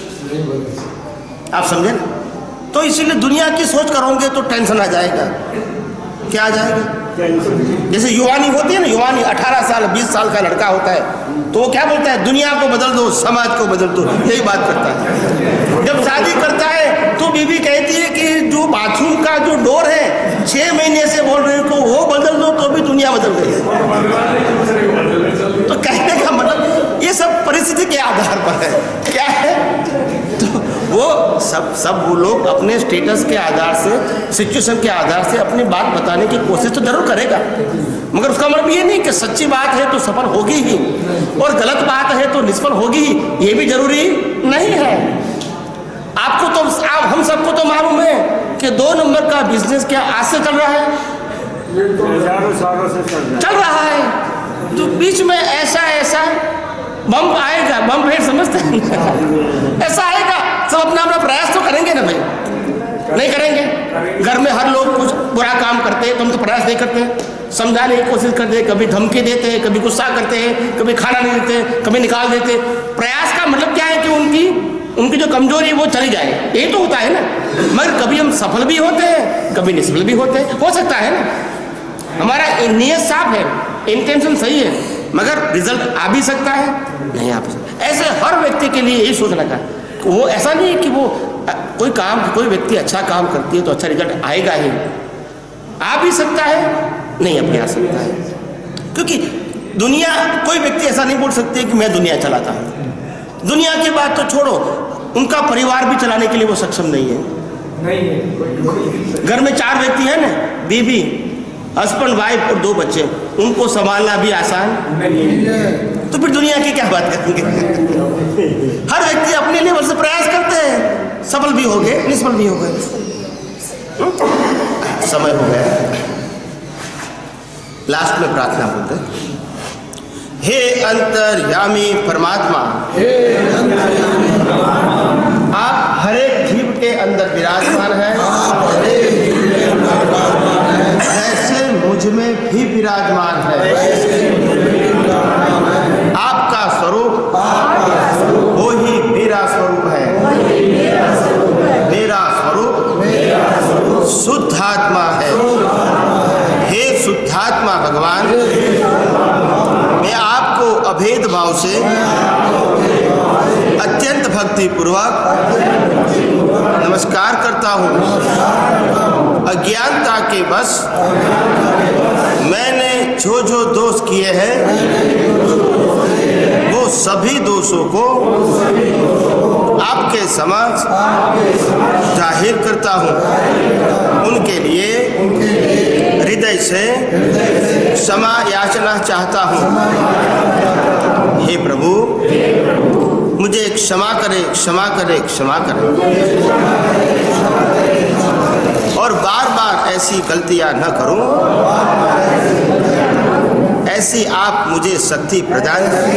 आप समझे ना। तो इसीलिए दुनिया की सोच करोगे तो टेंशन आ जाएगा। क्या आ जाएगा? जैसे युवानी होती है ना, युवानी 18 साल 20 साल का लड़का होता है तो वो क्या बोलता है? दुनिया को बदल दो, समाज को बदल दो, यही बात करता है। जब शादी करता है तो बीवी कहती है कि जो बाथरूम का जो डोर है 6 महीने से बोल रहे हो तो वो बदल दो, तो भी दुनिया बदल गई है। तो कहने का मतलब ये सब परिस्थिति के आधार पर है। क्या है? तो वो सब वो लोग अपने स्टेटस के आधार से, सिचुएशन के आधार से अपनी बात बताने की कोशिश तो जरूर करेगा, मगर उसका मतलब ये नहीं कि सच्ची बात है तो सफल होगी ही और गलत बात है तो निष्फल होगी ही, ये भी जरूरी नहीं है। आपको तो हम सबको तो मालूम है कि 2 नंबर का बिजनेस क्या आज से चल रहा है, चल रहा है। तो बीच में ऐसा बम आएगा, बम फिर समझते हैं ऐसा आएगा, सब अपना अपना प्रयास तो करेंगे ना भाई, नहीं करेंगे? घर में हर लोग कुछ बुरा काम करते हैं तो हम तो प्रयास नहीं करते, समझाने की कोशिश करते हैं, कभी धमकी देते हैं, कभी गुस्सा करते हैं, कभी खाना नहीं देते, कभी निकाल देते। प्रयास का मतलब क्या है कि उनकी जो कमजोरी है वो चली जाए, यही तो होता है ना। मगर कभी हम सफल भी होते हैं, कभी निष्फल भी होते हैं, हो सकता है ना। हमारा नीयत साफ है, इंटेंशन सही है, मगर रिजल्ट आ भी सकता है, नहीं आ भी सकता। ऐसे हर व्यक्ति के लिए यही सोचना का, वो ऐसा नहीं है कि वो कोई व्यक्ति अच्छा काम करती है तो अच्छा रिजल्ट आएगा ही, आ भी सकता है, नहीं भी आ सकता है। क्योंकि दुनिया, कोई व्यक्ति ऐसा नहीं बोल सकते कि मैं दुनिया चलाता हूँ। दुनिया की बात तो छोड़ो, उनका परिवार भी चलाने के लिए वो सक्षम नहीं है। घर में 4 व्यक्ति हैं ना, बीवी, हस्बैंड, वाइफ और 2 बच्चे, उनको संभालना भी आसान नहीं है। तो फिर दुनिया की क्या बात करेंगे? हर व्यक्ति अपने लेवल से प्रयास करते हैं, सफल भी हो गए, निष्फल भी हो गए। समय हो गया, लास्ट में प्रार्थना बोलते हैं। हे अंतर्यामी परमात्मा, आप हर एक जीव के अंदर विराजमान हैं, जैसे मुझ में भी विराजमान है। आपका स्वरूप वो ही मेरा स्वरूप है। भक्तिपूर्वक नमस्कार करता हूँ। अज्ञानता के वश मैंने जो जो दोष किए हैं वो सभी दोषों को आपके समक्ष जाहिर करता हूँ। उनके लिए हृदय से क्षमा याचना चाहता हूँ। हे प्रभु, मुझे क्षमा करे, क्षमा करे, क्षमा करे। और बार बार ऐसी गलतियां न करूं, ऐसी आप मुझे शक्ति प्रदान करें।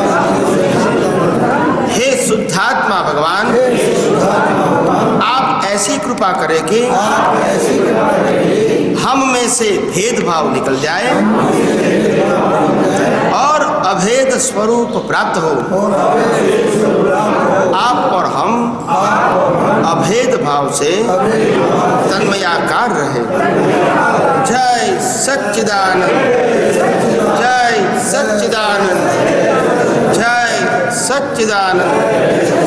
हे शुद्धात्मा भगवान, आप ऐसी कृपा करें कि हम में से भेदभाव निकल जाए और अभेद स्वरूप प्राप्त हो। आप और हम अभेद भाव से तन्मयाकार रहे। जय सच्चिदानंद, जय सच्चिदानंद, जय सच्चिदानंद।